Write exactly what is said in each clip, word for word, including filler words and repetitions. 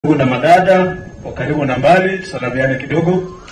na madada wa karibu na mbali, tusalamiane kidogo.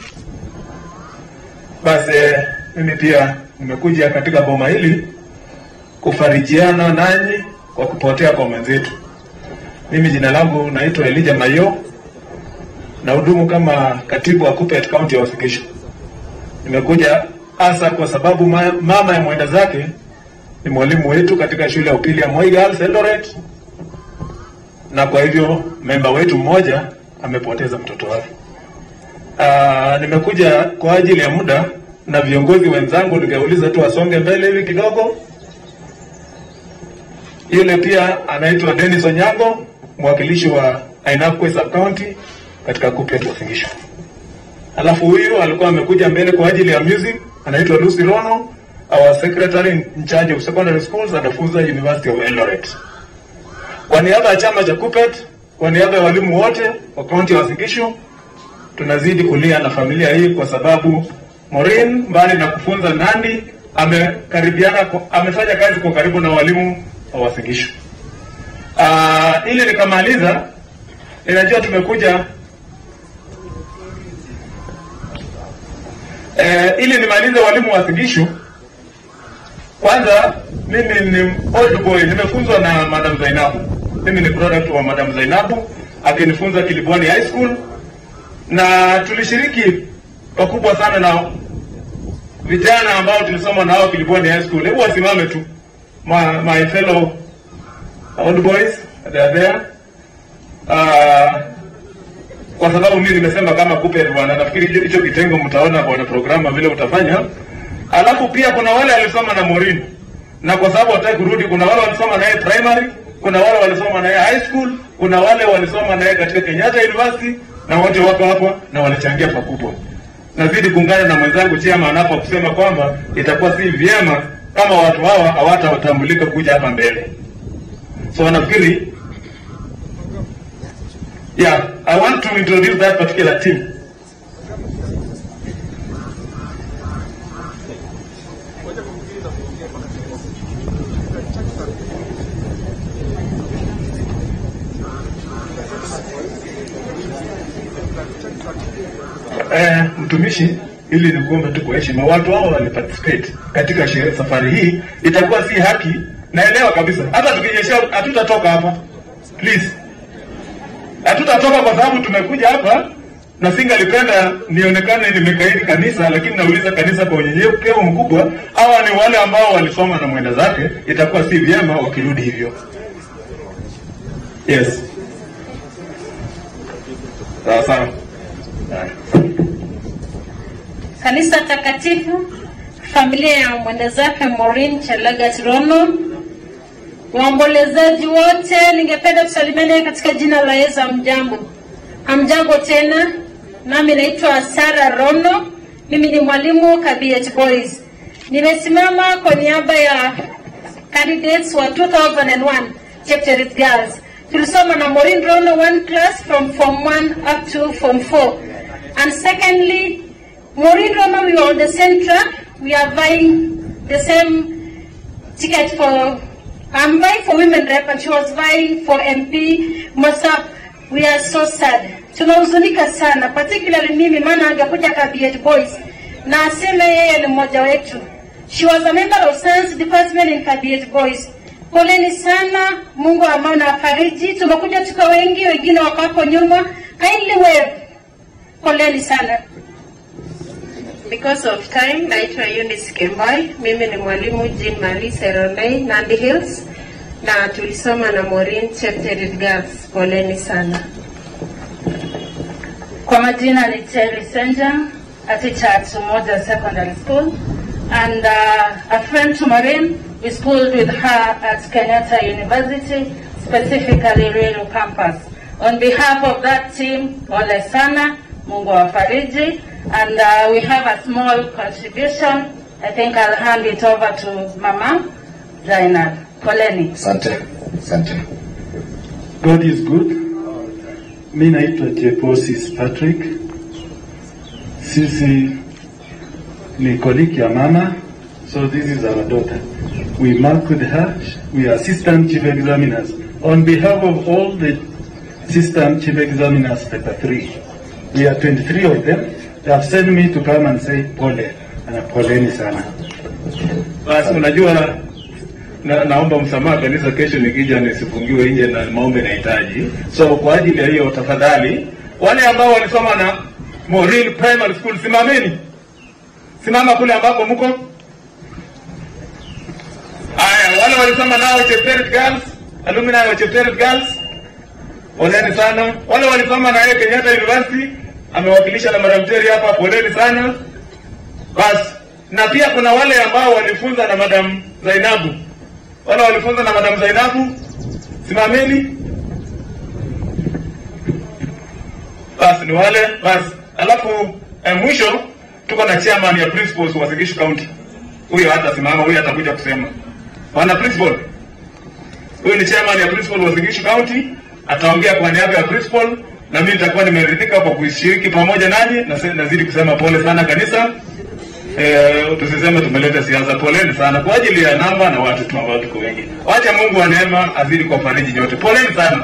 Basi mimi pia nimekuja katika boma hili kufarijiana nanyi kwa kupotea kwa mwenzetu. Mimi jina langu naitwa Elijah Mayo, na hudumu kama katibu wa Kuppet County ya Uasin Gishu. Nimekuja hasa kwa sababu ma mama ya mwenda zake ni mwalimu wetu katika shule ya upili ya Moi Girls Eldoret, na kwa hivyo memba wetu mmoja amepoteza mtoto wake. Ah, nimekuja kwa ajili ya muda na viongozi wenzangu, ningeuliza tu wasonge mbele hivi kidogo. Yule pia anaitwa Dennis Onyango, mwakilishi wa Ainabkwe Sub County katika Kuppet Uasin Gishu. Alafu huyu alikuwa amekuja mbele kwa ajili ya music, anaitwa Lucy Rono, our secretary in charge of secondary schools at Afusa University of Eldoret. Kwa niaba ya chama cha Kuppet, kwa niaba ya walimu wote wa kaunti ya Uasin Gishu, tunazidi kulia na familia hii kwa sababu Maureen mbali na kufunza Nandi amekaribiana, amefanya kazi kwa karibu na walimu wa Uasin Gishu. Ah, ili nikamaliza, ninajua tumekuja eh, ili nimalize walimu wa Uasin Gishu. Kwanza mimi ni old boy, nimefunzwa na Madam Zainabu. Mimi ni product wa Madam Zainabu, akinifunza Kilibwani High School, na tulishiriki pakubwa sana na vijana ambao tulisoma nao Kilibwani High School. Hebu wasimame tu my, my fellow old boys, they are there. Uh, kwa sababu mimi nimesema kama Kuppet bwana, nafikiri hicho kitengo mtaona kwa programa vile utafanya. Alafu pia kuna wale walisoma na Maureen, na kwa sababu wataki kurudi, kuna wale walisoma naye primary, kuna wale walisoma naye high school, kuna wale walisoma naye katika Kenyatta University, na wote wako hapa na wanachangia pakubwa. Nazidi kuungana na mwenzangu Chiama anapo kusema kwamba itakuwa si vyema kama watu hawa hawatawatambulika kuja hapa mbele. So nafikiri, yeah, I want to introduce that particular team. Eh, mtumishi, ili nikuombe tu kwa heshima, watu hao waliparticipate katika sherehe safari hii, itakuwa si haki. Naelewa kabisa, hata tukinyesha hatutatoka hapa, please. Hatutatoka kwa sababu tumekuja hapa, na singalipenda nionekane nimekaidi kanisa, lakini nauliza kanisa kwa unyenyekevu mkubwa, hawa ni wale ambao walisoma na mwenda zake, itakuwa si vyema wakirudi hivyo. Yes. Sawa sawa. Kanisa takatifu, familia ya mwenda zake Maureen Chelagat Rono, waombolezaji wote, ningependa kusalimiana katika jina la Yesu. Hamjambo. Hamjambo tena. Nami naitwa Sarah Rono, mimi ni mwalimu Kabiet Boys. Nimesimama kwa niaba ya candidates wa two thousand one Chepterit Girls. Tulisoma na Maureen Rono one class from form one up to form four. And secondly, Maureen Rono, we are on the same track. We are vying the same ticket for, I'm vying for women rep and she was vying for M P Masap. We are so sad. Tunahuzunika sana, particularly mimi, maana angekuja Kabiet Boys na aseme yeye ni mmoja wetu. She was a member of science department in Kabiet Boys. Poleni sana, Mungu amana afariji. Tumekuja tuka wengi, wengine wako hapo nyuma. Kindly wave. Poleni sana. Because of time, naitwa Eunice Kembai. Mimi ni mwalimu Jean Marie Seronei, Nandi Hills, na tulisoma na Maureen Chepterit Girls. Poleni sana. Kwa majina ni Terry Senja, a teacher at Sumoja Secondary School, and uh, a friend to Maureen. We schooled with her at Kenyatta University, specifically Ruiru campus. On behalf of that team, Ole sana, Mungu awafariji, and uh, we have a small contribution. I think I'll hand it over to Mama Zainab. Poleni. Asante. Asante. God is good. Mimi naitwa Jeposis Patrick. Sisi ni koliki ya mama, so this is our daughter. We mark with her. We are assistant chief examiners. On behalf of all the assistant chief examiners paper three. We are twenty-three of them. They have sent me to come and say pole. Na poleni sana. Basi unajua na, naomba msamaha kanisa, kesho nikija nisifungiwe nje na maombi nahitaji. So kwa ajili ya hiyo tafadhali, wale ambao walisoma na Morin Primary School, simameni. Simama kule ambako mko. Aya, wale walisoma nao Chepteret Girls, alumni wa Chepteret Girls, poleni sana. Wale walisoma na yeye Kenyatta University, amewakilisha na Madam Terry hapa, poleni sana. Basi, na pia kuna wale ambao walifunza na Madam Zainabu. Wale walifunza na Madam Zainabu, simameni. Basi ni wale, basi. Alafu eh, mwisho tuko na chairman ya principals wa Singishu County. Huyo hata simama, huyo atakuja kusema. Wana principal. Huyo ni chairman ya principal wa Singishu County, ataongea kwa niaba ya principal na mimi nitakuwa nimeridhika kwa kushiriki pamoja nanyi, na nazidi kusema pole sana kanisa. Eh, tusiseme tumeleta siasa, poleni sana kwa ajili ya namba na watu tu ambao tuko wengi. Wacha Mungu wa neema azidi kwa fariji nyote. Poleni sana.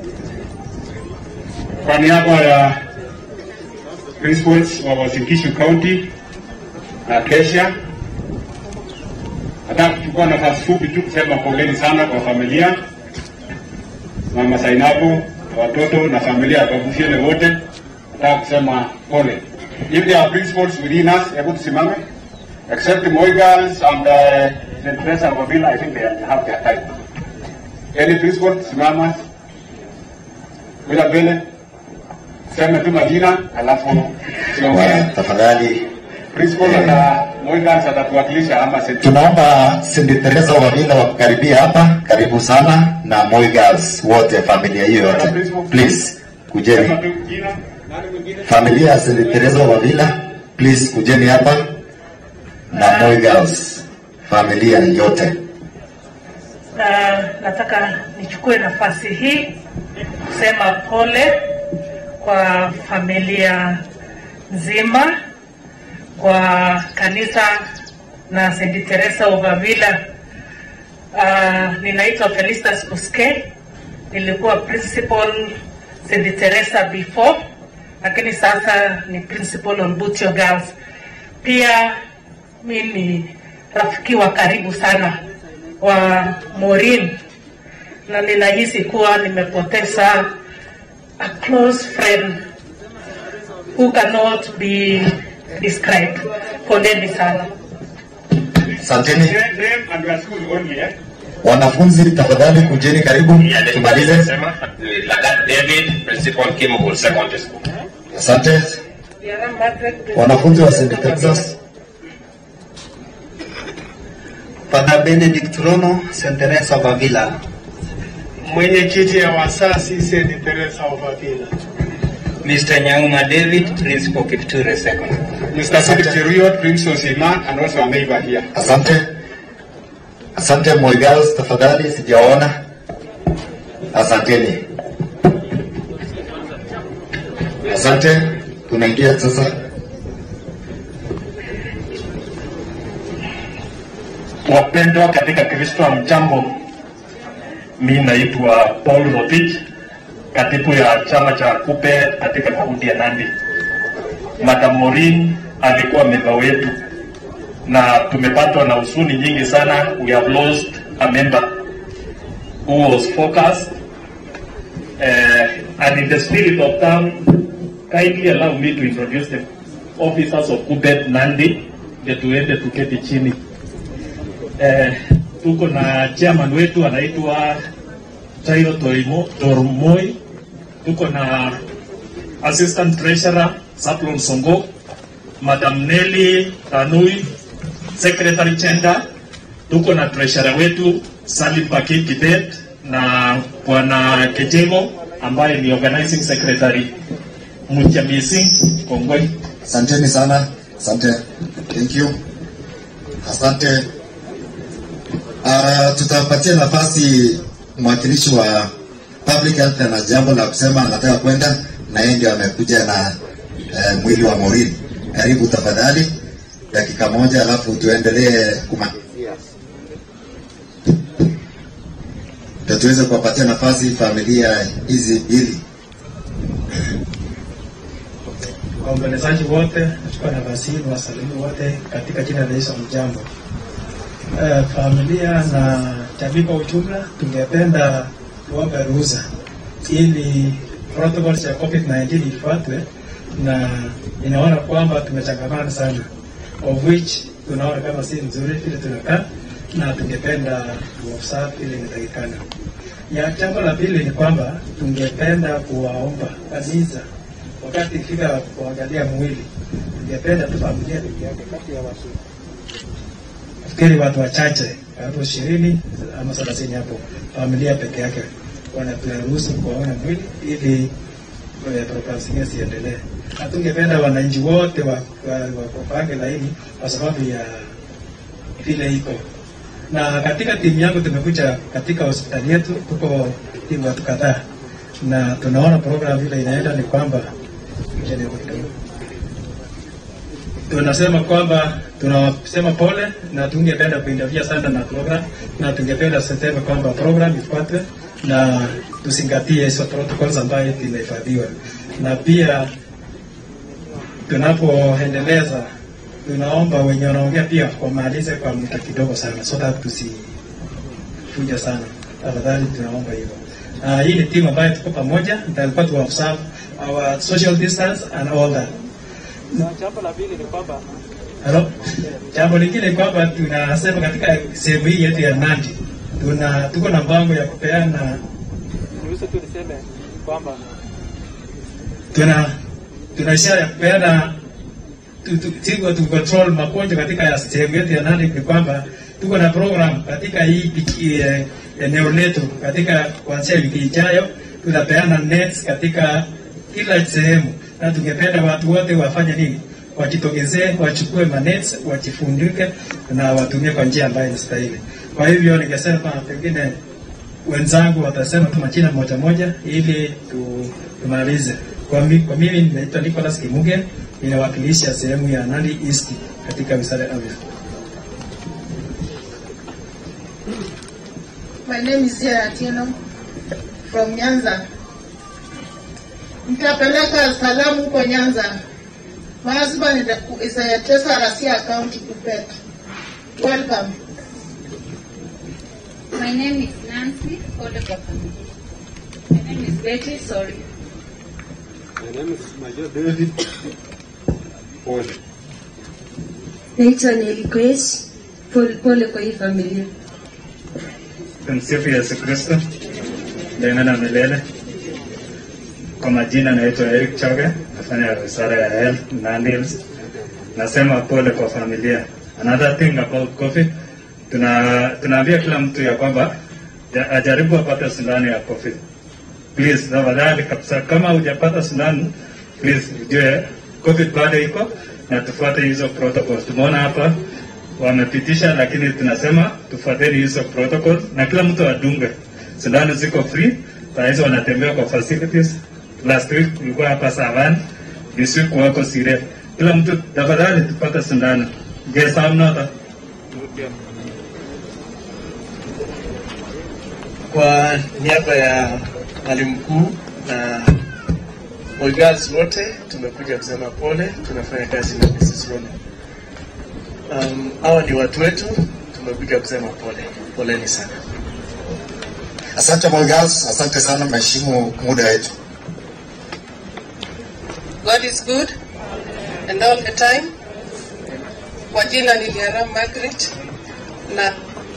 Kwa niaba ya principals wa Singishu County na Kesha, nataka kuchukua nafasi fupi tu kusema poleni sana kwa familia, Mama Zainabu, watoto na familia ya Babushene wote. Nataka kusema pole. If there are principals within us, able to simame, except the Moi Girls and uh, the Teresa of Avila, I think they have their time. Any principal, simama, bila mbele, sema tu majina, alafu siongea. Tafadhali. Principal na Moi Girls atatuwakilisha ama sisi. Tunaomba Saint Teresa of Avila wakukaribia hapa, karibu sana, na Moi Girls wote, familia hiyo yote. Please, kujeni. Familia ya Saint Teresa of Avila, please kujeni hapa, na Moi Girls familia yote. Uh, nataka nichukue nafasi hii kusema pole kwa familia nzima, kwa kanisa na Saint Teresa of Avila. Uh, ninaitwa Felicitas Kuske, nilikuwa principal Saint Teresa before, lakini sasa ni principal on Butio Girls. Pia mimi ni rafiki wa karibu sana wa Morin, na ninahisi kuwa nimepoteza a close friend who cannot be described. Poleni sana. Asanteni. Wanafunzi tafadhali kujeni karibu, tumalize. Lagat David, Principal Kimbo Secondary School. Asante. Wanafunzi wa Saint Texas. Father Benedict Rono, Saint Teresa of Avila. Mwenyekiti ya wasasi Saint Teresa of Avila. Mister Nyauma David, Principal Kipture Secondary. Mister Secretary, Principal Siman, and also a neighbor here. Asante. Asante Moi Girls, tafadhali sijaona. Asanteni. Asante. Tunaingia sasa. Wapendwa katika Kristo, mjambo. Mimi naitwa Paul Rotich, katibu ya chama cha Kupe katika kaunti ya Nandi. Madam Morin alikuwa member wetu na tumepatwa na huzuni nyingi sana. We have lost a member who was focused uh, and in the spirit of time, kindly allow me to introduce the officers of Kupe Nandi ndio tuende tuketi chini. Eh, tuko na chairman wetu anaitwa Chairo Toimo Tormoi, tuko na assistant treasurer Saplon Songo, Madam Nelly Tanui, secretary Chenda, tuko na treasurer wetu Salim Pakit Kibet na bwana Kejego ambaye ni organizing secretary. Mchamisi Kongoi. Asanteni sana. Asante. Thank you. Asante. Uh, tutapatia nafasi mwakilishi wa public health na jambo la kusema anataka kwenda, na yeye ndio amekuja na uh, mwili wa Morin. Karibu tafadhali, dakika moja alafu tuendelee kumalizia. Ndio tuweze kuwapatia nafasi familia hizi mbili Waombolezaji wote, nachukua nafasi hii wasalimu wote katika jina la Yesu. Mjambo. Uh, familia na jamii kwa ujumla, tungependa kuomba ruhusa ili protocols ya COVID nineteen ifuatwe, na inaona kwamba tumechangamana sana, of which tunaona kama si nzuri vile tunakaa, na tungependa usafi ile inatakikana. Ya jambo la pili ni kwamba tungependa kuwaomba kanisa wakati ifika kuangalia mwili, tungependa tu familia peke yake kati ya watu fikiri watu wachache hapo ishirini ama thelathini hapo, familia peke yake wanaturuhusu kuona mwili ili program zingine ziendelee. Hatungependa wananchi wote wa wapange laini kwa sababu ya vile iko. Na katika timu yangu tumekuja katika hospitali yetu, tuko timu watu kadhaa, na tunaona program vile inaenda ni kwamba tunasema kwamba tunasema pole, na tungependa kuinterview sana na program, na tungependa sema kwamba program ifuatwe na tusingatie hizo protocols ambayo zimehifadhiwa. Na pia tunapoendeleza, tunaomba wenye wanaongea pia wamalize kwa muda kidogo sana, so that tusifuja sana. Tafadhali tunaomba hivyo. Uh, hii ni timu ambayo tuko pamoja, nitakuwa tu observe our social distance and all that. Na jambo la pili ni kwamba hello, jambo lingine ni kwamba tunasema katika sehemu hii yetu ya Nandi tuna tuko na mpango ya kupeana, niweze tu niseme kwamba tuna tuna ishara ya kupeana tuko tu control magonjwa katika sehemu yetu ya Nandi. Ni kwamba tuko na program katika hii eneo letu, katika kuanzia wiki ijayo tutapeana nets katika kila sehemu, na tungependa watu wote wafanye nini, wajitokezee, wachukue manets, wajifunduke na watumie kwa njia ambayo inastahili. Kwa hivyo ningesema pengine wenzangu watasema tu majina moja moja ili tumalize. Kwa mimi, kwa mimi naitwa Nicholas Kimuge, ninawakilisha sehemu ya Nandi East katika Wizara ya Afya. My name is Zia Atieno from Nyanza. Nitapeleka salamu huko Nyanza. My husband is a Tesa Rasia County Kupet. Welcome. My name is Nancy Odekapa. My name is Betty, sorry. My name is Major David. Pole. Naitwa Nelly Grace. Pole pole kwa hii familia. Tumsifu Yesu Kristo. Daima na milele. Kwa majina naitwa Eric Choge, nafanya Wizara ya Health Nandi Hills. Nasema pole kwa familia. Another thing about COVID, tuna tunaambia kila mtu ya kwamba ajaribu apate sindano ya COVID. Please, tafadhali kabisa, kama hujapata sindano, please ujue COVID bado iko na tufuate hizo protocols. Tumeona hapa wamepitisha, lakini tunasema tufuateni hizo protocols na kila mtu adunge. Sindano ziko free, sasa wanatembea kwa facilities. Last week tulikuwa hapa Savan, this week wako Sire. Kila mtu tafadhali tupate sindano. Guess I'm not. Kwa niaba ya mwalimu mkuu na wazazi wote tumekuja kusema pole. Tunafanya kazi na Missus Rono. Um, hawa ni watu wetu, tumekuja kusema pole. Poleni sana. Asante Morgas, asante sana, mheshimu muda wetu. God is good and all the time. Kwa jina ni Liara Margaret, na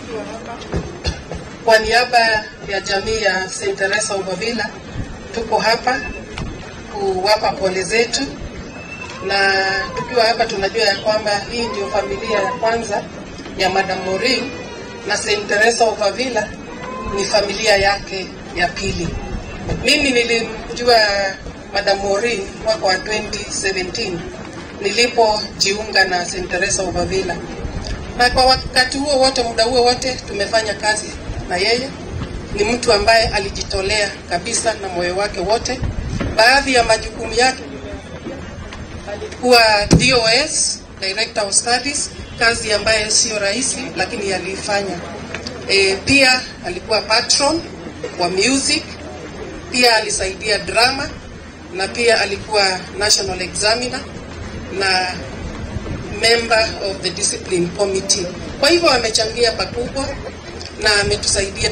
kwa niaba ya jamii ya Saint Teresa Uvavila tuko hapa kuwapa pole zetu, na tukiwa hapa tunajua ya kwamba hii ndio familia ya kwanza ya Madam Maureen, na Saint Teresa Uvavila ni familia yake ya pili. Mimi nilimjua Madam Maureen mwaka wa twenty seventeen nilipojiunga na Saint Teresa Uvavila, na kwa wakati huo wote, muda huo wote tumefanya kazi na yeye. Ni mtu ambaye alijitolea kabisa na moyo wake wote. Baadhi ya majukumu yake alikuwa D O S, Director of Studies, kazi ambayo sio rahisi lakini alifanya. E, pia alikuwa patron wa music, pia alisaidia drama, na pia alikuwa national examiner na member of the discipline committee. Kwa hivyo amechangia pakubwa na ametusaidia.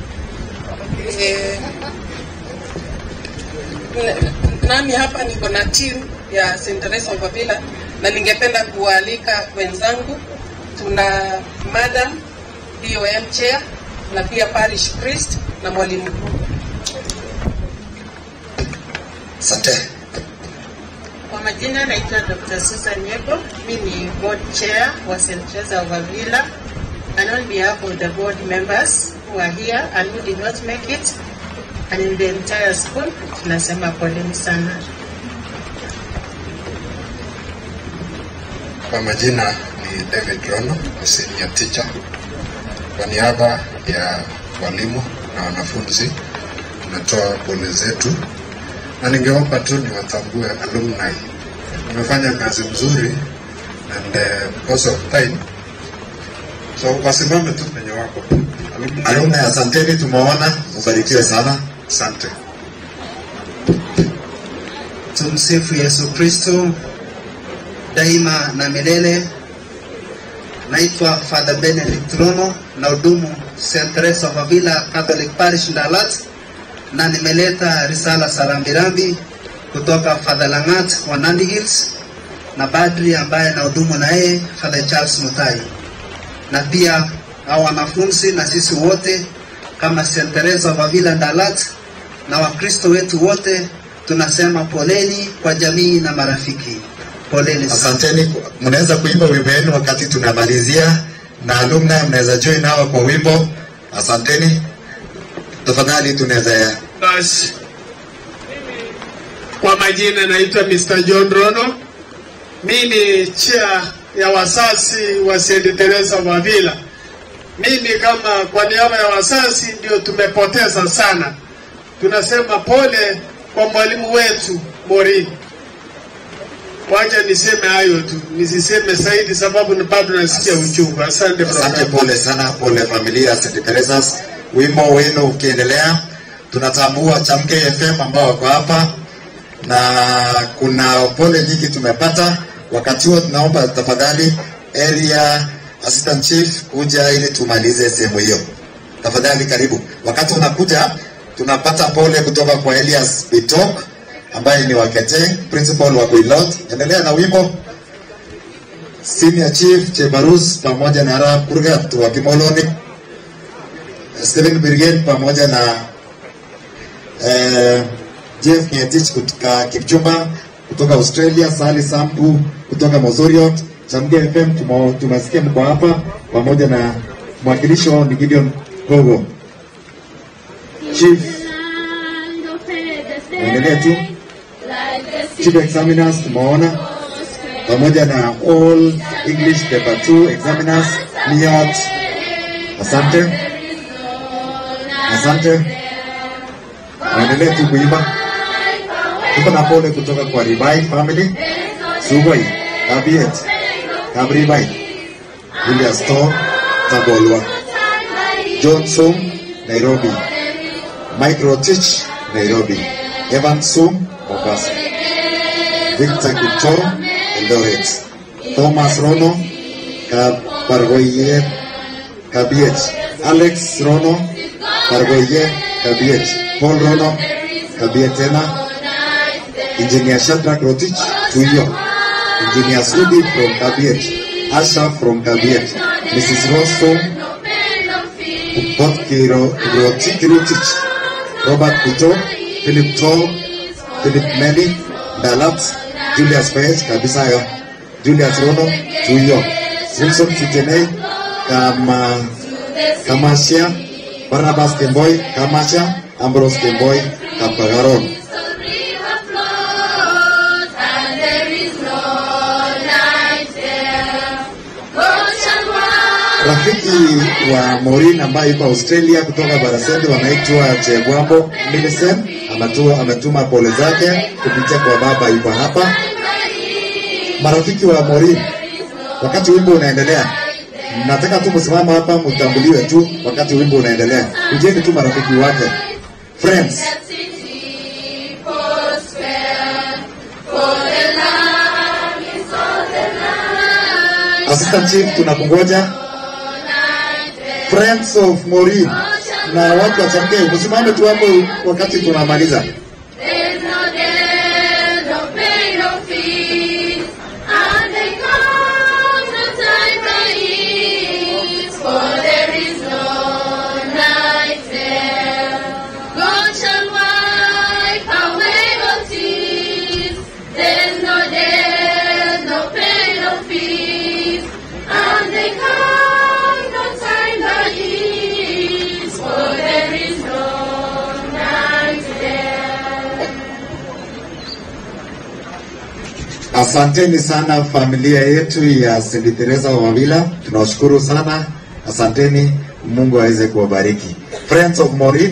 E, nami hapa niko na team ya Saint Teresa of Avila na ningependa kualika wenzangu. Tuna madam D O M chair na pia parish priest na mwalimu mkuu. Asante. Kwa majina naitwa Doctor Susan Nyebo. Mimi ni board chair wa Saint Teresa of Avila, and on behalf of the board members who are here and who did not make it, and in the entire school, tunasema poleni sana. Kwa majina ni David Rono, senior teacher. Kwa niaba ya walimu na wanafunzi tunatoa pole zetu, na ningeomba tu niwatambue alumni. Tumefanya kazi mzuri and uh, because of time, so wasimame tu penye wako. Alumni, asanteni, tumeona, mbarikiwe sana. Asante. Tumsifu Yesu Kristo daima na milele. Naitwa Father Benedict Rono na hudumu Saint Teresa of Avila Catholic Parish Ndalat, na nimeleta risala sarambirambi kutoka Father Langat wa Nandi Hills na Badri ambaye na hudumu na yeye Father Charles Mutai, na pia hao wanafunzi na sisi wote kama Saint Teresa of Avila Ndalat na Wakristo wetu wote tunasema poleni kwa jamii na marafiki. Poleni. Asanteni, mnaweza kuimba wimbo wenu wakati tunamalizia, na alumni mnaweza join hawa kwa wimbo. Asanteni. Tafadhali tunaweza. Basi. Kwa majina naitwa Mister John Rono. Mimi ni chair ya wasasi wa Saint Teresa of Avila. Mimi kama kwa niaba ya wasasi ndio tumepoteza sana. Tunasema pole kwa mwalimu wetu Morin. Wacha niseme hayo tu, nisiseme zaidi sababu ni bado nasikia uchungu. Asante bro. Asante, pole sana, pole familia Saint Teresa's. Wimbo wenu ukiendelea, tunatambua Chamke F M ambao wako hapa, na kuna pole nyingi tumepata. Wakati huo tunaomba tafadhali area assistant chief kuja ili tumalize sehemu hiyo. Tafadhali karibu. Wakati unakuja tunapata pole kutoka kwa Elias Bitok ambaye ni wakete principal wa Kuilot. Endelea na wimbo. Senior chief Chebarus pamoja na Arab Kurgat wa Kimoloni, Steven Birgen pamoja na eh, Jeff Ngetich kutoka Kipchumba kutoka Australia, Sali Sambu kutoka Mozoriot. Chamge F M tumasikia mko hapa pamoja na mwakilishi wao ni Gideon Gogo. Chief endelea tu. Chief examiners tumeona pamoja na all English paper two examiners Niat. Asante. Asante. Endelea tu kuimba. Tuko na pole kutoka kwa Ribai family, Sugoi, Kabiet, Kabribai, Julius Tom, Tabolwa, Johnson, Nairobi, Mike Rotich, Nairobi, Evan Sum, Mombasa, Victor Kipchoro, Eldoret, Thomas Rono, Pargoye, Kabiet, Alex Rono, Pargoye, Kabiet, Paul Rono, Kabietena, Engineer Shadrach Rotich, Tuyo, Engineer Sudi from Kabiet, Asha from Kabiet, Missus Rostom, Botkiro Rotich Rotich, Robert Kuto, Philip Tall, Philip Meli, Dalat, Julius Fayez, Kabisayo, Julius Rono, Tuyo, Wilson Kitene, Kama, Kamasha, Barnabas Kemboy, Kamasha, Ambrose Kemboy, Kapagaron. Rafiki wa Morin ambaye yuko Australia kutoka Barasende wanaitwa Chegwambo Millicent ametuma ametuma pole zake kupitia kwa baba yuko hapa. Marafiki wa Morin, wakati wimbo unaendelea, nataka tu msimama hapa mtambuliwe tu wakati wimbo unaendelea. Kujeni tu marafiki wake. Friends. Assistant Chief tunakungoja. Friends of Maureen na watu wa Chamkei, msimame tu hapo wakati tunamaliza. There's no death, no pain, no fear, and they come no time for ease, for there is no night there. God shall wipe away all tears. There's no death, no pain, no fear, and they come no time for ease, for there is no night there. Asanteni sana familia yetu ya Saint Teresa wa Wavila, tunawashukuru sana. Asanteni, Mungu aweze kuwabariki. Friends of Maureen,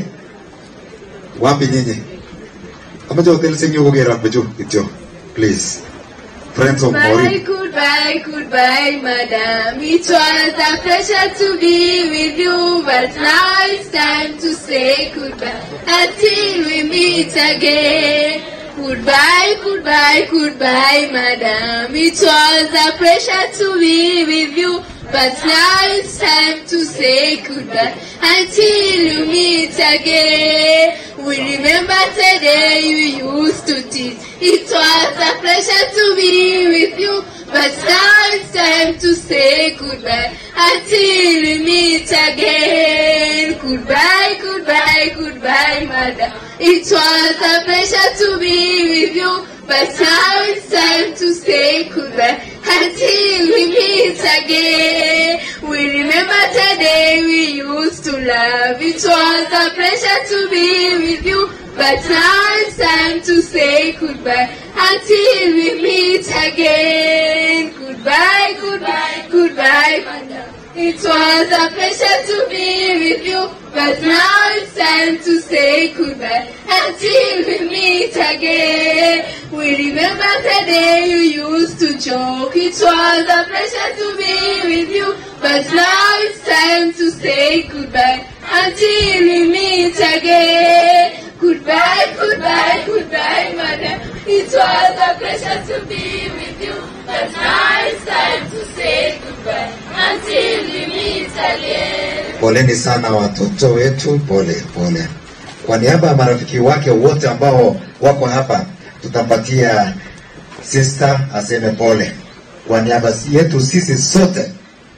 wapi nyinyi? Kama jo hotel senyo kugera bejo kityo, please. Friends of Bye, Maureen. goodbye, goodbye, madam. It was a pleasure to be with you, but now it's time to say goodbye until we meet again. Goodbye, goodbye, goodbye, madam. It was a pleasure to be with you, but now it's time to say goodbye until you meet again. We remember the day we used to teach. It was a pleasure to be with you, but now it's time to say goodbye until we meet again. Goodbye, goodbye, goodbye, madam. It was a pleasure to be with you, but now it's time to say goodbye until we meet again. We remember the day we used to love. It was a pleasure to be with you, but now it's time to say goodbye until we meet again. Goodbye, goodbye, goodbye, madam. It was a pleasure to be with you, but now it's time to say goodbye until we meet again. We remember the day you used to joke. It was a pleasure to be with you, but now it's time to say goodbye until we meet again. Goodbye, goodbye, goodbye, madam. It was a pleasure to be with you, but now it's time to say goodbye until we meet again. Poleni sana watoto wetu, pole pole. Kwa niaba ya marafiki wake wote ambao wako hapa, tutampatia sister aseme pole. Kwa niaba yetu sisi sote.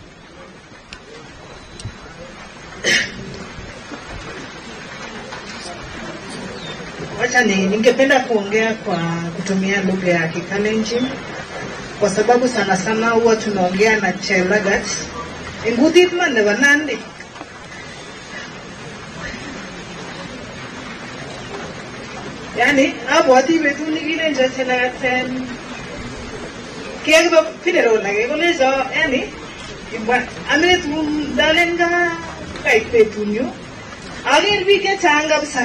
Wacha ni ningependa kuongea kwa kutumia lugha ya Kikalenjin kwa sababu sana sana huwa tunaongea na Chelagat. Ingudit man ne banandi. Yani abwati betuni kile nje Chelagat en kiasi ba pinero lage kole zo yani imba amre tu dalenga kai petunyo agir bi ke changa bsa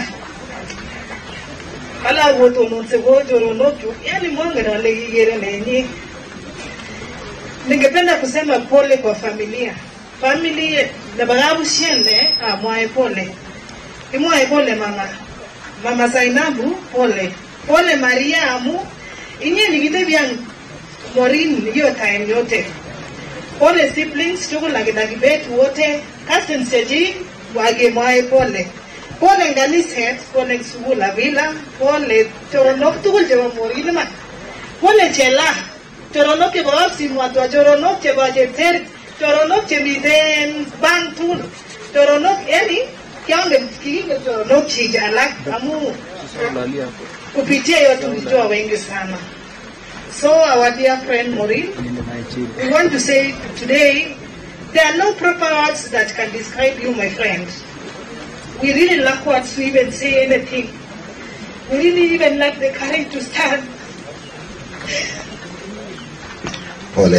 ala woto no se go joro no tu yani mwangera legi gere neni. Ningependa kusema pole kwa familia. Familia na bagabu shiende amwae pole. Imwae pole mama. Mama Zainabu pole. Pole Mariamu. Inye nigite biang Maureen hiyo time yote. Pole siblings chukula kidagibet wote. Cousins seji wage mwae pole. Pole ngaliset, pole sugula vila, pole toronok tugul jeba Maureen ma. Pole chela. Toronok ke bawa simwatwa toronok ke bawa jeter toronok ke miden bang tul toronok yani kiange kiinge toronok chijala amu kupitia yote mtoa wengi sana. So our dear friend Maureen, we want to say today there are no proper words that can describe you, my friend. We really lack words to even say anything. We really even lack the courage to stand. Pole.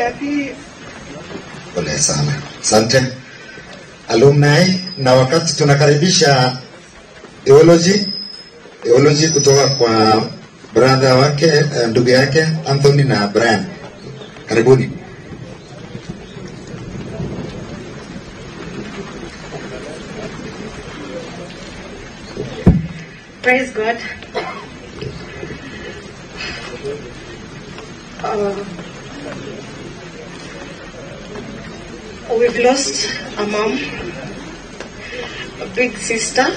Pole sana. Asante. Alumni, na wakati tunakaribisha theology, theology kutoka kwa brother wake, ndugu yake Anthony na Brian. Karibuni. Praise God. Um, we've lost a mom, a big sister.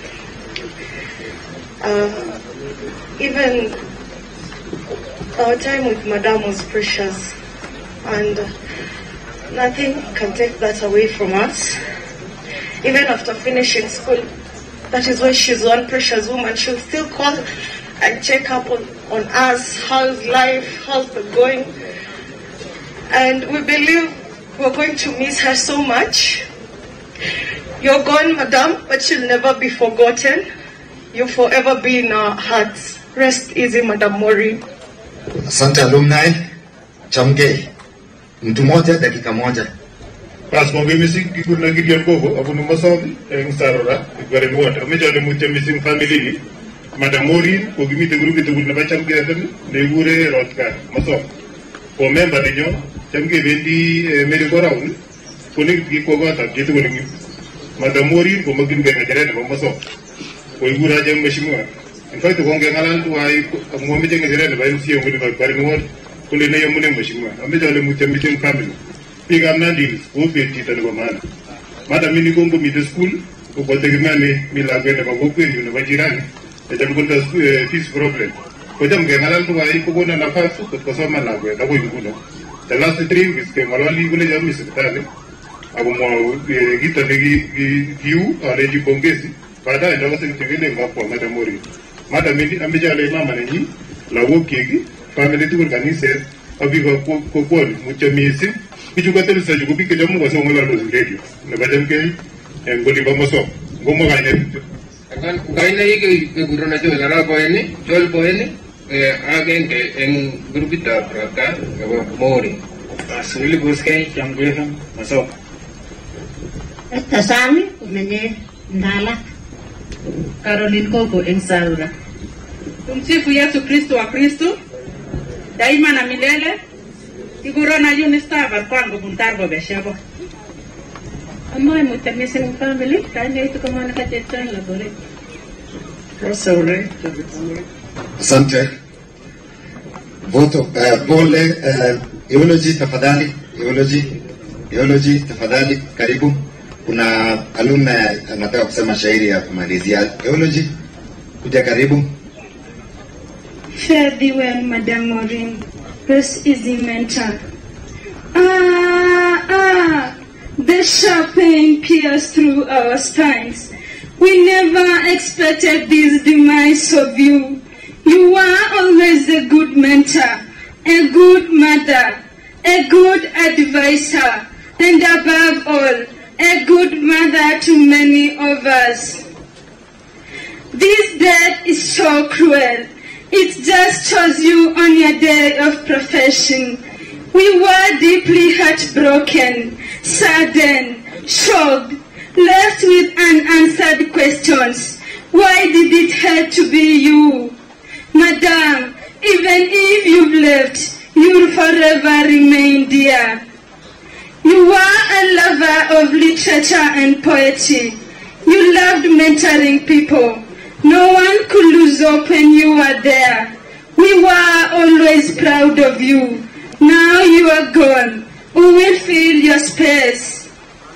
Uh, even our time with Madam was precious, and nothing can take that away from us. Even after finishing school, that is why she's one precious woman. She'll still call and check up on, on us, how's life, how's the going. And we believe we're going to miss her so much. You're gone, Madam, but she'll never be forgotten. You'll forever be in our hearts. Rest easy, Madam Maureen. Asante alumni, chamgei. Mtu moja dakika moja. Pas konge missing kikur na gidian gogo abu numasom eng sarora igare nuat ameja le mutia missing family Madam Maureen ko gimite guru gitu na bacham ge adam le gure rotka masom ko member de nyo chamge bendi mere ko raun ko ne gi ko gata gitu ko ni Madam Maureen ko magin ge ngere na masom ko igura jam meshimwa in fact ko nge ngalan tu ai ko mo mi jenge ngere na ba msi ngudi ba bare nuat ko le ne yamune meshimwa ameja le mutia missing family Piga mnandi upe tita kwa maana. Mada mini gongo middle school ukote gimani mila kwenda kwa kweli na majirani. Eta mkunta peace problem. Kwa jamu ke ngalal tuwa hii kukuna nafasi kwa soma na kwenda kwa yukuna. The last three weeks ke malwali kule jamu hospitali. Abu mwa gita nigi kiu aleji pongezi. Baada enda wasa kitivile ngapwa Madam Maureen. Mada mini ameja le mama nenyi la wokegi family tukur kanise abiga kwa kwa mucha miezi. Kitu kata bisa juga pikir jamu bahasa orang lalu radio. Lepas ke yang boleh bawa masuk, gomo kaya itu. Kan kaya ni ke guru na jual lara kaya ni, jual kaya ni, agen ke yang guru kita berada ke Maureen. Asli bos kaya yang boleh masuk. Tasami umene ndala Caroline Koko Ensaura. Tumsifu Yesu Kristo wa Kristo daima na milele. Iguro na yun istaba kwangu buntargo beshabo. Amoy mo tamisi ng family, kaya ito kama nakatitran la bole. Sorry. Asante. Voto uh, pole uh, eulogy tafadhali, eulogy, eulogy tafadhali, karibu. Kuna alumni anataka kusema shairi ya kumalizia. Eulogy, kuja karibu. Fare thee well, Madam Maureen. Rest easy, mentor. Ah, ah, the sharp pain pierced through our spines. We never expected this demise of you. You were always a good mentor, a good mother, a good advisor, and above all, a good mother to many of us. This death is so cruel. It just chose you on your day of profession. We were deeply heartbroken, saddened, shocked, left with unanswered questions. Why did it have to be you? Madam, even if you've left, you'll forever remain dear. You were a lover of literature and poetry. You loved mentoring people. No one could lose hope when you were there. We were always proud of you. Now you are gone. Who will fill your space?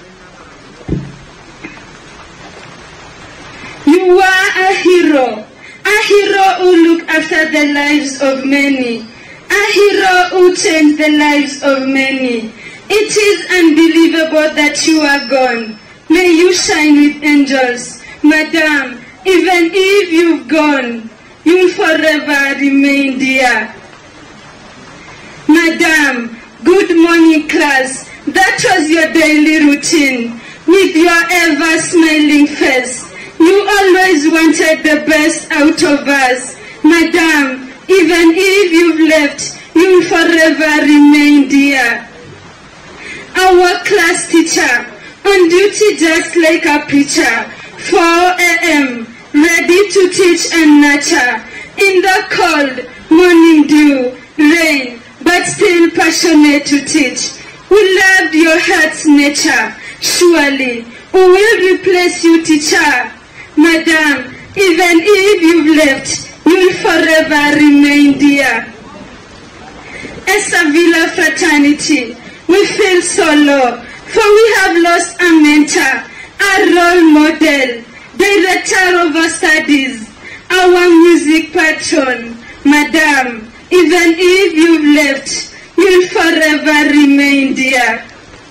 You were a hero. A hero who looked after the lives of many. A hero who changed the lives of many. It is unbelievable that you are gone. May you shine with angels. Madam, even if you've gone, you'll forever remain dear. Madam, good morning class. That was your daily routine. With your ever smiling face, you always wanted the best out of us. Madam, even if you've left, you'll forever remain dear. Our class teacher, on duty just like a preacher, four a m, ready to teach and nurture, in the cold, morning dew, rain, but still passionate to teach. We loved your heart's nature, surely, who will replace you, teacher? Madam, even if you've left, you'll forever remain dear. As a Villa fraternity, we feel so low, for we have lost a mentor, a role model, director of our studies, our music patron, Madam. Even if you've left, you'll forever remain dear.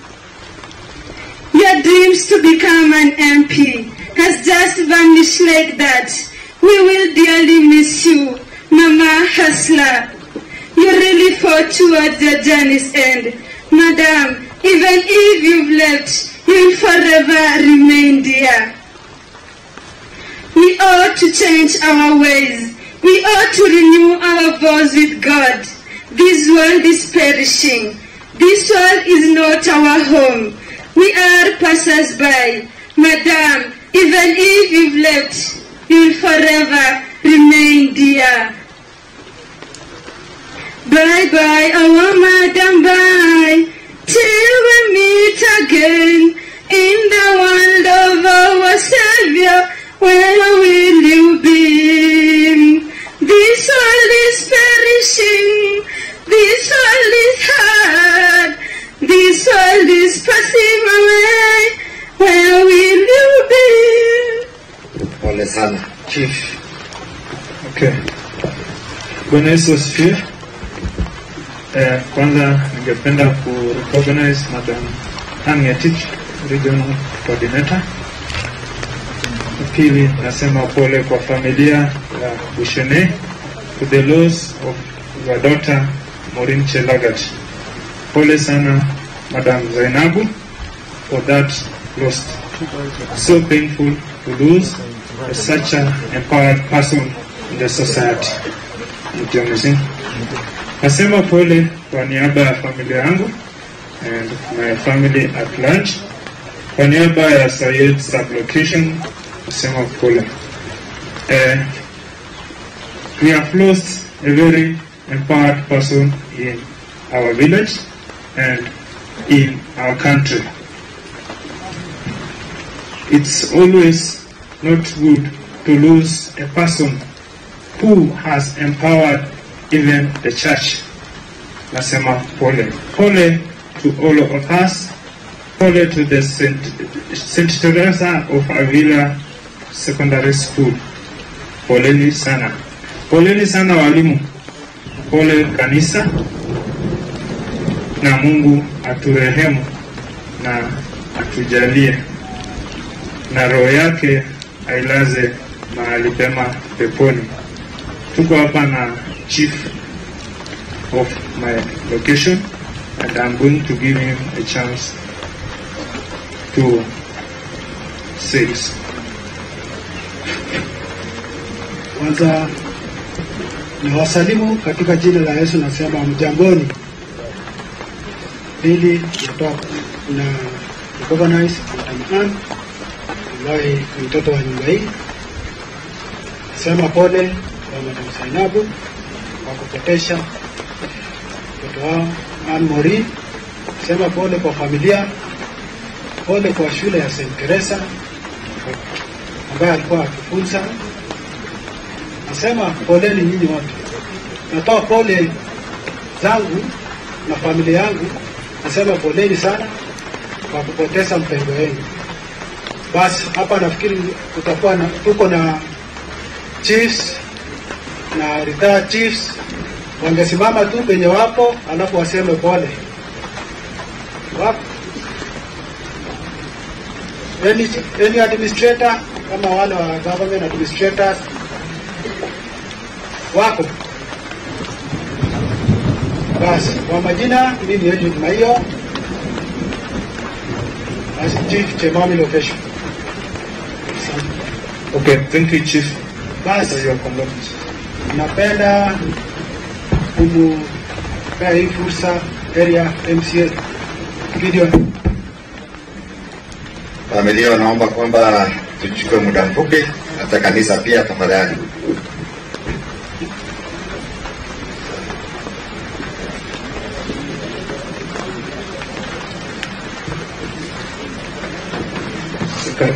Your dreams to become an M P has just vanished like that. We will dearly miss you, Mama Hustler. You really fought towards your journey's end. Madam, even if you've left, you'll forever remain dear. We ought to change our ways. We ought to renew our vows with God. This world is perishing. This world is not our home. We are passers-by. Madam, even if you've left, you'll forever remain dear. Bye-bye, our Madam, bye, till we meet again in the world of our Savior. Where will you be? This world is perishing. This world is hard. This world is passing away. Where will you be? Pole sana. Chief. Okay. Bwana Yesu asifiwe. Eh, kwanza ningependa ku recognize Madam Ann Ngetich, Regional Coordinator. Pili, nasema pole kwa familia ya Bushene to the loss of your daughter Maureen Chelagat. Pole sana Madam Zainabu for that loss. So painful to lose such an empowered person in the society. Nasema pole kwa niaba ya familia yangu and my family at large. Kwa niaba ya Sayed Sublocation, nasema pole. Uh, we have lost a very empowered person in our village and in our country. It's always not good to lose a person who has empowered even the church. Nasema pole. Pole to all of us. Pole to the Saint Saint Teresa of Avila Secondary School. Poleni sana. Poleni sana walimu. Pole kanisa. Na Mungu aturehemu na atujalie. Na roho yake ailaze mahali pema peponi. Tuko hapa na chief of my location and I'm going to give him a chance to say this. Kwanza na wasalimu katika jina la Yesu, nasema mjamboni. Pili, kutoka na recognize Madam Ann ambaye ni mtoto wa nyumba hii. Sema pole kwa Madam Zainabu kwa kupotesha mtoto wao Ann Maureen. Sema pole kwa familia. Pole kwa shule ya Saint Teresa ambaye alikuwa akifunza. Nasema poleni nyinyi wote. Natoa pole zangu na familia yangu. Nasema poleni sana kwa kupoteza mpendwa wenu. Basi hapa nafikiri tutakuwa na tuko na chiefs na retired chiefs wangesimama tu penye wapo alafu waseme pole. Wapo any, any administrator kama wale wa government administrators wako. Basi kwa majina mimi ni Edwin Maiyo as Chief Chemami Location. Okay, thank you Chief. Basi for your comment. Napenda kumpea hii fursa area M C A Gideon. Familia wanaomba kwamba tuchukue muda mfupi, hata kanisa pia tafadhali. Okay.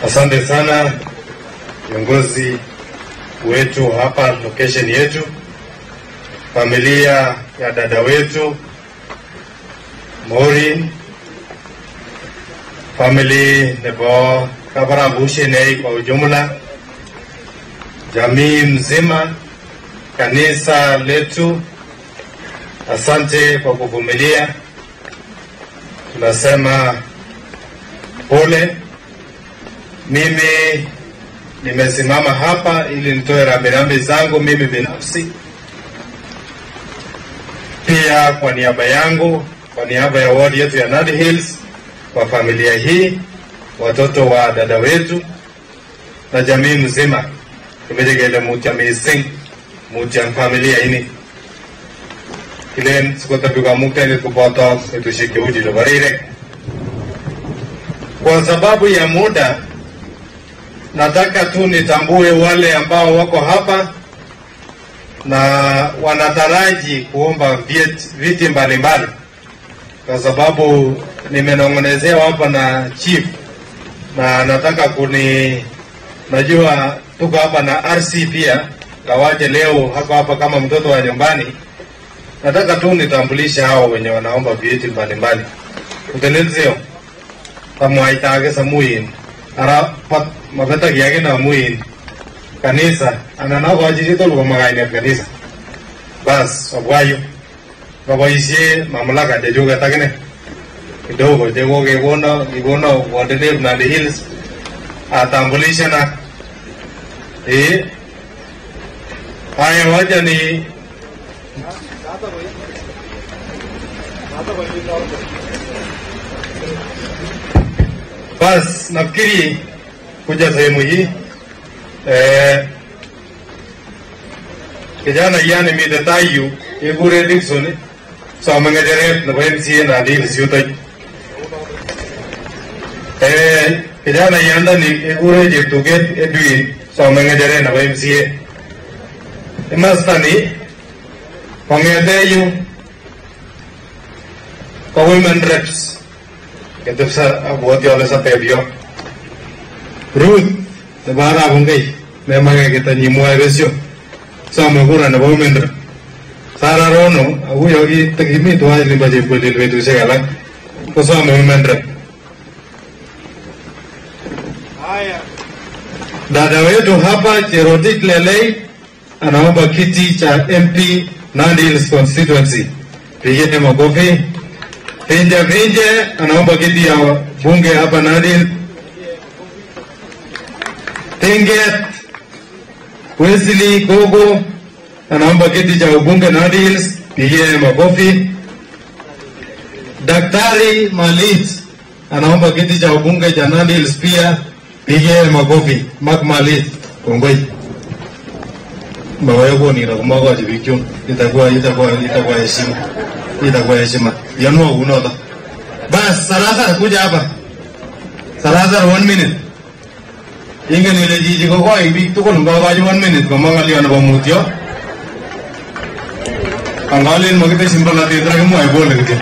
Asante sana viongozi wetu hapa location yetu, familia ya dada wetu Maureen, family nebo Kabarabushenei kwa ujumla, jamii mzima, kanisa letu, asante kwa kuvumilia. Tunasema pole. Mimi nimesimama hapa ili nitoe rambirambi zangu mimi binafsi, pia kwa niaba yangu, kwa niaba ya ward yetu ya Nandi Hills, kwa familia hii, watoto wa dada wetu na jamii mzima. Tumejegele mutia mising, mutia familia hini. Kilen sikota biga mukta ni kupata itushike uji lobarire. Kwa sababu ya muda, nataka tu nitambue wale ambao wako hapa na wanataraji kuomba viti mbalimbali, kwa sababu nimenongonezewa hapa na chief na nataka kuni, najua tuko hapa na R C pia, kawaje leo hapa hapa kama mtoto wa nyumbani. Nataka tu nitambulishe hao wenye wanaomba viti mbalimbali. Utelezeo kama itage samuin ara pat mabeta yake na muin kanisa anana kwa ajili tu kwa magaine kanisa bas abwayo babaishe mamlaka de joga takene kidogo jego ke gona gona wadene na the hills atambulisha na eh haya waja ni bas nafikiri kuja sehemu hii eh kijana yani midetayu igure Dickson so mangajere na M C A na dil siuta eh kijana yanda ni igure jituget Edwin so mangajere na M C A imastani pangedeyu kwa women reps Kita sa buat dia oleh sampai bio. Ruth, tebara bungai. Memang kita nyimu agresio. Sama kurang ada women. Sara Rono, aku yogi tegimi tuh ini baca buat itu segala. Kosama women. Dada wetu hapa Cherotik Lelei anaomba kiti cha M P Nandi Hills constituency. Pigeni makofi. Pinja Pinja anaomba kiti ya bunge hapa Nandi. Tinget Wesley Gogo anaomba kiti cha ubunge Nandi Hills. Pigeni makofi. Daktari Malit anaomba kiti cha ubunge cha Nandi Hills pia. Pigeni makofi. Mark Malit kongoi. Bawa yako ni rakumaga jibikyo. Itakuwa itakuwa itakuwa heshima. Itakuwa heshima. Yanua unaota. Bas, Salazar kuja hapa. Salazar one minute. Inge nile jiji ko kwa ibi tu kon bawa ju one minute ko mangali ana bamutio. Angalin magite simple ati tra kemu ai bol gitu.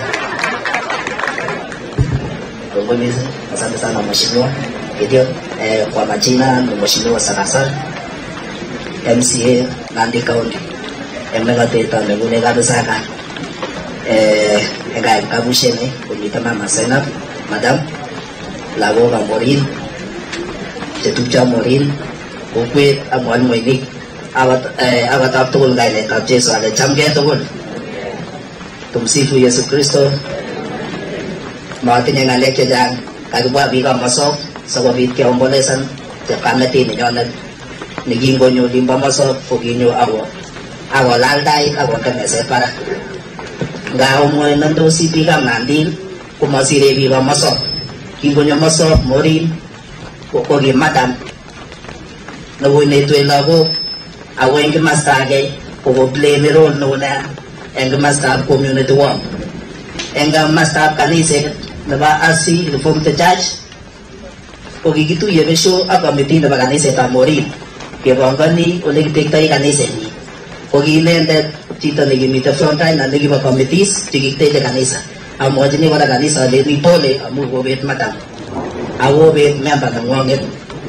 Kongoi, asante sana mheshimiwa. Ndio eh, kwa majina ni mheshimiwa Salazar M C A Nandi County. Emega teta ngune kabisa na eh enga kabusheni kumita mama Zainab madam lago ga Maureen tetucha Maureen ukwe amwan moini awat eh awat aptol gaile ka Jesu ale chamge togol. Tumsifu Yesu Kristo. Matinya ngale ke jang kagwa biga masok sababit ke ombolesan te kamati ni yon nigingo nyo limba masok foginyo awo awo laldai awo kanese para ngao mo nando si biga Nandi kumasire biga masok kingo nyo masok Maureen ko ko gi madam no wone to lago awo eng mastage ko go play ni role no na eng mastab community one eng mastab kanise na ba asi reform the church ko gitu ya besho apa miti na ba kanise ta Maureen ke bangani ole gitektai kanise ni ko gilende cita lagi mita frontai na lagi ba committees tigite de kanisa amo jini wala kanisa le ni pole amu go bet matam awo bet member ng wanget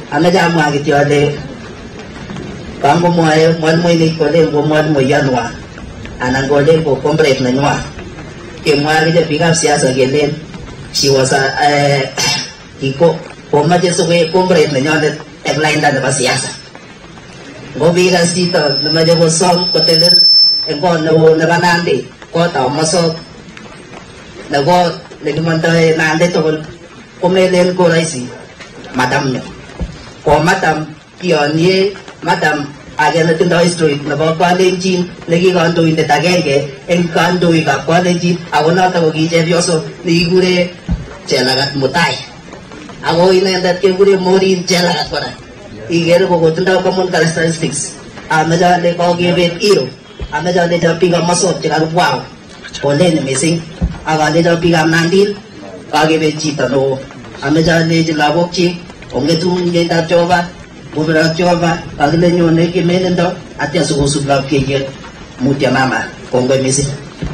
Ameja amwa kityo ale kango mwae mwalimu ni kole ngo mwalimu yanwa anan kole ko comrade nanywa kemwa kile bikap siasa kelen she was a uh, iko komache soke comrade nenyonet eng lainda nebo siasa ngo bikas chito nemache kosom kotelel eng kot neo nebo Nandi kotab Mosop ne kot nekimondoe Nandi tugul komelen ko raisi madam nyo ko madam kionye madam age netindoi history nebo Kalenjin nekikandoindet agenge eng kandoikab Kalenjin ako notok ko ki chepyoso nekikure Chelagat Mutai ako inendet kekure Maureen Chelagat kora ikere ko kotindoi common characteristics ameche ale kokebet iro ameche alecho biikab Mosop chekarubwao poleni missing ak alecho biikab Nandil kakebet chito neo ameche alechi lagokchik ongetu ngeindab Jehova Kubirak Jehova kakile nyone kimelendo atya sikosub lapkeiyet mutya mama kongoi missing.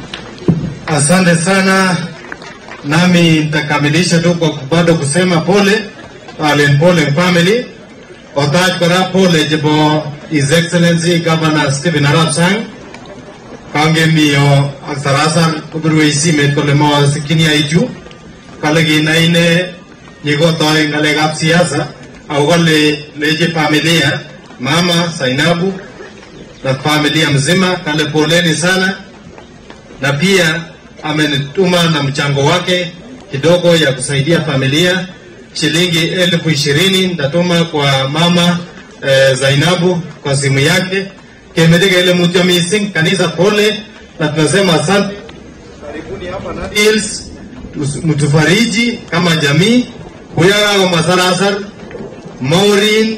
Asante sana, nami nitakamilisha tu kwa bado kusema pole wale pole family otaj kora pole jebo His Excellency Governor Stephen Arap Sang kange miyo aksarasar kubirwe isimet kole mo sikini aiju kale ginaine nyigotoy ngalekab siasa au kale leje familia mama Zainabu na familia mzima kale poleni sana, na pia amenituma na mchango wake kidogo ya kusaidia familia shilingi elfu ishirini ndatuma kwa mama eh, Zainabu kwa simu yake kemedega ile mutyo missing kanisa pole, na tunasema asante. Karibuni hapa na Hills mtufariji kama jamii kuyaga kwa masarasar Maureen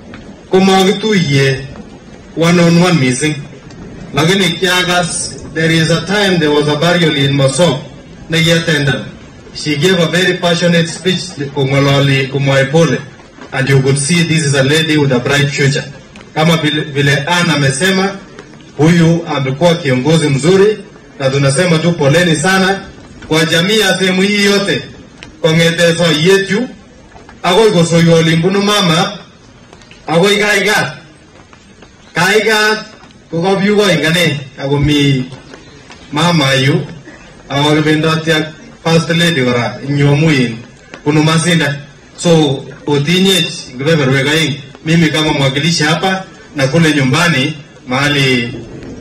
kumagituye one on one missing lakini kiagas there is a time there was a burial in Mosop na attended. She gave a very passionate speech kumwalali kumwae pole, and you could see this is a lady with a bright future. Kama vile Anna amesema huyu amekuwa kiongozi mzuri, na tunasema tu poleni sana kwa jamii ya sehemu hii yote kongeteso yetu agoi kosoyo limbunu mama agoi kaiga kaiga kokobyugo ingane agomi mama yu awabendotia first lady kora nyomuin kunu masinda so otinye ngebeberwe kaing mimi kama mwakilishi hapa na kule nyumbani mahali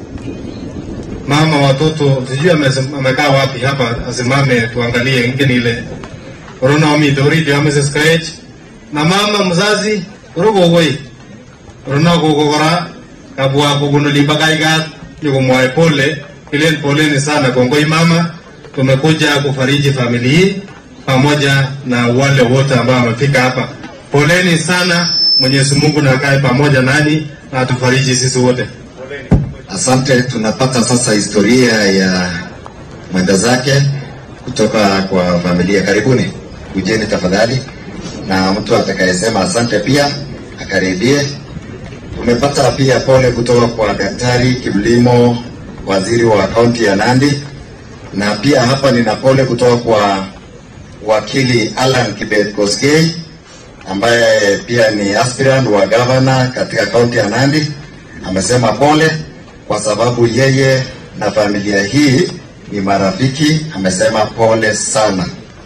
mama watoto sijui amekaa wapi hapa asimame tuangalie ngine ile corona mi doridi amese scratch na mama mzazi rogo woi corona gogo kora kabwa kuguno limbakaiga yuko mwae pole ile poleni sana kongoi mama. Tumekuja kufariji familia hii pamoja na wale wote ambao wamefika hapa. Poleni sana, Mwenyezi Mungu na akae pamoja nani na atufariji sisi wote. Asante. Tunapata sasa historia ya mwenda zake kutoka kwa familia. Karibuni, kujeni tafadhali, na mtu atakayesema asante pia akaribie. Tumepata pia pole kutoka kwa Daktari Kiblimo, waziri wa kaunti ya Nandi, na pia hapa nina pole kutoka kwa wakili Alan Kibet Kosgei ambaye pia ni aspirant wa governor katika kaunti ya Nandi. Amesema pole kwa sababu yeye na familia hii ni marafiki. Amesema pole sana.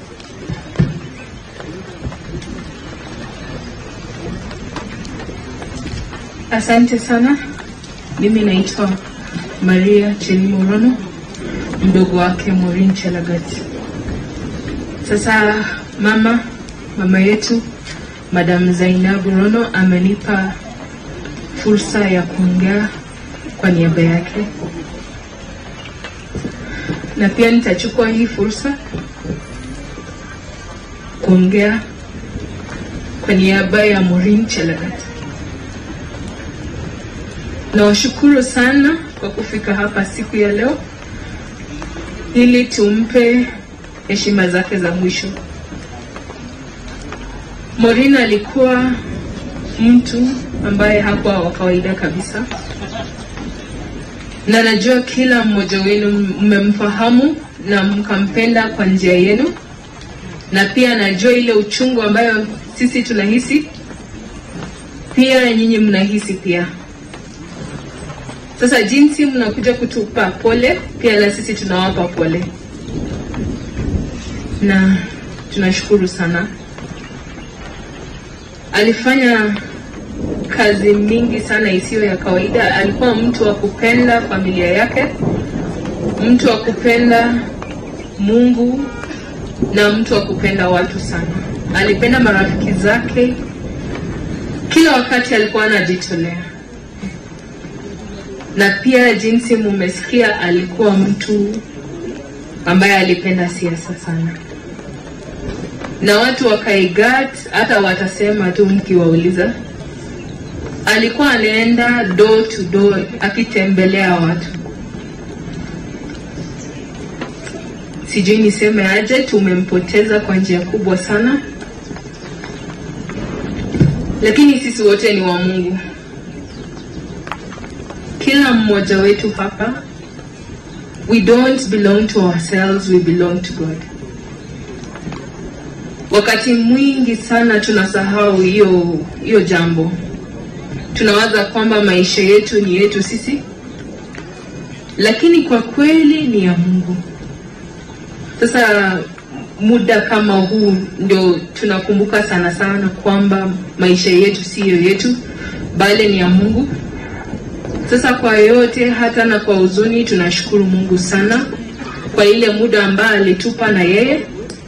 Asante sana. Mimi naitwa Maria Chelimo Rono, mdogo wake Maureen Chelagat. Sasa mama mama yetu Madam Zainabu Rono amenipa fursa ya kuongea kwa niaba yake, na pia nitachukua hii fursa kuongea kwa niaba ya Maureen Chelagat. Nawashukuru sana kwa kufika hapa siku ya leo ili tumpe heshima zake za mwisho. Maureen alikuwa mtu ambaye hakuwa wa kawaida kabisa, na najua kila mmoja wenu mmemfahamu na mkampenda kwa njia yenu, na pia najua ile uchungu ambayo sisi tunahisi pia nyinyi mnahisi pia. Sasa jinsi mnakuja kutupa pole, pia na sisi tunawapa pole, na tunashukuru sana. Alifanya kazi mingi sana isiyo ya kawaida. Alikuwa mtu wa kupenda familia yake, mtu wa kupenda Mungu, na mtu wa kupenda watu sana. Alipenda marafiki zake, kila wakati alikuwa anajitolea. Na pia jinsi mumesikia, alikuwa mtu ambaye alipenda siasa sana, na watu wa Kaigat hata watasema tu mkiwauliza, alikuwa anaenda door to door akitembelea watu. Sijui niseme aje, tumempoteza kwa njia kubwa sana, lakini sisi wote ni wa Mungu. Kila mmoja wetu hapa, we don't belong to ourselves, we belong to God. Wakati mwingi sana tunasahau hiyo hiyo jambo. Tunawaza kwamba maisha yetu ni yetu sisi, lakini kwa kweli ni ya Mungu. Sasa muda kama huu ndio tunakumbuka sana sana kwamba maisha yetu siyo yetu, bali ni ya Mungu. Sasa kwa yote, hata na kwa huzuni, tunashukuru Mungu sana kwa ile muda ambao alitupa na yeye,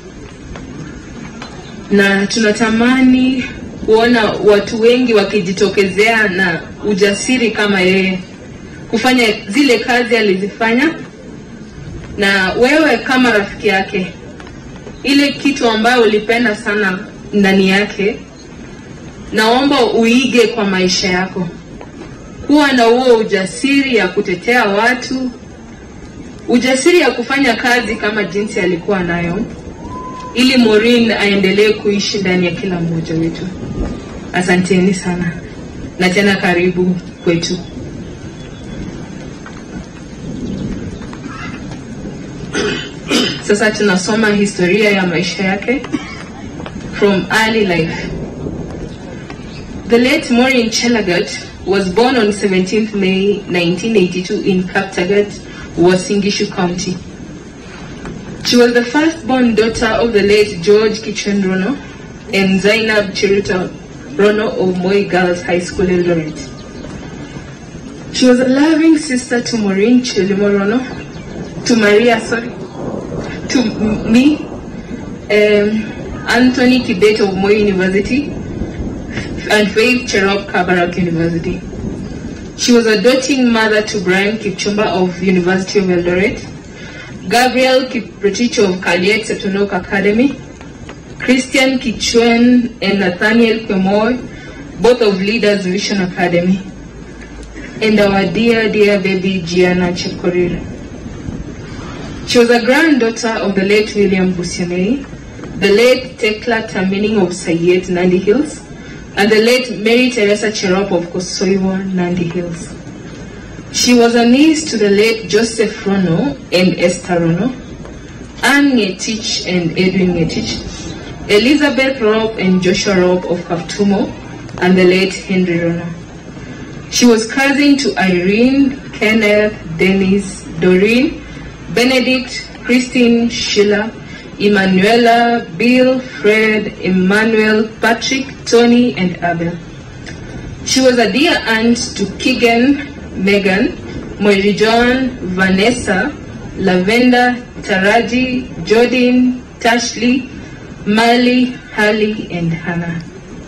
na tunatamani kuona watu wengi wakijitokezea na ujasiri kama yeye kufanya zile kazi alizifanya. Na wewe kama rafiki yake, ile kitu ambayo ulipenda sana ndani yake, naomba uige kwa maisha yako. Kuwa na huo ujasiri ya kutetea watu, ujasiri ya kufanya kazi kama jinsi alikuwa nayo, ili Maureen aendelee kuishi ndani ya kila mmoja wetu. Asanteni sana, na tena karibu kwetu. Sasa tunasoma historia ya maisha yake from early life. The late Maureen Chelagat was born on seventeenth May nineteen eighty-two in Kaptagat, Uasin Gishu County. She was the first-born daughter of the late George Kichwen Rono and Zainab Chiruta Rono of Moi Girls High School, Eldoret. She was a loving sister to Maureen Chelimo Rono, to Maria, sorry, to me, um, Anthony Kibet of Moi University, and Faith Cherop Kabarak University. She was a doting mother to Brian Kipchumba of University of Eldoret, Gabriel Kiprotich of Kaliet Setonok Academy, Christian Kichwen and Nathaniel Kwemoy, both of Leaders Vision Academy, and our dear, dear baby Gianna Chekorira. She was a granddaughter of the late William Busianei, the late Tekla Tamining of Sayet, Nandi Hills, and the late Mary Teresa Cherop of Kosoiwa, Nandi Hills. She was a niece to the late Joseph Rono and Esther Rono, Anne Ngetich and Edwin Ngetich, Elizabeth Rob and Joshua Rob of Kaftumo, and the late Henry Rono. She was cousin to Irene, Kenneth, Dennis, Doreen, Benedict, Christine, Sheila, Emanuela, Bill, Fred, Emmanuel, Patrick, Tony, and Abel. She was a dear aunt to Keegan, Megan, Moiri John, Vanessa, Lavenda, Taraji, Jordan, Tashley, Mali, Harley, and Hannah.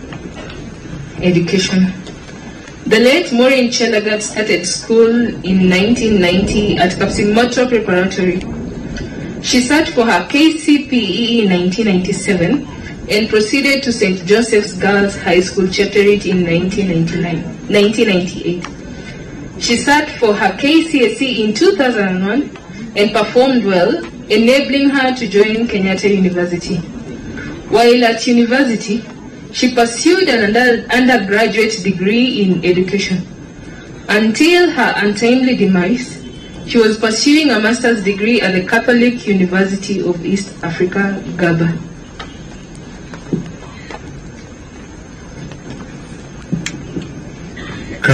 Education. The late Maureen Chelagat started school in nineteen ninety at Kapsimoto Preparatory. She sat for her K C P E in nineteen ninety-seven and proceeded to Saint Joseph's Girls High School, Chepterit in nineteen ninety-eight. She sat for her K C S E in two thousand one and performed well, enabling her to join Kenyatta University. While at university, she pursued an under undergraduate degree in education. Until her untimely demise, she was pursuing a master's degree at the Catholic University of East Africa, Gaba.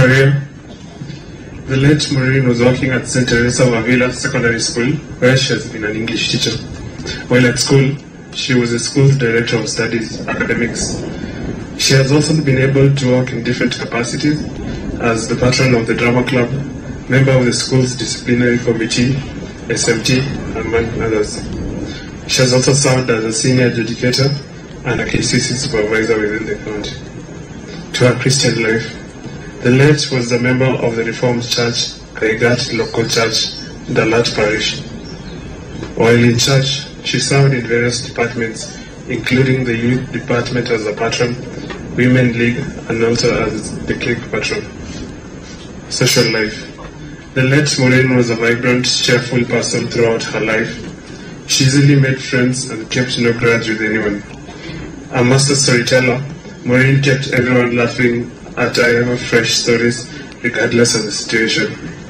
Career. The late Maureen was working at Saint Teresa of Avila Secondary School, where she has been an English teacher. While at school, she was the school's director of studies, academics. She has also been able to work in different capacities as the patron of the drama club, member of the school's disciplinary committee, S M T, among others. She has also served as a senior educator and a K C C supervisor within the county. To her Christian life, the late was a member of the Reformed Church, Kaigat Local Church, Dalat Parish. While in church, she served in various departments, including the youth department as a patron, Women League, and also as the clique patron. Social life. The late Maureen was a vibrant, cheerful person throughout her life. She easily made friends and kept no grudge with anyone. A master storyteller, Maureen kept everyone laughing at her ever fresh stories, regardless of the situation.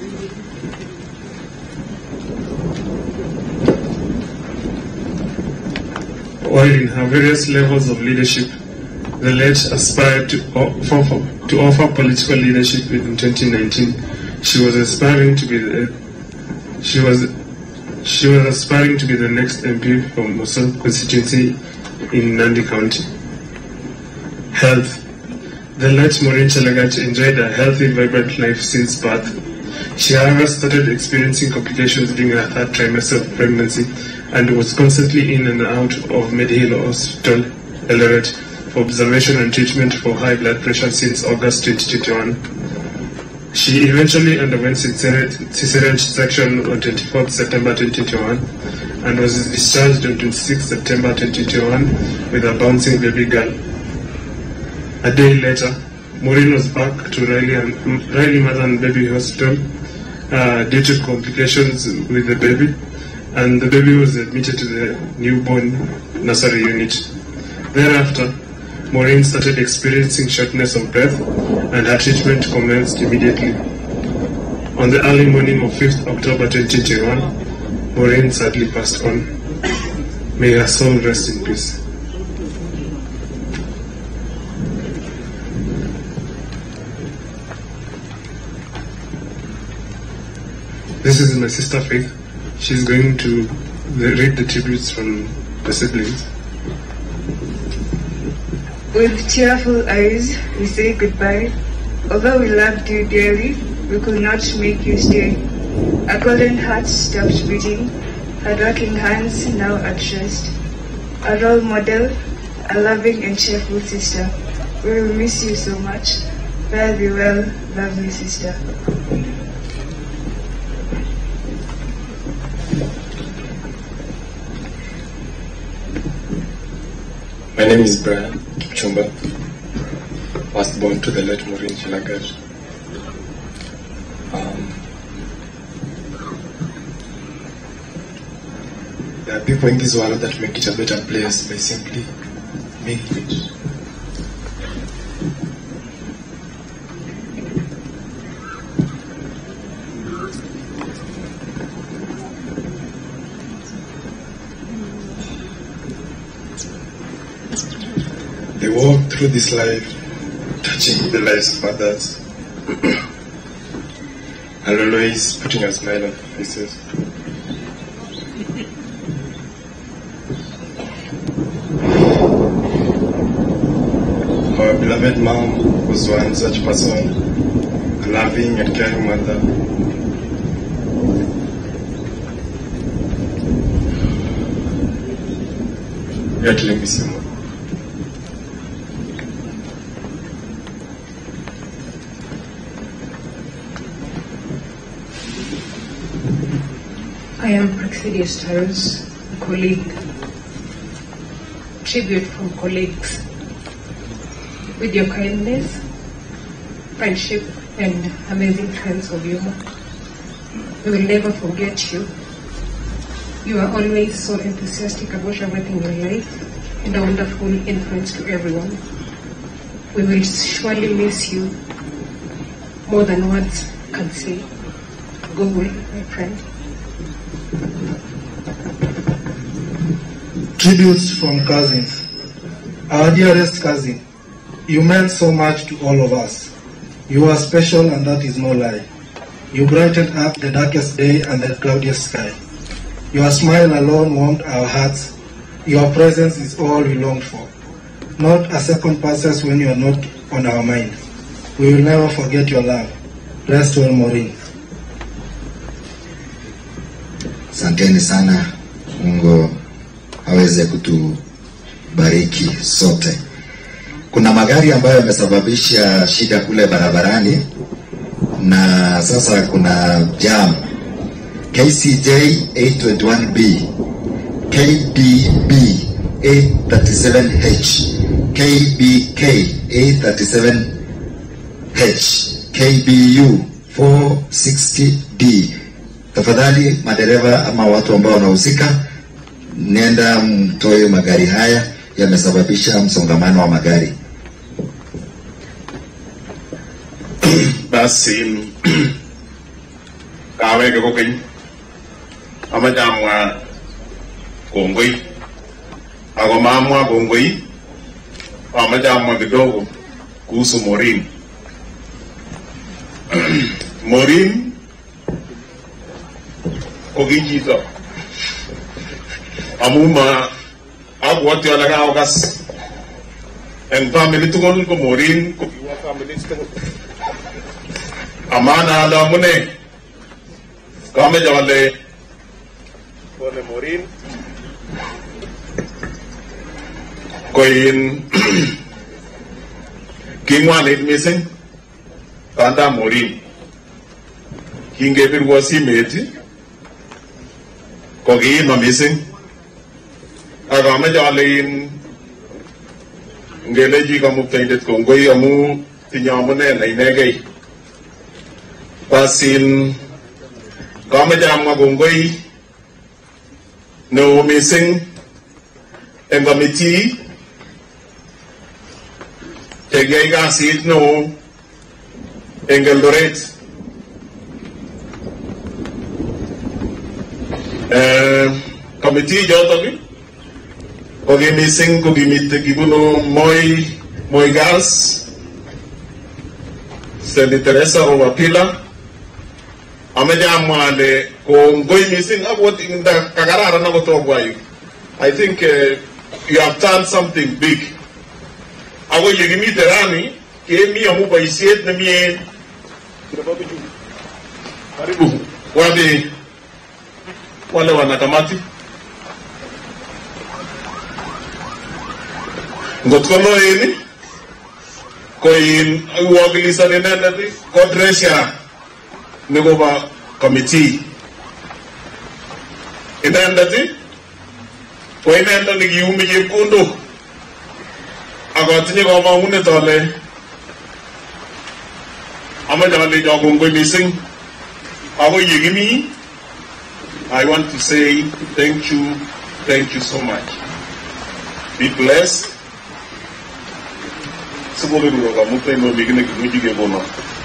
While in her various levels of leadership, the late aspired to offer, to offer political leadership in twenty nineteen. She was aspiring to be the she was she was aspiring to be the next M P from Mosul constituency in Nandi County. Health. The late Maureen Chelagat enjoyed a healthy, vibrant life since birth. She, however, started experiencing complications during her third trimester of pregnancy and was constantly in and out of Medihill Hospital, Eldoret, for observation and treatment for high blood pressure since August twenty twenty-one. She eventually underwent cesarean section on twenty-fourth September twenty twenty-one and was discharged on twenty-sixth September twenty twenty-one with a bouncing baby girl. A day later, Maureen was back to Riley, and, Riley Mother and Baby Hospital uh, due to complications with the baby, and the baby was admitted to the newborn nursery unit. Thereafter, Maureen started experiencing shortness of breath, and her treatment commenced immediately. On the early morning of fifth October twenty twenty-one, Maureen sadly passed on. May her soul rest in peace. This is my sister Faith. She's going to read the tributes from the siblings. With tearful eyes, we say goodbye. Although we loved you dearly, we could not make you stay. A golden heart stopped beating, hard-working hands now at rest. A role model, a loving and cheerful sister. We will miss you so much. Fare thee well, lovely sister. My name is Brian Chumba, was born to the late Maureen Chelagat. Um, there are people in this world that make it a better place by simply making it. They walk through this life, touching the lives of others, and always putting a smile on their faces. Our beloved mom was one such person, a loving and caring mother. We actually miss you, Mom. I am Praxidius Tyrus, a colleague. Tribute from colleagues. With your kindness, friendship, and amazing sense of humor, we will never forget you. You are always so enthusiastic about everything in life and a wonderful influence to everyone. We will surely miss you more than words can say. Go well, my friend. Tributes from cousins. Our dearest cousin, you meant so much to all of us. You are special, and that is no lie. You brightened up the darkest day and the cloudiest sky. Your smile alone warmed our hearts. Your presence is all we longed for. Not a second passes when you are not on our mind. We will never forget your love. Rest well, Maureen. Asanteni sana. Mungu aweze kutubariki sote. Kuna magari ambayo yamesababisha shida kule barabarani na sasa kuna jam. K C J eight twenty-one B, K B B eight thirty-seven H, K B K eight thirty-seven H, K B U four sixty D. Tafadhali madereva ama watu ambao wanahusika, nenda mtoe magari haya, yamesababisha msongamano wa magari. Basi kaweke kokeny amajamwa kongoi ako mamwa kongoi amajamwa kidogo kuhusu Maureen. Maureen kokijito amuma abwati ala kaokas en family tukul ko Maureen ko kiwa family tukul amana ala mune kame jawale kone Maureen koin kingwanit missing kanda Maureen kingebirwo simet ko kiima missing akame jawale ngeleji kamuktaindet kongoi amu tinye amune na inegei. Basin kameche amwa kongoi neo missing eng committee chekiyai kasit neo eng Eldoret. Eh, committee jotok koki missing kokimite kibunu Moi Moi Girls, Saint Teresa of Avila. Ameja amwale kongoi missing abot inda kagarara na kutogwa yu. I think uh, you have done something big. Ago yegimi terani kemi amu baisiet na mie karibu wale wale wanakamati ngotkono yeni koin uwagilisa nenendati kodresha Negoba committee. Inandati, kwa inanda ni giumi jekundu. Agotinye kwa maune tole. Ama jamali jagongoi missing. Ago yegimi. I want to say thank you, thank you so much. Be blessed. Subole ruga mutai no bigine kimujige bono.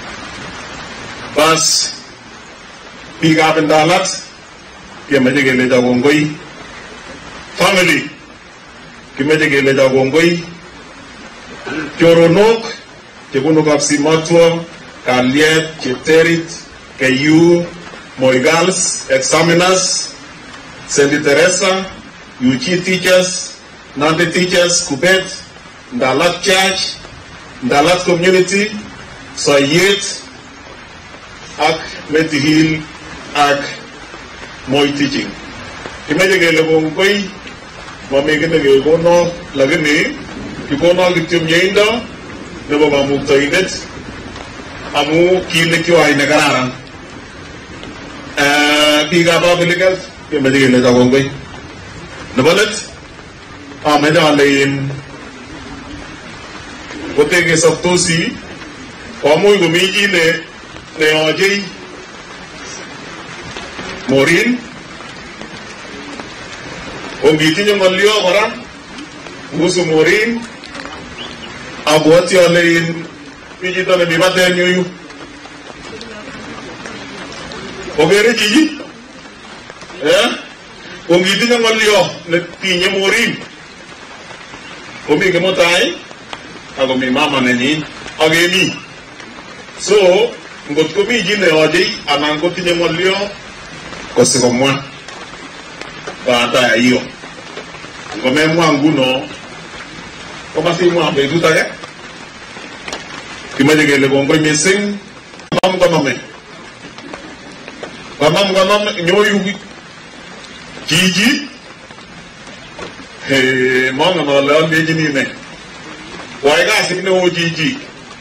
Bas biga bendalat kimeje gele jagongoi family kimeje gele jagongoi Choronok chebunu kapsimatwa Kaliet Chepterit Kayu Moi Girls examiners Saint Teresa U G teachers Nandi teachers Kubet Ndalat Church Ndalat community Sayet ak Meti Hill ak Moi teaching. Kimeje gele kongoi mamegene gele kono lagini kikono kitum yeinda nebo mamuktaindet amu kile kiwa ina kararan. Eh biga babiligal kimeje gele kongoi. Nabalet ameda alain kotege saptosi pamoy gumiji ne ne oje Maureen ongitinye ngolyo kora kuhusu Maureen abwati ale in pijito ne bibate nyoyu ogere jiji eh ongitinye ngolyo ne tinye Maureen omi kemotai ako mi mama nenyin agemi So, ngot komi chi neyochei anan kotinye ng'olyo kosikomwa baada ya hiyo. Ngomemwa nguno kama simwa betut age kimache kele kongoi mising konam konome konam konome nyoyu chichi mongen ole aldechini ne koai kasit neo chichi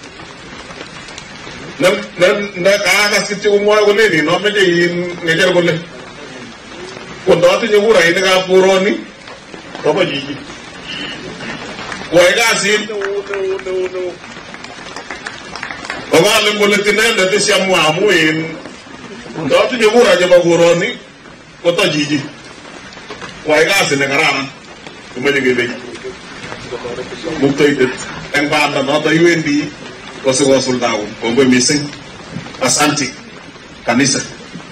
ne kaakas kityo komwoe kolenin ameche in ngecher kole kondotinye kurainikab koroni kobo chichi koai kasit neo neo neo neo kokale kole tinendet isiamwa amu in ndotinye kura chebo koroni koto chichi koai kasit nekararan komeche kelechi muktoidet eng banda noto iwendi kosikosuldaun. Kongoi mising, asante kanisa.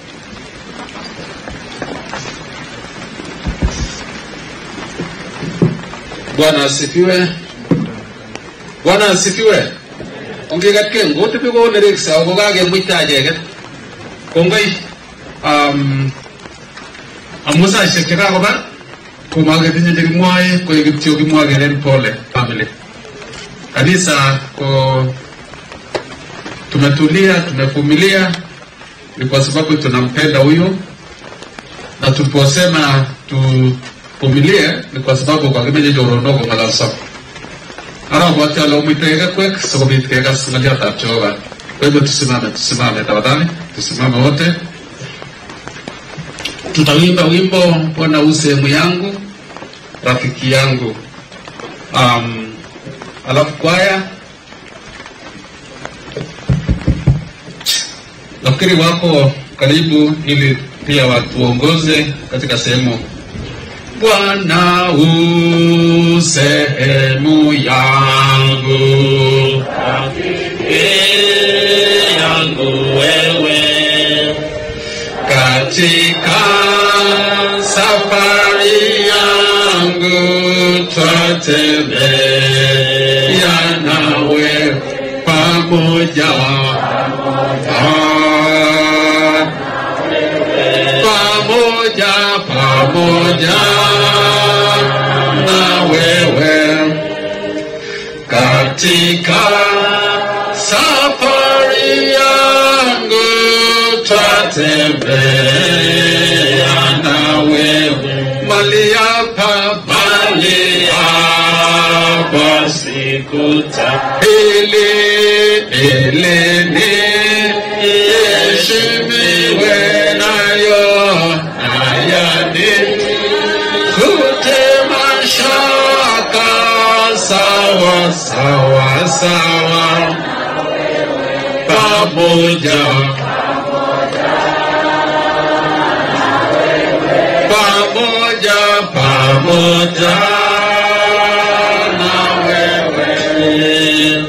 Bwana asifiwe. Bwana asifiwe. Ongegatke ngote piko nereksa ogage muita jeket. Kongoi um amusa shekera koba kumage tinye jikimwae kwa kitio kimwage len pole family. Kanisa ko tumetulia, tumevumilia ni kwa sababu tunampenda huyu, na tuliposema tuvumilie ni kwa sababu kwa kimeje jorondo kwa malasa. Ara watu alo mwitega kwek sokobit kega singalia tapchoga. Kwa hivyo tusimame, tusimame tafadhali, tusimame wote. Tutawimba wimbo Bwana u sehemu yangu, rafiki yangu. Um, alafu kwaya nafikiri wako karibu ili pia watuongoze katika sehemu. Bwana u sehemu yangu, rafiki yangu wewe, katika safari yangu twatembea nawe pamoja, pamoja pamoja na wewe katika safari yangu twatembea na wewe mali hapa mali hapa sikuta ili ili ni heshimiwe nayo ayani kutema shaka sawa sawa sawa pamoja pamoja pamoja na wewe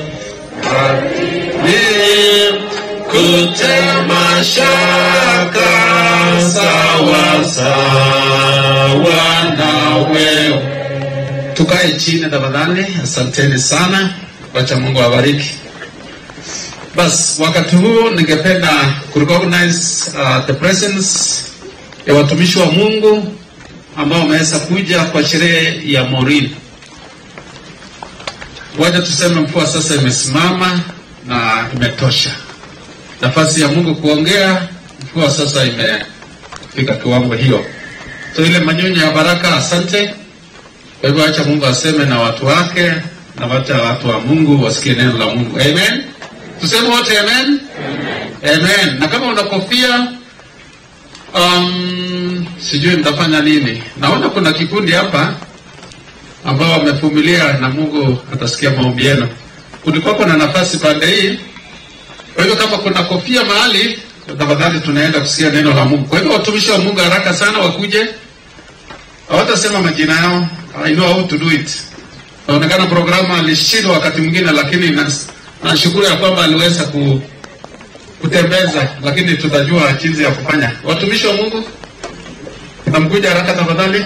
ni kutema shaka sawa sawa na wewe. Tukae chini tafadhali. Asanteni sana, wacha Mungu awabariki. Bas, wakati huu ningependa kurecognize uh, the presence ya watumishi wa Mungu ambao wameweza kuja kwa sherehe ya Maureen. Wacha tuseme mvua sasa imesimama na imetosha. Nafasi ya Mungu kuongea, mvua sasa imefika kiwango hiyo. So ile manyonyo ya baraka, asante. Kwa hivyo acha Mungu aseme na watu wake, na wacha watu wa Mungu wasikie neno la Mungu. Amen. Tuseme wote amen. Amen. Amen. Na kama una kofia um, sijui mtafanya nini. Naona kuna kikundi hapa ambao wamevumilia na Mungu atasikia maombi yenu. Kulikuwa kuna nafasi pande hii. Kwa hivyo kama kuna kofia mahali, tafadhali tunaenda kusikia neno la Mungu. Kwa hivyo watumishi wa Mungu haraka sana wakuje. Hawatasema majina yao. I know how to do it. Naonekana programu alishindwa wakati mwingine, lakini nashukuru ya kwamba aliweza ku, kutembeza, lakini tutajua jinsi ya kufanya. Watumishi wa Mungu, namkuja haraka tafadhali.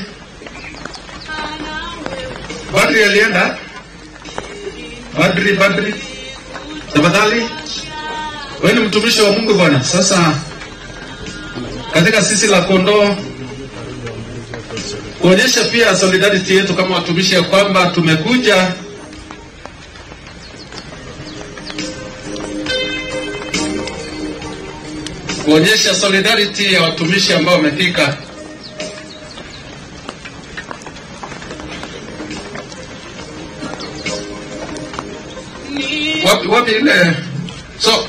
Badri alienda? Badri, Badri. Tafadhali. Wewe ni mtumishi wa Mungu bwana. Sasa katika sisi la kondoo kuonyesha pia solidarity yetu kama watumishi ya kwamba tumekuja kuonyesha solidarity ya watumishi ambao wamefika. Wapi wapi ile so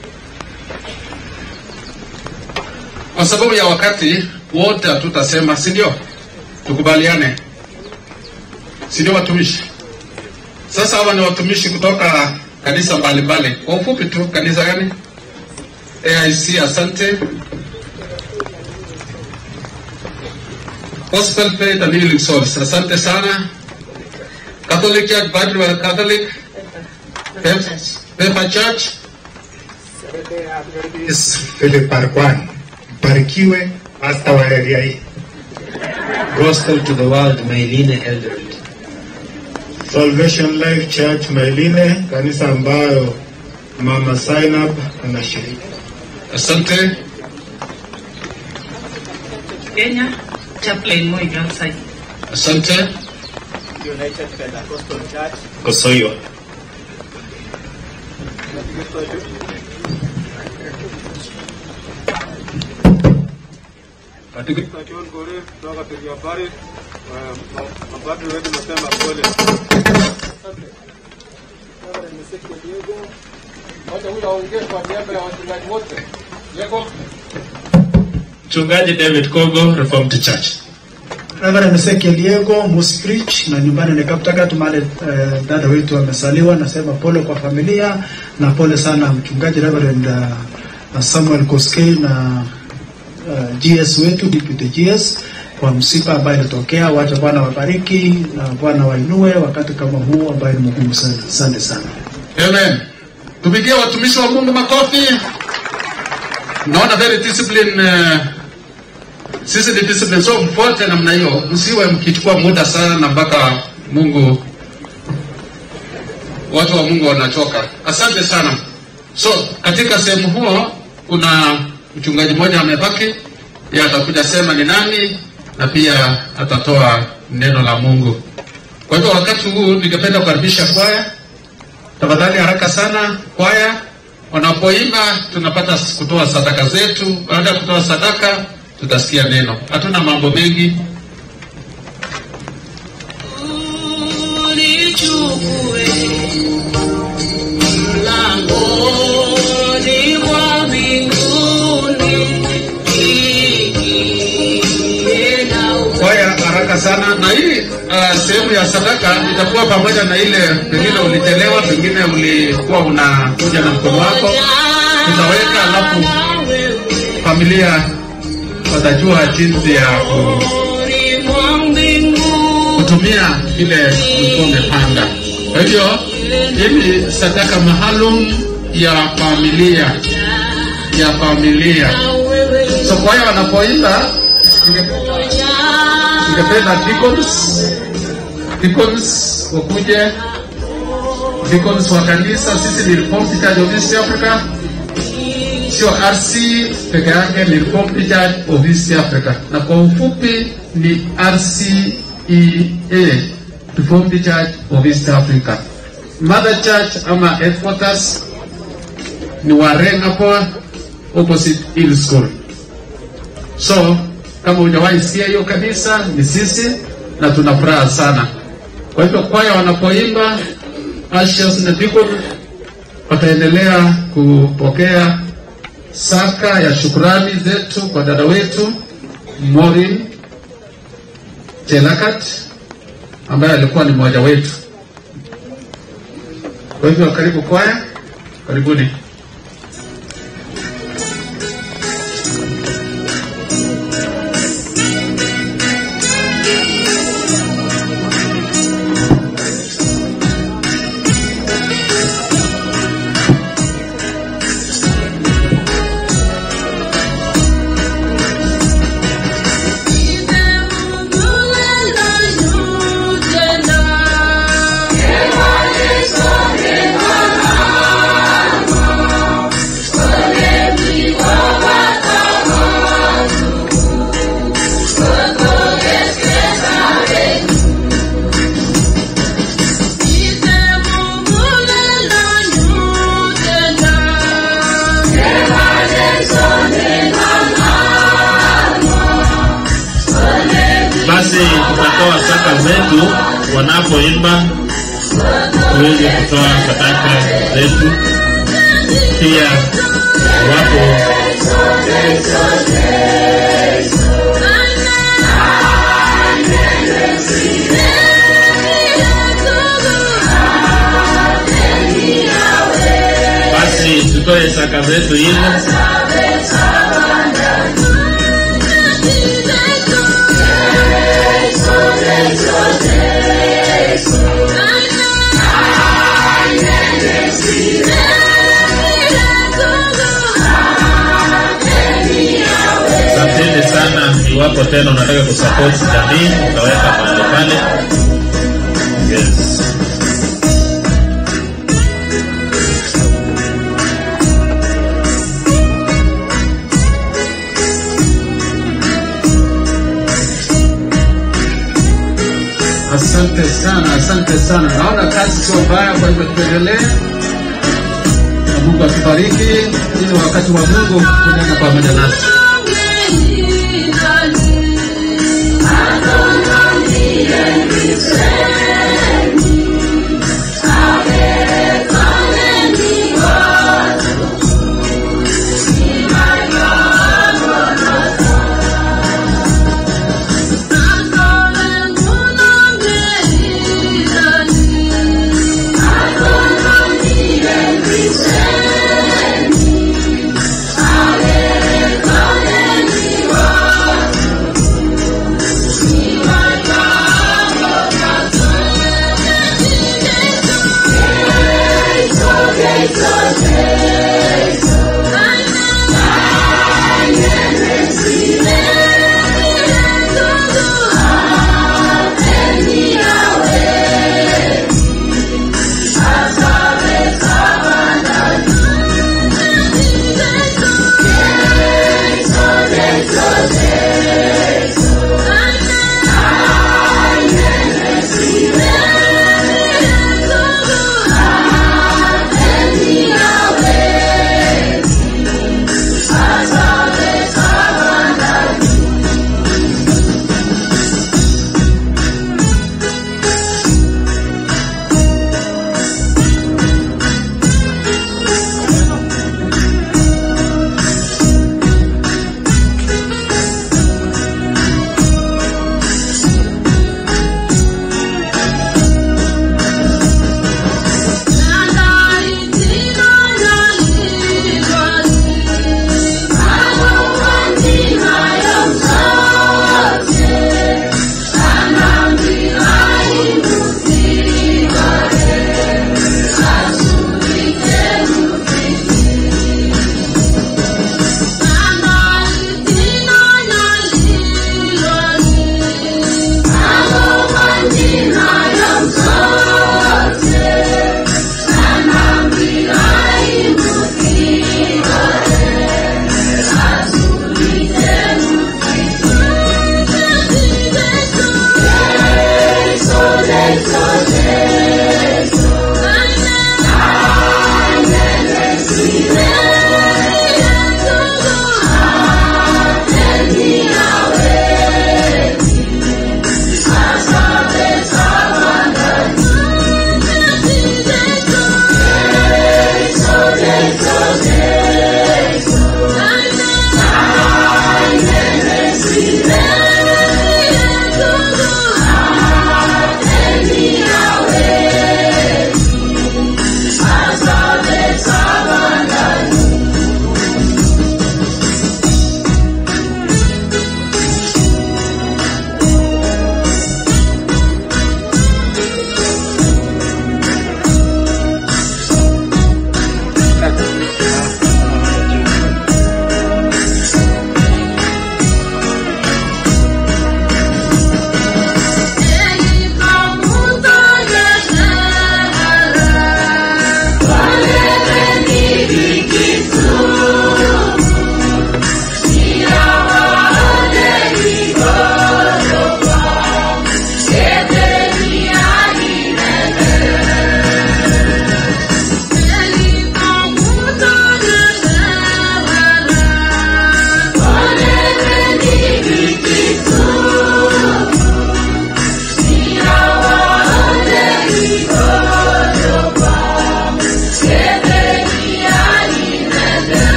kwa sababu ya wakati wote hatutasema, si ndio? Tukubaliane, si ndio watumishi? Sasa hawa ni watumishi kutoka kanisa mbalimbali. Kwa ufupi tu, kanisa gani? A I C, asante. Gospel Faith and Healing Souls, asante sana. Catholic Church, Bible Catholic, Pepper Church. Yes, Philip Parkwan. Barikiwe hasta wa area hii. Gospel to the World, Mailine Eldoret. Salvation Life Church Mailine, kanisa ambayo Mama Zainab anashiriki. Asante. Kenya, Chaplain Moi Gansai. Asante. United Pentecostal Church. Kosoyo. Katika kiongozi kutoka Pigia Pari, mapadri wetu nasema pole. Asante. Baba nimesikia Diego. Wote huyo aongee kwa niaba ya wachungaji wote. Diego. Mchungaji David Kogo, Reformed Church. Reverend Ezekiel Diego, Musprich, na nyumbani ni Kaptagat mahali uh, dada wetu amesaliwa. Nasema pole kwa familia na pole sana mchungaji Reverend uh, Samuel Koskei na uh, G S wetu Deputy G S kwa msiba ambayo ilitokea. Wacha Bwana wabariki na Bwana wainue wakati kama huu ambayo ni muhimu sana. Asante sana. Amen. Tupigie watumishi wa Mungu makofi. Naona very discipline. Uh, sisi ni discipline, so mfuate namna hiyo, msiwe mkichukua muda sana na mpaka Mungu, watu wa Mungu wanachoka. Asante sana. So katika sehemu huo kuna mchungaji mmoja amebaki, yeye atakuja sema ni nani na pia atatoa neno la Mungu. Kwa hivyo wakati huu ningependa kukaribisha kwaya. Tafadhali haraka sana kwaya. Wanapoimba tunapata kutoa sadaka zetu. Baada ya kutoa sadaka tutasikia neno. Hatuna mambo mengi. Unichukue mlangoni mwa mbinguni. Kwaya haraka sana, na hii uh, sehemu ya sadaka itakuwa pamoja na ile pengine ulichelewa, pengine ulikuwa unakuja na mkono wako, tutaweka alafu familia watajua jinsi ya kutumia ile ulikuwa umepanga. Kwa hivyo hii sadaka maalum ya familia ya familia. So kwaya wanapoimba ningependa deacons deacons wakuje, deacons wa kanisa. Sisi ni Reformed Church of East Africa, sio R C peke yake, ni Reformed Church of East Africa, na kwa ufupi ni R C E A, Reformed Church of East Africa. Mother Church ama headquarters ni Warengapo opposite Hill School. So kama hujawahi sikia hiyo kanisa, ni sisi na tunafuraha sana. Kwa hivyo kwaya wanapoimba, ushers na deacon wataendelea kupokea saka ya shukrani zetu kwa dada wetu Maureen Chelakat ambaye alikuwa ni mmoja wetu. Kwa hivyo karibu kwaya, karibuni. Thank you. wanapoimba tuweze kutoa sadaka zetu. Pia wapo basi tutoe sadaka zetu hizo. Asante sana. Iwapo tena unataka kusupport jamii, utaweka mahali pale. Yes. Asante sana, asante sana. Naona kazi sio mbaya, kwa hivyo tuendelee. Na Mungu atubariki. Ili wakati wa Mungu kunena pamoja nasi. Thank you.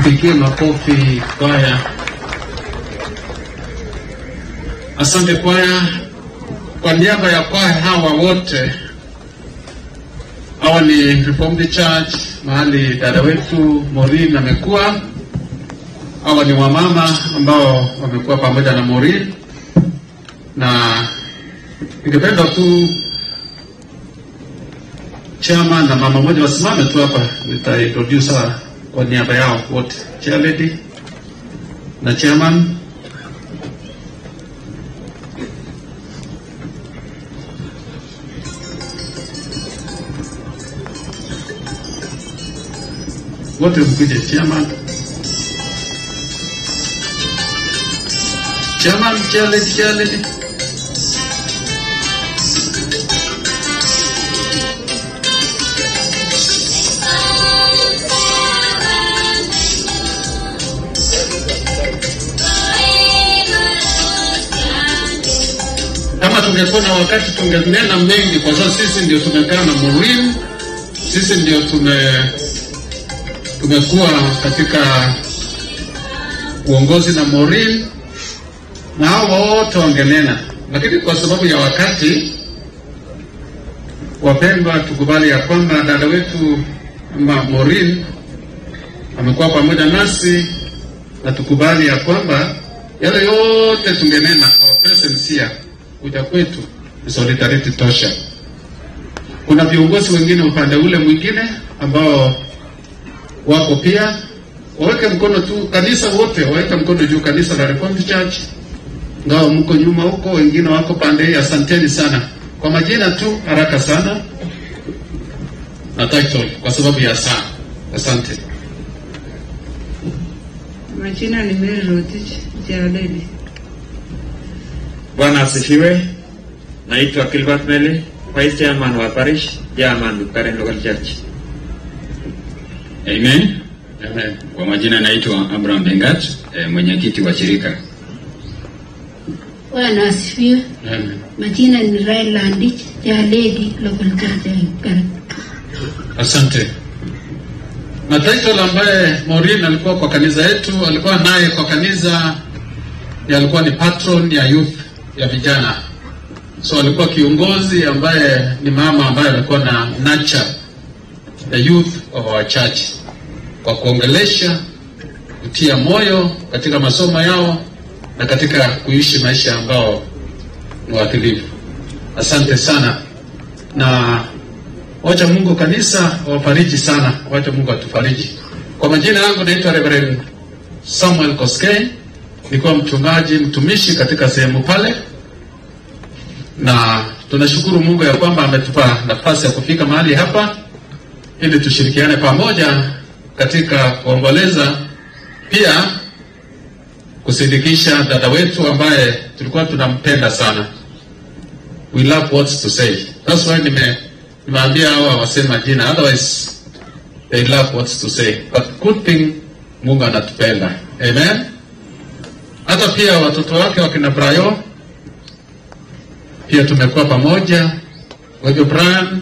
Tupigie makofi kwaya. Asante kwaya. Kwa niaba ya kwaya hawa wote, hawa ni Reformed Church mahali dada wetu Maureen amekuwa. Hawa ni wamama ambao wamekuwa pamoja na Maureen, na ningependa tu chairman na mama moja wasimame tu hapa, nitaintroduce kwa niaba yao wote, chair lady na chairman. Wote mkuje, chairman, chairman, chair lady, chair lady. Kama tungekuwa na wakati tungenena mengi, kwa sababu sisi ndio tumekaa na Maureen, sisi ndio tume tumekuwa katika uongozi na Maureen, na hao wote wangenena, lakini kwa sababu ya wakati, wapendwa, tukubali ya kwamba dada wetu Maureen amekuwa pamoja nasi, na tukubali ya kwamba yale yote tungenena, our presence here, kuja kwetu ni solidarity tosha. Kuna viongozi wengine upande ule mwingine ambao wako pia, waweke mkono tu, kanisa wote waweke mkono juu, kanisa la Reformed Church. Ngao mko nyuma huko, wengine wako pande hii. Asanteni sana kwa majina tu, haraka sana na title kwa sababu ya saa. Asante. Majina ni Mary Rotich Jaleli. Bwana asifiwe. Naitwa Gilbert Mele, Vice Chairman wa Parish, Chairman Bukharen Local Church. Amen. Amen. Kwa majina naitwa Abraham Bengat, eh, mwenyekiti wa shirika. Bwana asifiwe. Amen. Majina ni Raila Andich, Jaleli Local Church. Asante. Na title ambaye Maureen alikuwa kwa kanisa yetu, alikuwa naye kwa kanisa, alikuwa ni patron ya youth, ya vijana. So alikuwa kiongozi ambaye ni mama ambaye alikuwa na nurture the youth of our church, kwa kuongelesha, kutia moyo katika masomo yao na katika kuishi maisha ambao ni waadilifu. Asante sana, na wacha Mungu kanisa wafariji sana, wacha Mungu atufariji. Kwa majina yangu naitwa Reverend Samuel Koskei, nilikuwa mchungaji mtumishi katika sehemu pale, na tunashukuru Mungu ya kwamba ametupa nafasi ya kufika mahali hapa ili tushirikiane pamoja katika kuomboleza, pia kusindikisha dada wetu ambaye tulikuwa tunampenda sana. We love what to say. That's why nime nimeambia hawa wasema jina, otherwise they love what to say. But good thing, Mungu anatupenda. Amen. Hata pia watoto wake wakina Brian pia tumekuwa pamoja. Kwa hivyo Brian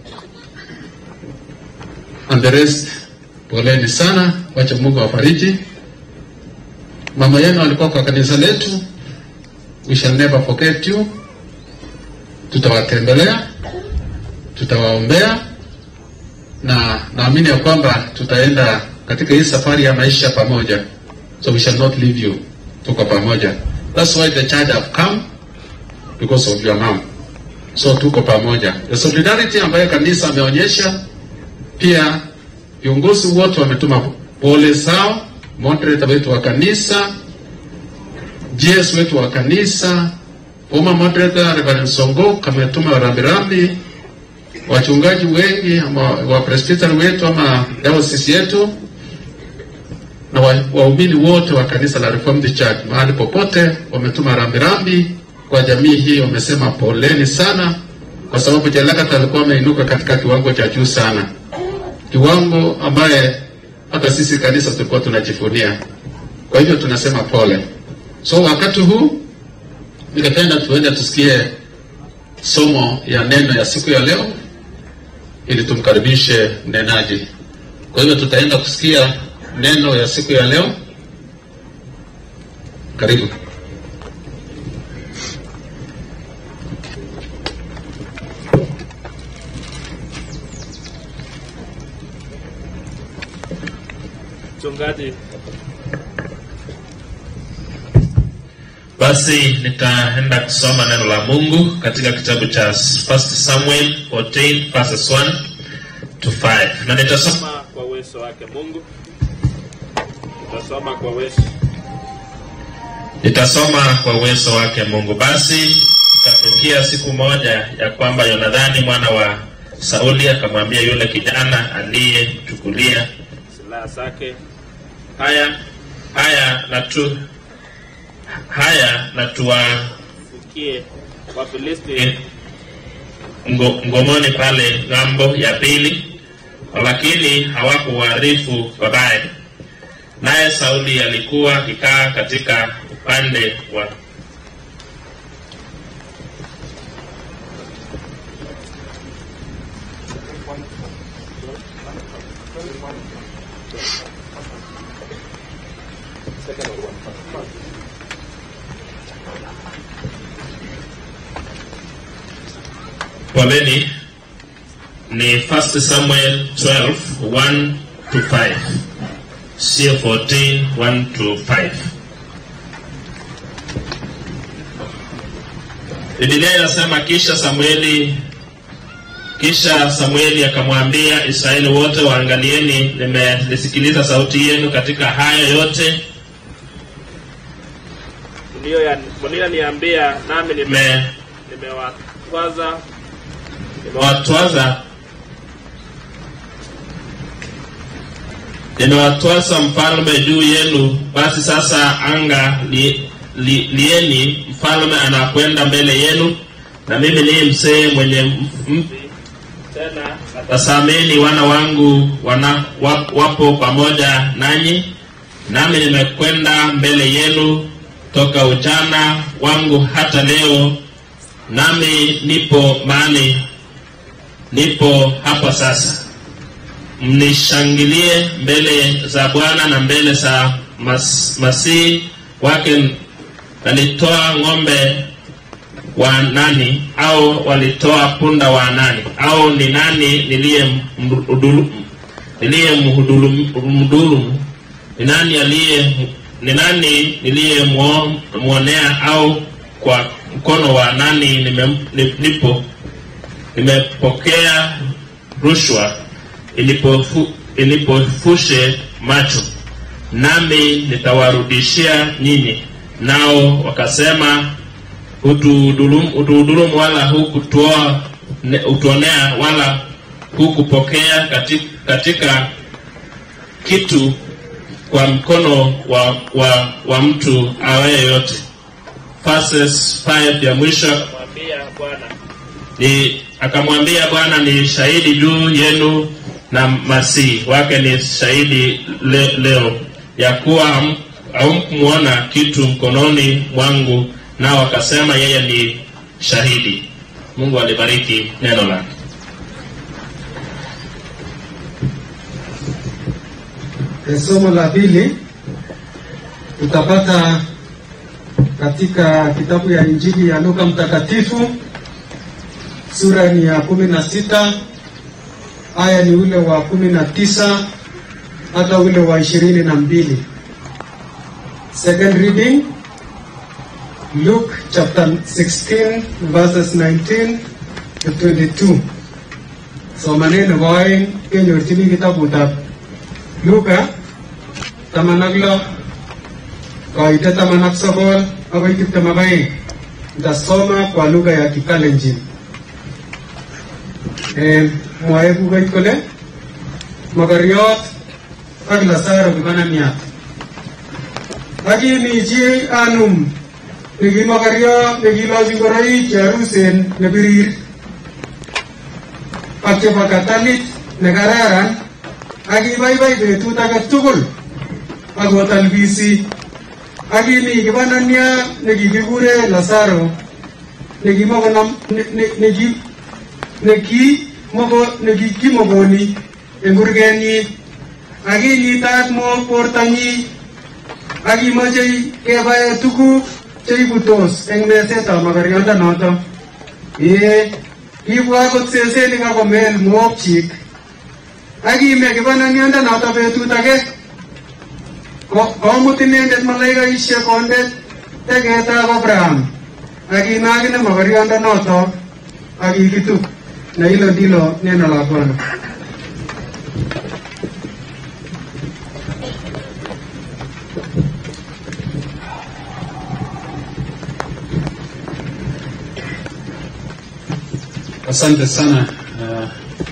and the rest, poleni sana, wacha Mungu awafariji. Mama yenu alikuwa kwa kanisa letu, we shall never forget you. Tutawatembelea, tutawaombea, na naamini ya kwamba tutaenda katika hii safari ya maisha pamoja. So we shall not leave you. Tuko pamoja. That's why the church have come, because of your mom. So tuko pamoja. The solidarity ambayo kanisa ameonyesha, pia viongozi wote wametuma pole zao, moderator wetu wa kanisa, G S wetu wa kanisa, former moderator Reverend Songo kametuma rambirambi, wachungaji wengi ama wa presbytery wetu ama diocese yetu, na waumini wote wa kanisa la Reformed Church mahali popote wametuma rambirambi kwa jamii hii. Wamesema poleni sana, kwa sababu Jalakata alikuwa ameinuka katika kiwango cha juu sana, kiwango ambaye hata sisi kanisa tulikuwa tunajifunia. Kwa hivyo tunasema pole. So wakati huu ningependa tuende tusikie somo ya neno ya siku ya leo ili tumkaribishe mnenaji. Kwa hivyo tutaenda kusikia neno ya siku ya leo. Karibu. Mchungaji. Basi nitaenda kusoma neno la Mungu katika kitabu cha First Samuel fourteen verses one to five. Na nitasoma kwa uwezo wake Mungu. Nitasoma kwa uwezo. Nitasoma kwa uwezo wake Mungu. Basi ikatokea siku moja ya kwamba Yonathani mwana wa Sauli akamwambia yule kijana aliyechukulia silaha zake, haya haya na tu haya na tuwafikie Wafilisti ngo, ngomoni pale ng'ambo ya pili, lakini hawakuarifu babaye. Naye Sauli alikuwa akikaa katika upande wa Poleni ni First Samuel twelve one to five, sio fourteen one to five. Biblia inasema kisha Samueli kisha Samueli akamwambia Israeli wote, waangalieni, nimelisikiliza sauti yenu katika haya yote ndio ya Bwana niambia, nami nime nimewatwaza nimewatwaza nimewatwaza mfalme juu yenu. Basi sasa anga li, li, lieni, mfalme anakwenda mbele yenu, na mimi ni mzee mwenye mvi. Tena Tazameni wana wangu wana wapo pamoja nanyi, nami nimekwenda mbele yenu toka ujana wangu hata leo, nami nipo mani nipo hapa sasa. Mnishangilie mbele za Bwana na mbele za mas, masihi wake. Walitoa ng'ombe wa nani, au walitoa punda wa nani? Au ni nani niliye mdhulumu niliye mdhulumu? Ni nani aliye ni nani niliye muonea? Au kwa mkono wa nani nime, nipo nimepokea rushwa ilipofu, ilipofushe macho? Nami nitawarudishia nyinyi. Nao wakasema, utudhulumu wala hukutoa utuonea wala hukupokea katika, katika kitu kwa mkono wa, wa, wa mtu awaye yote. Verses five ya mwisho akamwambia Bwana ni akamwambia Bwana ni shahidi juu yenu, na masihi wake ni shahidi le, leo ya kuwa hamkumuona kitu mkononi mwangu. Nao wakasema yeye ni shahidi. Mungu alibariki neno lake. Somo la pili utapata katika kitabu ya Injili ya Luka mtakatifu, sura ni ya kumi na sita, aya ni ule wa kumi na tisa hata ule wa ishirini na mbili. Second reading, Luke chapter sixteen verses nineteen to twenty-two. So maneno bawain kenyorchini kitabutab Luka taman ak lo koite taman ak sokol akoi tiptem ak aeng. Nitasoma kwa lugha ya Kikalenjin. Eh, mwae bukoit kole Mogoriot ak Lazaro kibananiat. Akimi chi anum niki Mogorio nekilochi ngoroik chearusen nebirir ak chebo katalit nekararan, akibaibai betut age tugul akotalbisi. Akimi kibanania nekikikure Lazaro nekimokonam neki neki mogo nekikimogoni eng kurgenyi akinyitat mo bortanyi akimache kebae tuguk cheibutos eng mesetab mokoriondonoto. Ee, ibwa akot sesenik akomel mookchik akime kibananiondonoto betut age komut inendet malaikaisiek konde tegetab Abraham akinakine mokoriondonoto akikitu. Na hilo ndilo neno la Bwana. Asante sana uh,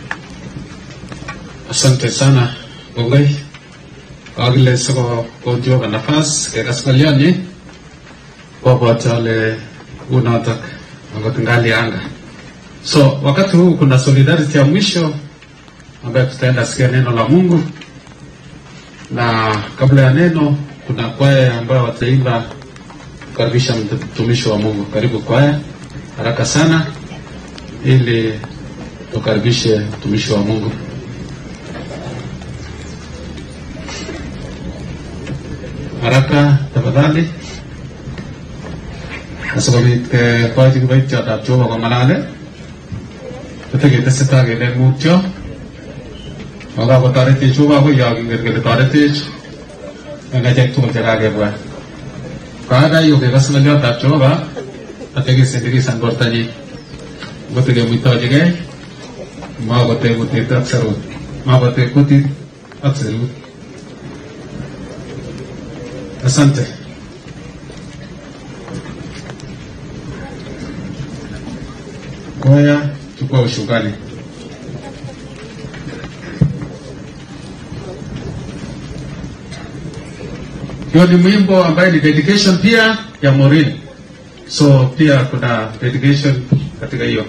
asante sana Bongoi agile soko kojo nafas ke kasgaliani popote unatak angotingali anga. So wakati huu kuna solidarity ya mwisho ambayo tutaenda sikia neno la Mungu, na kabla ya neno kuna kwaya ambayo wataimba kukaribisha mtumishi wa Mungu. Karibu kwaya haraka sana ili tukaribishe mtumishi wa Mungu. Haraka tafadhali. Asogobit ke kwaji kubait chata choba kwa malale. Tutake teseta ke le mutyo. Oga ko tarete choba ko ya ngir ke tarete. Nga jek tu ke kage bwa. Kada yo ke kasna jata choba atege sendiri sangortani. Gote muito jige ma gote gote taksaru ma gote kuti aksaru. Asante. Kwaya chukua ushukani. Hiyo ni mwimbo ambaye ni dedication pia ya Maureen. So pia kuna dedication katika hiyo.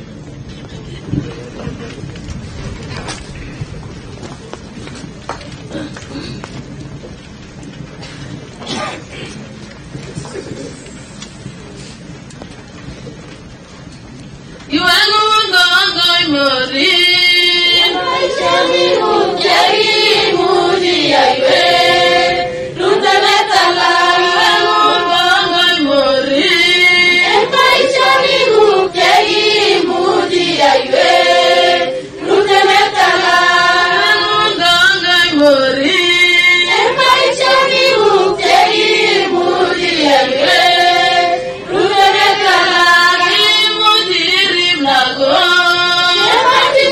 Go.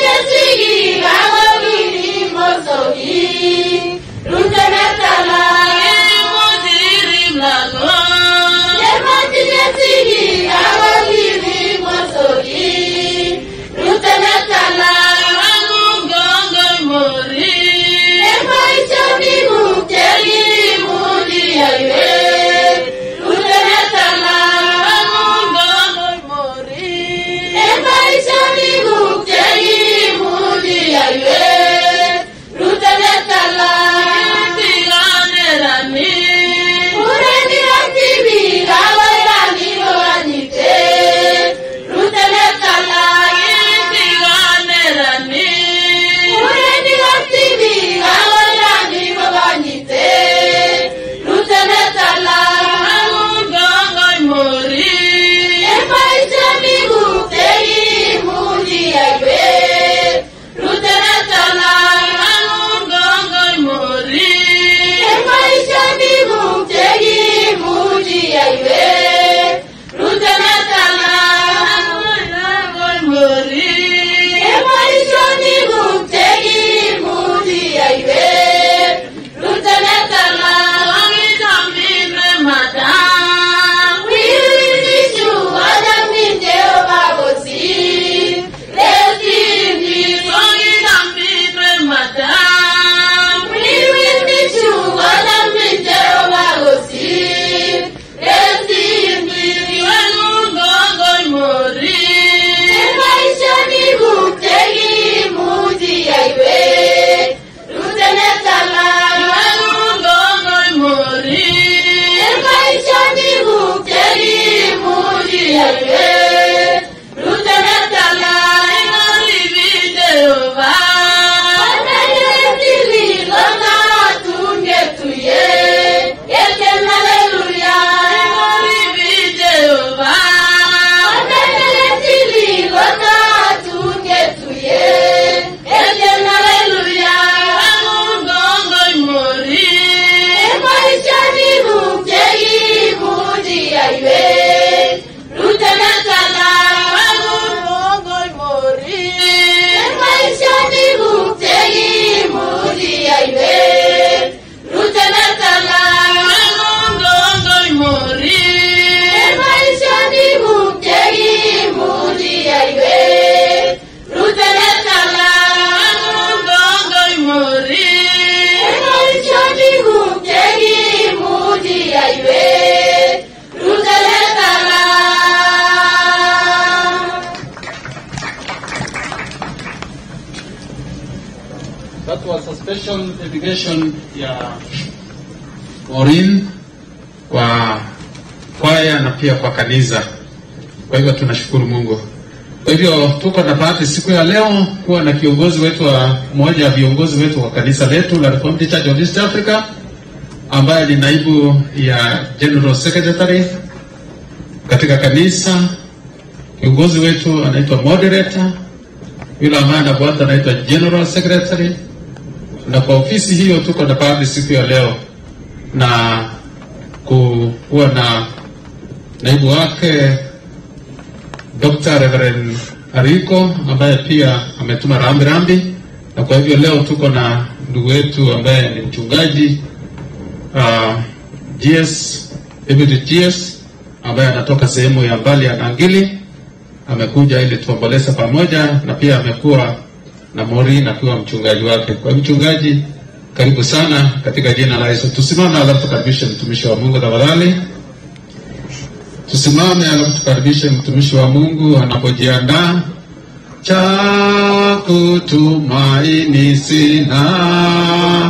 special dedication ya Maureen kwa kwaya na pia kwa kanisa. Kwa hivyo tunashukuru Mungu. Kwa hivyo tuko na bahati siku ya leo kuwa na kiongozi wetu wa mmoja wa viongozi wetu wa kanisa letu la Reformed Church of East Africa ambaye ni naibu ya General Secretary katika kanisa. Kiongozi wetu anaitwa moderator, yule ambaye anafuata anaitwa General Secretary. Na kwa ofisi hiyo tuko na bahati siku ya leo na kuwa na naibu wake Doctor Reverend Ariko ambaye pia ametuma rambi rambi. Na kwa hivyo leo tuko na ndugu wetu ambaye ni mchungaji uh, G S David G S ambaye anatoka sehemu ya mbali ya Nangili. Amekuja ili tuomboleze pamoja, na pia amekuwa na Maureen akiwa mchungaji wake. Kwa mchungaji, karibu sana katika jina la Yesu. Tusimame alafu tukaribishe mtumishi wa Mungu tafadhali. Tusimame alafu tukaribishe mtumishi wa Mungu anapojiandaa. Cha kutumaini sina,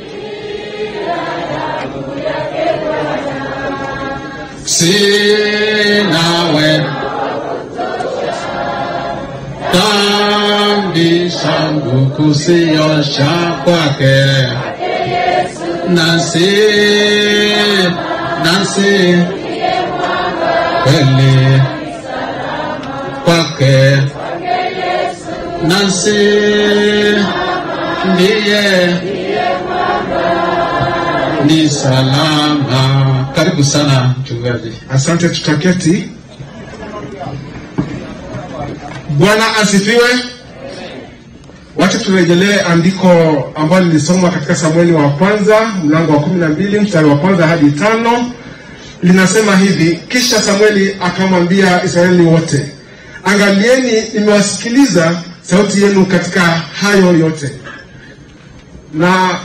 sina we dhambi zangu kuziosha kwake, nasi nasi kweli kwake, nasi ndiye ni salama. Karibu sana mchungaji. Asante, tutaketi. Bwana asifiwe. Wacha turejelee andiko ambalo lilisoma katika Samueli wa kwanza mlango wa kumi na mbili mstari wa kwanza hadi tano. Linasema hivi: kisha Samueli akamwambia Israeli wote, angalieni, nimewasikiliza sauti yenu katika hayo yote, na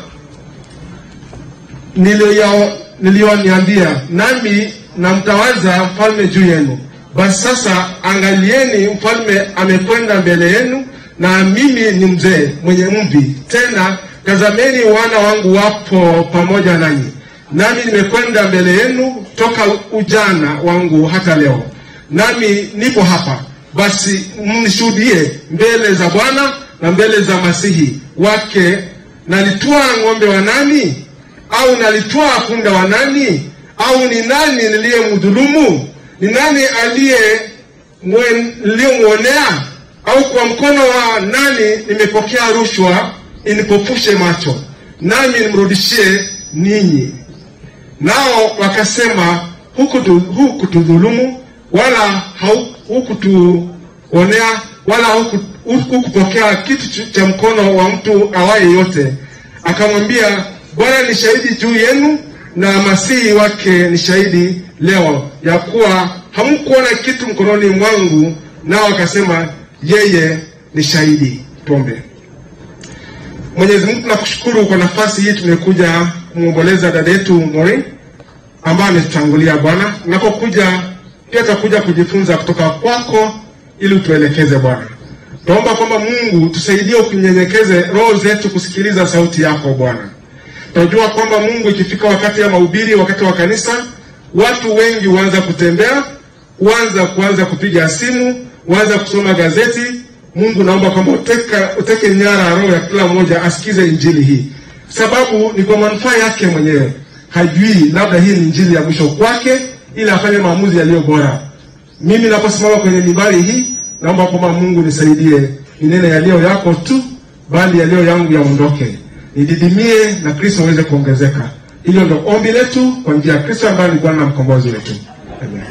niliyoniambia, nami namtawaza mfalme juu yenu. Basi sasa angalieni, mfalme amekwenda mbele yenu, na mimi ni mzee mwenye mvi. Tena tazameni, wana wangu wapo pamoja nanyi, nami nimekwenda mbele yenu toka ujana wangu hata leo, nami nipo hapa. Basi mnishuhudie mbele za Bwana na mbele za Masihi wake, nalitwaa ng'ombe wa nani? Au nalitwaa punda wa nani? Au ni nani niliyemdhulumu? Ni nani aliye niliyemwonea? Au kwa mkono wa nani nimepokea rushwa inipofushe macho, nami nimrudishie ninyi? Nao wakasema, hukutudhulumu wala hukutuonea wala hukupokea kitu cha mkono wa mtu awaye yote. Akamwambia, Bwana ni shahidi juu yenu, na Masihi wake ni shahidi leo, ya kuwa hamkuona kitu mkononi mwangu. Nao akasema, yeye ni shahidi. Tuombe. Mwenyezi Mungu, nakushukuru kwa nafasi hii tumekuja kumwomboleza dada yetu Maureen ambaye ametutangulia Bwana. Nakokuja pia tutakuja kujifunza kutoka kwako ili utuelekeze Bwana. Tuomba kwamba Mungu tusaidie, ukinyenyekeze roho zetu kusikiliza sauti yako Bwana. Tunajua kwamba Mungu, ikifika wakati ya mahubiri, wakati wa kanisa, watu wengi huanza kutembea, huanza kuanza kupiga simu, huanza kusoma gazeti. Mungu, naomba kwamba uteka, uteke nyara roho ya kila mmoja asikize injili hii, sababu ni kwa manufaa yake mwenyewe. Hajui labda hii ni injili ya mwisho kwake, ili afanye maamuzi yaliyo bora. Mimi naposimama kwenye mimbari hii, naomba kwamba Mungu nisaidie, ninene yaliyo yako tu, bali yaliyo yangu yaondoke, nididimie na Kristo aweze kuongezeka. Hilo ndio ombi letu kwa njia ya Kristo ambaye ni Bwana na mkombozi wetu. Amen.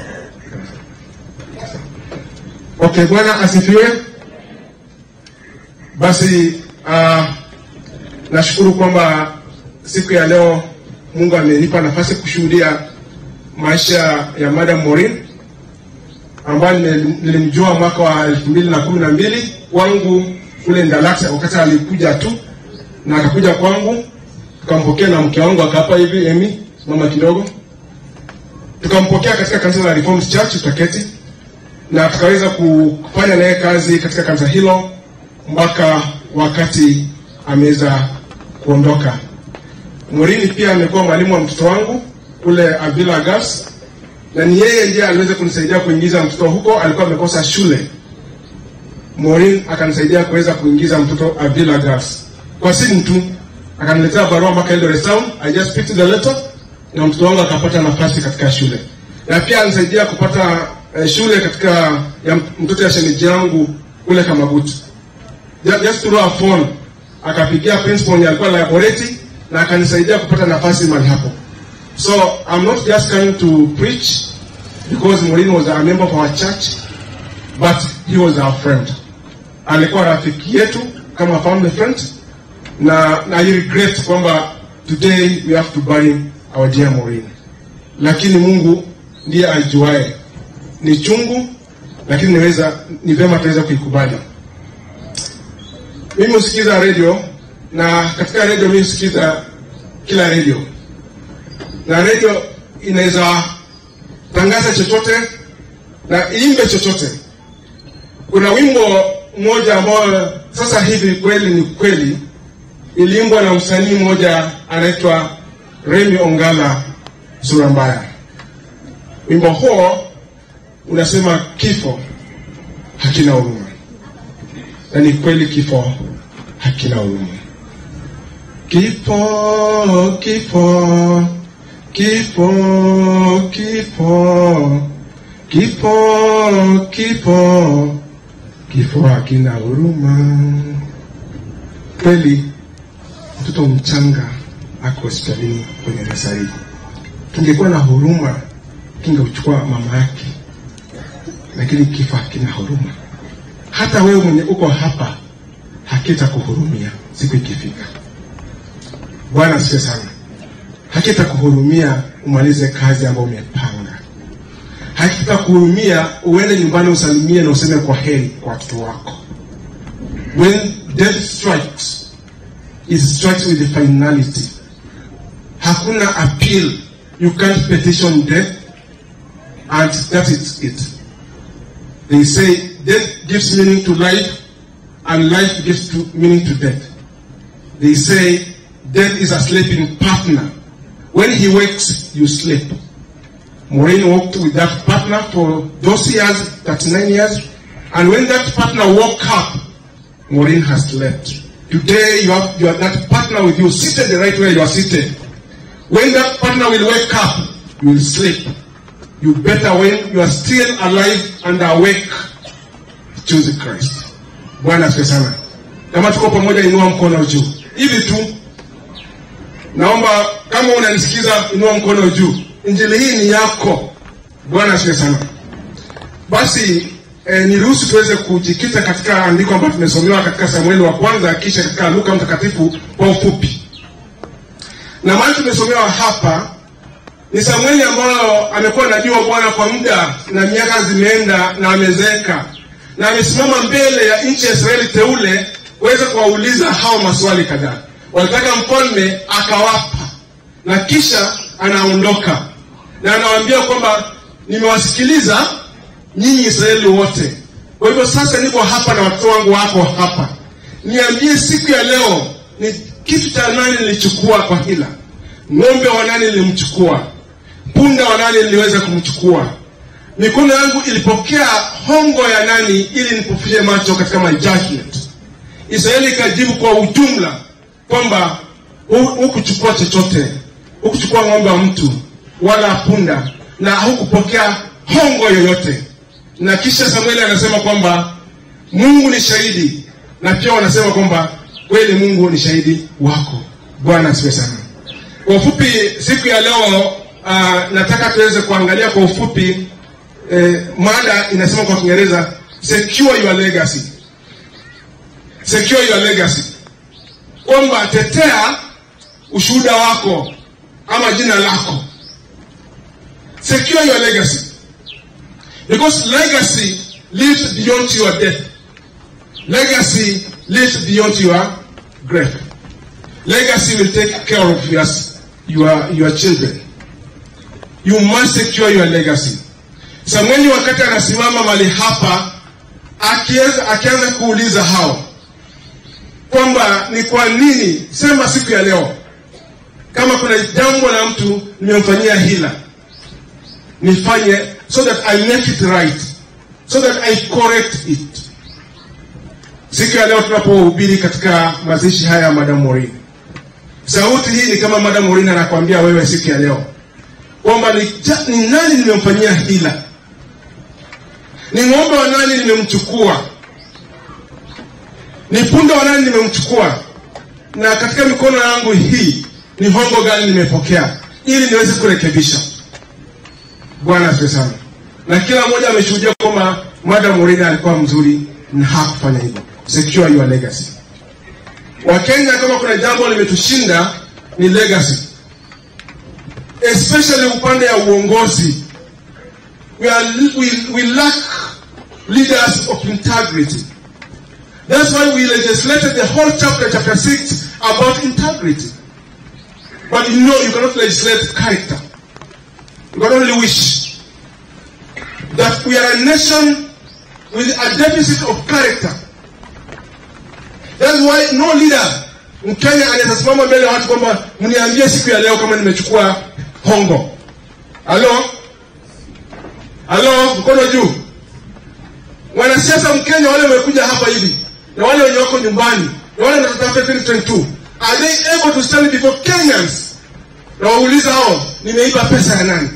Okay, Bwana asifiwe. Basi uh, nashukuru kwamba siku ya leo Mungu amenipa nafasi kushuhudia maisha ya Madam Maureen ambaye nilimjua mwaka wa elfu mbili na kumi na mbili wangu kule Ndalata, wakati alikuja tu na akakuja kwangu, tukampokea na mke wangu akapa hivi Emi mama kidogo, tukampokea katika kanisa la Reformed Church Utaketi, na tukaweza kufanya naye kazi katika kanisa hilo mpaka wakati ameweza kuondoka. Morini pia amekuwa mwalimu wa mtoto wangu kule Avila Girls, na ni yeye ndiye aliweza kunisaidia kuingiza mtoto huko. Alikuwa amekosa shule, Morin akanisaidia kuweza kuingiza mtoto Avila Girls kwa simu tu, akaniletea barua mpaka Eldoret Town. I just picked the letter na mtoto wangu akapata nafasi katika shule, na pia anisaidia kupata eh, shule katika ya mtoto ya shemeji yangu kule Kamaguti. Just, just through a phone akapigia principal alikuwa laboratory na akanisaidia kupata nafasi mahali hapo. So I'm not just coming to preach because Morin was a member of our church, but he was our friend. Alikuwa rafiki yetu kama family friend, na na I regret kwamba today we have to bury our dear Morin. Lakini Mungu ndiye ajuae. Ni chungu, lakini niweza ni vema tuweza kuikubali. Mimi usikiza radio, na katika radio mimi usikiza kila radio. Na radio inaweza tangaza chochote na imbe chochote. Kuna wimbo mmoja ambao sasa hivi kweli ni kweli iliimbwa na msanii mmoja anaitwa Remy Ongala Sura Mbaya. Wimbo huo unasema kifo hakina huruma. Na ni kweli kifo hakina huruma. Kifo, kifo, kifo, kifo, kifo, kifo, kifo hakina huruma. Kweli mtoto mchanga ako hospitalini kwenye nasari. Tungekuwa na huruma tungeuchukua mama yake, lakini kifo hakina huruma. Hata wewe mwenye uko hapa hakita kuhurumia siku ikifika. Bwana asifiwe sana. Hakita kuhurumia umalize kazi ambayo umepanga. Hakita kuhurumia uende nyumbani usalimie na useme kwa heri kwa watoto wako. When death strikes, it strikes with the finality. Hakuna appeal. You can't petition death, and that is it. They say death gives meaning to life, and life gives to meaning to death. They say death is a sleeping partner. When he wakes, you sleep. Morin walked with that partner for those years, thirty-nine years, and when that partner woke up, Morin has slept. Today you have, you have that partner with you, seated the right way you are seated. When that partner will wake up, you will sleep. You better, when you are still alive and awake, choose Christ. Bwana asifiwe sana. Kama tuko pamoja, inua mkono juu. Hivi tu. Naomba kama unanisikiza, inua mkono juu. Injili hii ni yako. Bwana asifiwe sana. Basi eh, niruhusu tuweze kujikita katika andiko ambalo tumesomewa katika Samueli wa kwanza kisha katika Luka mtakatifu kwa ufupi. Na maana tumesomewa hapa ni Samueli ambaye amekuwa anajua Bwana kwa muda na miaka zimeenda na amezeeka. Na amesimama mbele ya nchi ya Israeli teule kuweza kuwauliza hao maswali kadhaa. Walitaka mfalme akawapa. Na kisha anaondoka. Na anawaambia kwamba nimewasikiliza nyinyi Israeli wote. Kwa hivyo sasa niko hapa na watoto wangu wako hapa. Niambie siku ya leo ni kitu cha nani nilichukua kwa hila? Ng'ombe wa nani nilimchukua? Punda wa nani niliweza kumchukua? Mikono yangu ilipokea hongo ya nani ili nipofie macho katika my judgment? Israeli kajibu kwa ujumla kwamba hukuchukua chochote. Hukuchukua ng'ombe wa mtu wala punda na hukupokea hongo yoyote. Na kisha Samueli anasema kwamba Mungu ni shahidi, na pia wanasema kwamba kweli Mungu ni shahidi wako. Bwana asifiwe sana. Kwa ufupi siku ya leo uh, nataka tuweze kuangalia kwa ufupi eh, mada inasema kwa Kiingereza secure your legacy. Secure your legacy. Kwamba tetea ushuhuda wako ama jina lako. Secure your legacy. Because legacy lives beyond your death. Legacy lives beyond your grave. Legacy will take care of your, your, your children. You must secure your legacy. Samueli wakati anasimama mali hapa akianza akianza kuuliza hao kwamba ni kwa nini, sema siku ya leo, kama kuna jambo la mtu nimemfanyia hila, nifanye so that I make it right, so that I correct it. Siku ya leo tunapohubiri katika mazishi haya ya Madam Maureen, sauti hii ni kama Madam Maureen anakuambia wewe siku ya leo kwamba ni, ni nani nimemfanyia hila, ni ng'ombe wa nani nimemchukua, ni punda wa nani nimemchukua, na katika mikono yangu hii ni hongo gani nimepokea, ili niweze kurekebisha. Bwana asifiwe sana. Na kila mmoja ameshuhudia kwamba Madam Maureen alikuwa mzuri na hakufanya hivyo. Secure your legacy. Wakenya, kama kuna jambo limetushinda ni legacy, especially upande ya uongozi. We are we, we lack leaders of integrity. That's why we legislated the whole chapter, chapter six, about integrity. But you know, you cannot legislate character. You can only wish that we are a nation with a deficit of character. That's why no leader Mkenya anayesimama mbele ya watu kwamba mniambie siku ya leo kama nimechukua hongo. Halo? Halo, mkono juu. Wanasiasa Mkenya wale wamekuja hapa hivi, na wale wenye wako nyumbani, na wale wanatafuta twenty twenty-two, are they able to stand before Kenyans na wauliza hao nimeiba pesa ya nani?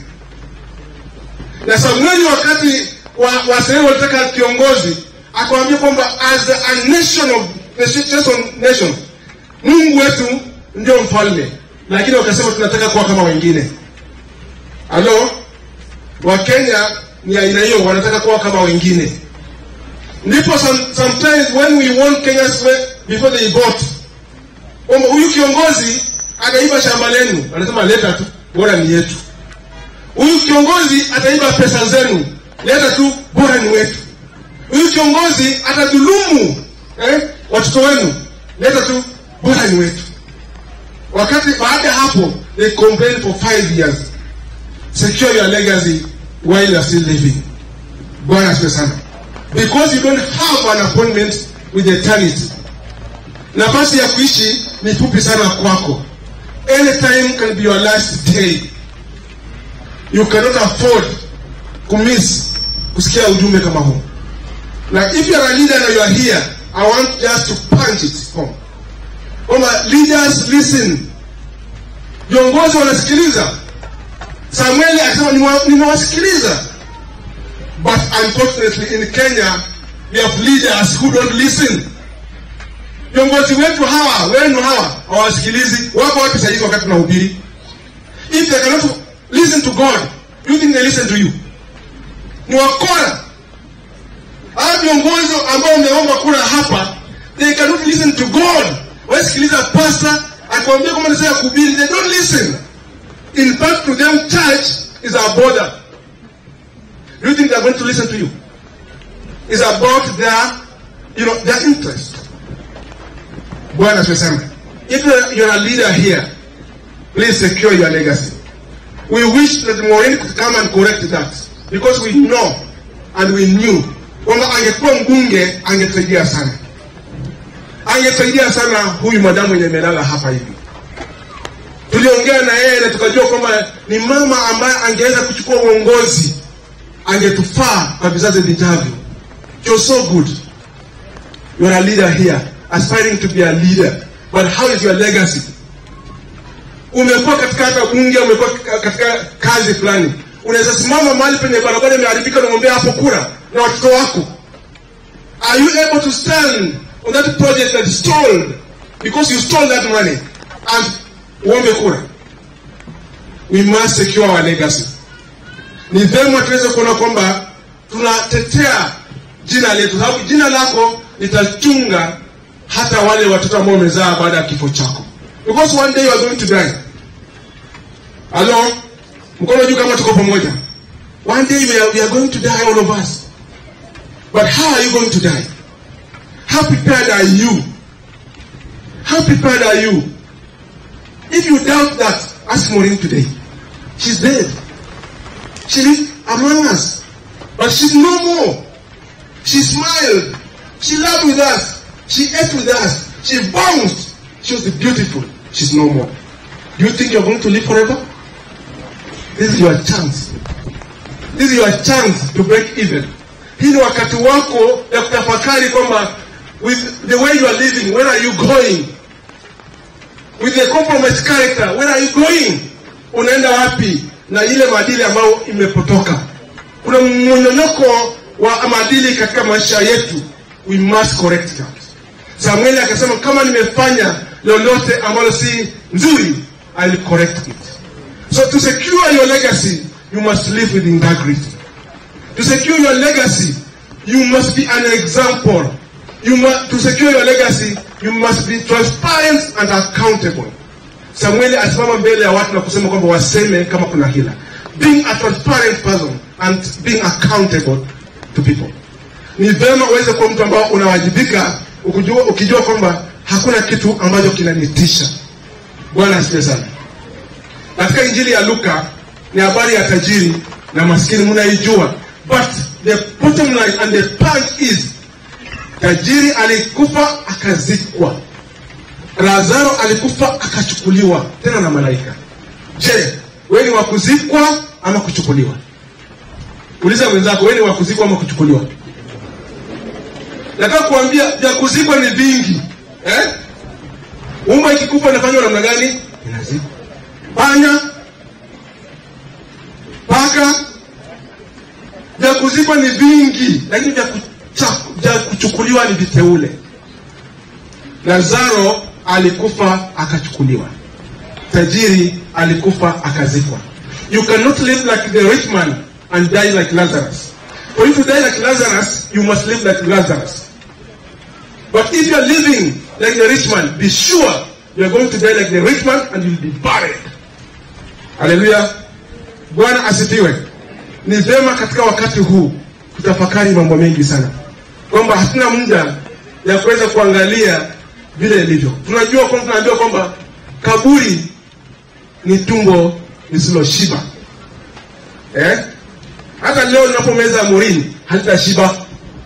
Na Samueli wakati wa Waisraeli walitaka kiongozi, akamwambia kwamba as a nation of nation, Mungu wetu ndio mfalme, lakini wakasema tunataka kuwa kama wengine. Halo? Wakenya ni aina hiyo, wanataka kuwa kama wengine. Ndipo some, sometimes when we want Kenyans before they vote, kwamba huyu kiongozi ataiba shamba lenu, anasema leta tu, bora ni yetu. Huyu kiongozi ataiba pesa zenu, leta tu, bora ni wetu. Huyu kiongozi atadhulumu eh, watoto wenu, leta tu, bora ni wetu. Wakati baada hapo, they complain for five years. Secure your legacy while you are still living. Bwana asifiwe sana. Because you don't have an appointment with eternity. Nafasi ya kuishi ni fupi sana kwako. Any time can be your last day. You cannot afford kumiss kusikia ujumbe kama huu. Now if you are a leader and you are here, I want just to punch it home. Oma, leaders listen. Viongozi wanasikiliza. Samueli akisema nimewasikiliza. But unfortunately in Kenya, we have leaders who don't listen. Viongozi wetu hawa, wenu hawa, hawasikilizi. Wako wapi sasa hivi wakati tunahubiri? If they cannot listen to God, you think they listen to you? Ni wakora. Hawa viongozi ambao wameomba kura hapa, they cannot listen to God. Wasikiliza pastor, akwambia kama ni sasa kuhubiri, they don't listen. In fact, to them, church is our border. Do you think they are going to listen to you? It's about their, you know, their interest. Bwana tuseme, if you're a leader here, please secure your legacy. We wish that Maureen could come and correct that, because we know and we knew kwamba angekuwa mbunge angetusaidia sana, angetusaidia sana huyu madamu mwenye melala hapa hivi. Tuliongea na yeye na tukajua kwamba ni mama ambaye angeweza kuchukua uongozi, angetufaa kwa vizazi vijavyo. You're so good. You are a leader here, aspiring to be a leader. But how is your legacy? Umekuwa katika hata bunge, umekuwa katika kazi fulani. Unaweza simama mahali penye barabara imeharibika na ng'ombe hapo kura na watoto wako. Are you able to stand on that project that stalled because you stole that money and uombe kura? We must secure our legacy. Ni vyema tuweze kuona kwamba tunatetea jina letu, sababu jina lako litachunga hata wale watoto ambao umezaa baada ya kifo chako. Because one day you are going to die. Hello? Mkono juu kama tuko pamoja. One day we are, we are going to die, all of us. But how are you going to die? How prepared are you? How prepared are you? If you doubt that, ask Maureen today. She's dead. She lived among us. But she's no more. She smiled. She laughed with us. She ate with us. She bounced. She was beautiful. She's no more. Do you think you're going to live forever? This is your chance. This is your chance to break even. Hii ni wakati wako ya kutafakari kwamba with the way you are living, where are you going? With the compromised character, where are you going? Unaenda wapi na ile maadili ambayo imepotoka? Kuna mnyonyoko wa maadili katika maisha yetu. We must correct that. Samuel akasema kama nimefanya lolote ambalo si nzuri, I'll correct it. So to secure your legacy, you must live with integrity. To secure your legacy, you must be an example. You must, to secure your legacy, you must be transparent and accountable. Samuel asimama mbele ya watu na kusema kwamba waseme kama kuna hila. Being a transparent person and being accountable to people. Ni vema uweze kuwa mtu ambao unawajibika ukijua, ukijua kwamba hakuna kitu ambacho kinanitisha. Bwana asifiwe sana. Katika Injili ya Luka ni habari ya tajiri na maskini, mnaijua. But the bottom line and the point is, tajiri alikufa akazikwa. Lazaro alikufa akachukuliwa tena na malaika. Je, wewe ni wa kuzikwa ama kuchukuliwa? Uliza mwenzako, wewe ni wa kuzikwa ama kuchukuliwa? Nataka kuambia vya kuzikwa ni vingi. Eh? Umba ikikufa inafanywa namna gani? Inazikwa. Panya, paka, vya kuzikwa ni vingi, lakini vya vya kuchukuliwa ni viteule. Lazaro alikufa akachukuliwa. Tajiri alikufa akazikwa. You cannot live like the rich man and die like Lazarus. For you to die like Lazarus, you must live like Lazarus. But if you are living like the rich man, be sure you are going to die like the rich man and you will be buried. Hallelujah. Bwana asifiwe. Ni vema katika wakati huu kutafakari mambo mengi sana, kwamba hatuna muda ya kuweza kuangalia vile ilivyo. Tunajua kwamba tunajua kwamba kaburi ni tumbo lisiloshiba. Eh? Hata leo ninapomeza murini halitashiba.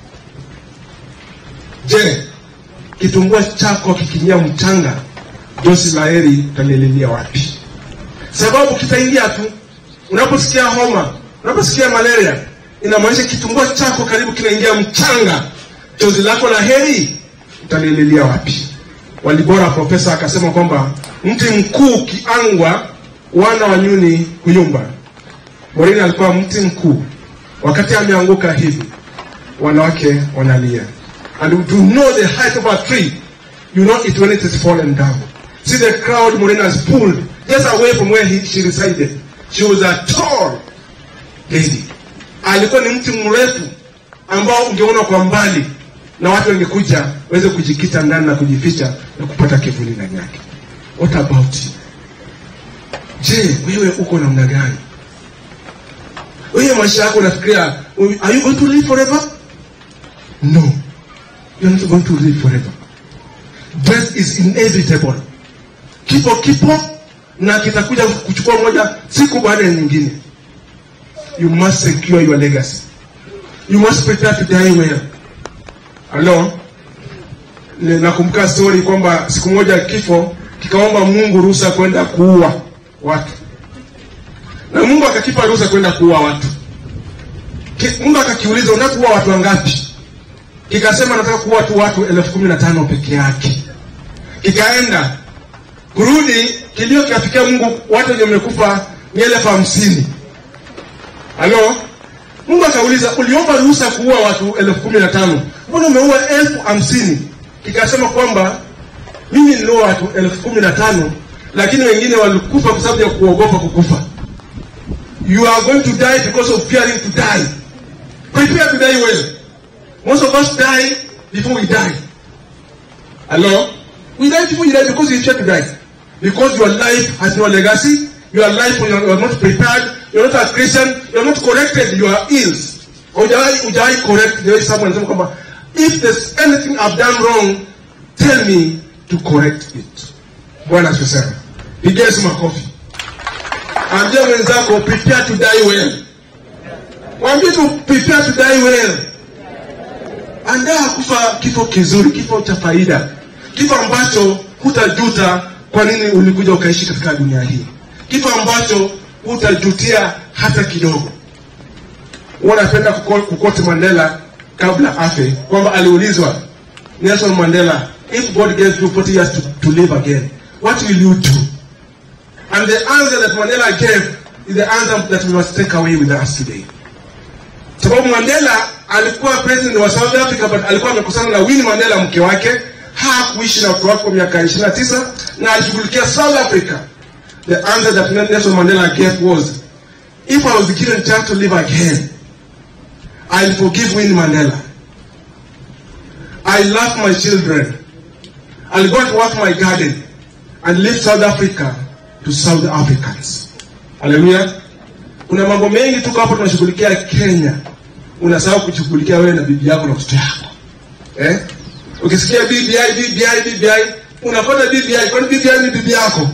Je, kitumbua chako kikinyia mchanga, dosi la heri utalililia wapi? Sababu kitaingia tu. Unaposikia homa, unaposikia malaria, inamaanisha kitumbua chako karibu kinaingia mchanga, dosi lako la heri utalililia wapi? Walibora profesa akasema kwamba mti mkuu kiangwa, wana wa nyuni kuyumba. Morini alikuwa mti mkuu, wakati ameanguka hivi wanawake wanalia. And to know the height of a tree, you know it when it is fallen down. See the crowd Morini has pulled just away from where he, she resided. She was a tall lady. Alikuwa ni mti mrefu ambao ungeona kwa mbali na watu wangekuja waweze kujikita ndani na kujificha na kupata kivuli ndani yake. What about you? Je, wewe uko namna gani? Wewe maisha yako unafikiria, are you going to live forever? No. You're not going to live forever. Death is inevitable. Kipo kipo na kitakuja kuchukua moja siku baada ya nyingine. You must secure your legacy. You must prepare to die well. Hello? Nakumbuka story kwamba siku moja kifo kikaomba Mungu ruhusa kwenda kuua watu. Na Mungu akakipa ruhusa kwenda kuua watu. Mungu akakiuliza, unakuua watu wangapi? Kikasema nataka kuua tu watu elfu kumi na tano peke yake. Kikaenda kurudi, kilio kikafikia Mungu, watu wenye wamekufa ni elfu hamsini. Halo? Mungu akauliza, uliomba ruhusa kuua watu elfu kumi na tano, mbona umeua elfu hamsini? Kikasema kwamba mimi niliua watu elfu kumi na tano, lakini wengine walikufa kwa sababu ya kuogopa kukufa. You are going to die because of fearing to die. Prepare to die well. Most of us die before we die. Hello? We die before you die because you fear to die. Because your life has no legacy. Your life, you are not prepared. You are not a Christian. You are not corrected. You are ills. Ujai correct the way someone says, if there's anything I've done wrong, tell me to correct it. Bwana asifiwe. Pigia Yesu makofi. Ambia mwenzako, prepare to die well. Mwambie tu prepare to die well. Andaa kufa kifo kizuri, kifo cha faida. kifo ambacho hutajuta kwa nini ulikuja ukaishi katika dunia hii, kifo ambacho hutajutia hata kidogo. Wanapenda kukoti Mandela kabla afe, kwamba aliulizwa Nelson Mandela, if God gave you forty years to, to live again, what will you do? And the answer that Mandela gave is the answer that we must take away with us today. Sababu Mandela alikuwa president wa South Africa, but alikuwa amekusana na Winnie Mandela mke wake, hakuishi na watu wake kwa miaka ishirini na tisa na alishughulikia South Africa. The answer that Nelson Mandela gave was, if I was given chance to live again, I'll forgive Winnie Mandela. I love my children. I'll go to work my garden and leave South Africa to South Africans. Hallelujah. Kuna mambo mengi tuko hapo tunashughulikia Kenya. Unasahau kushughulikia wewe na bibi yako na mtoto wako. Eh? Ukisikia B B I, B B I, B B I, unafuata B B I, kwani B B I ni bibi yako?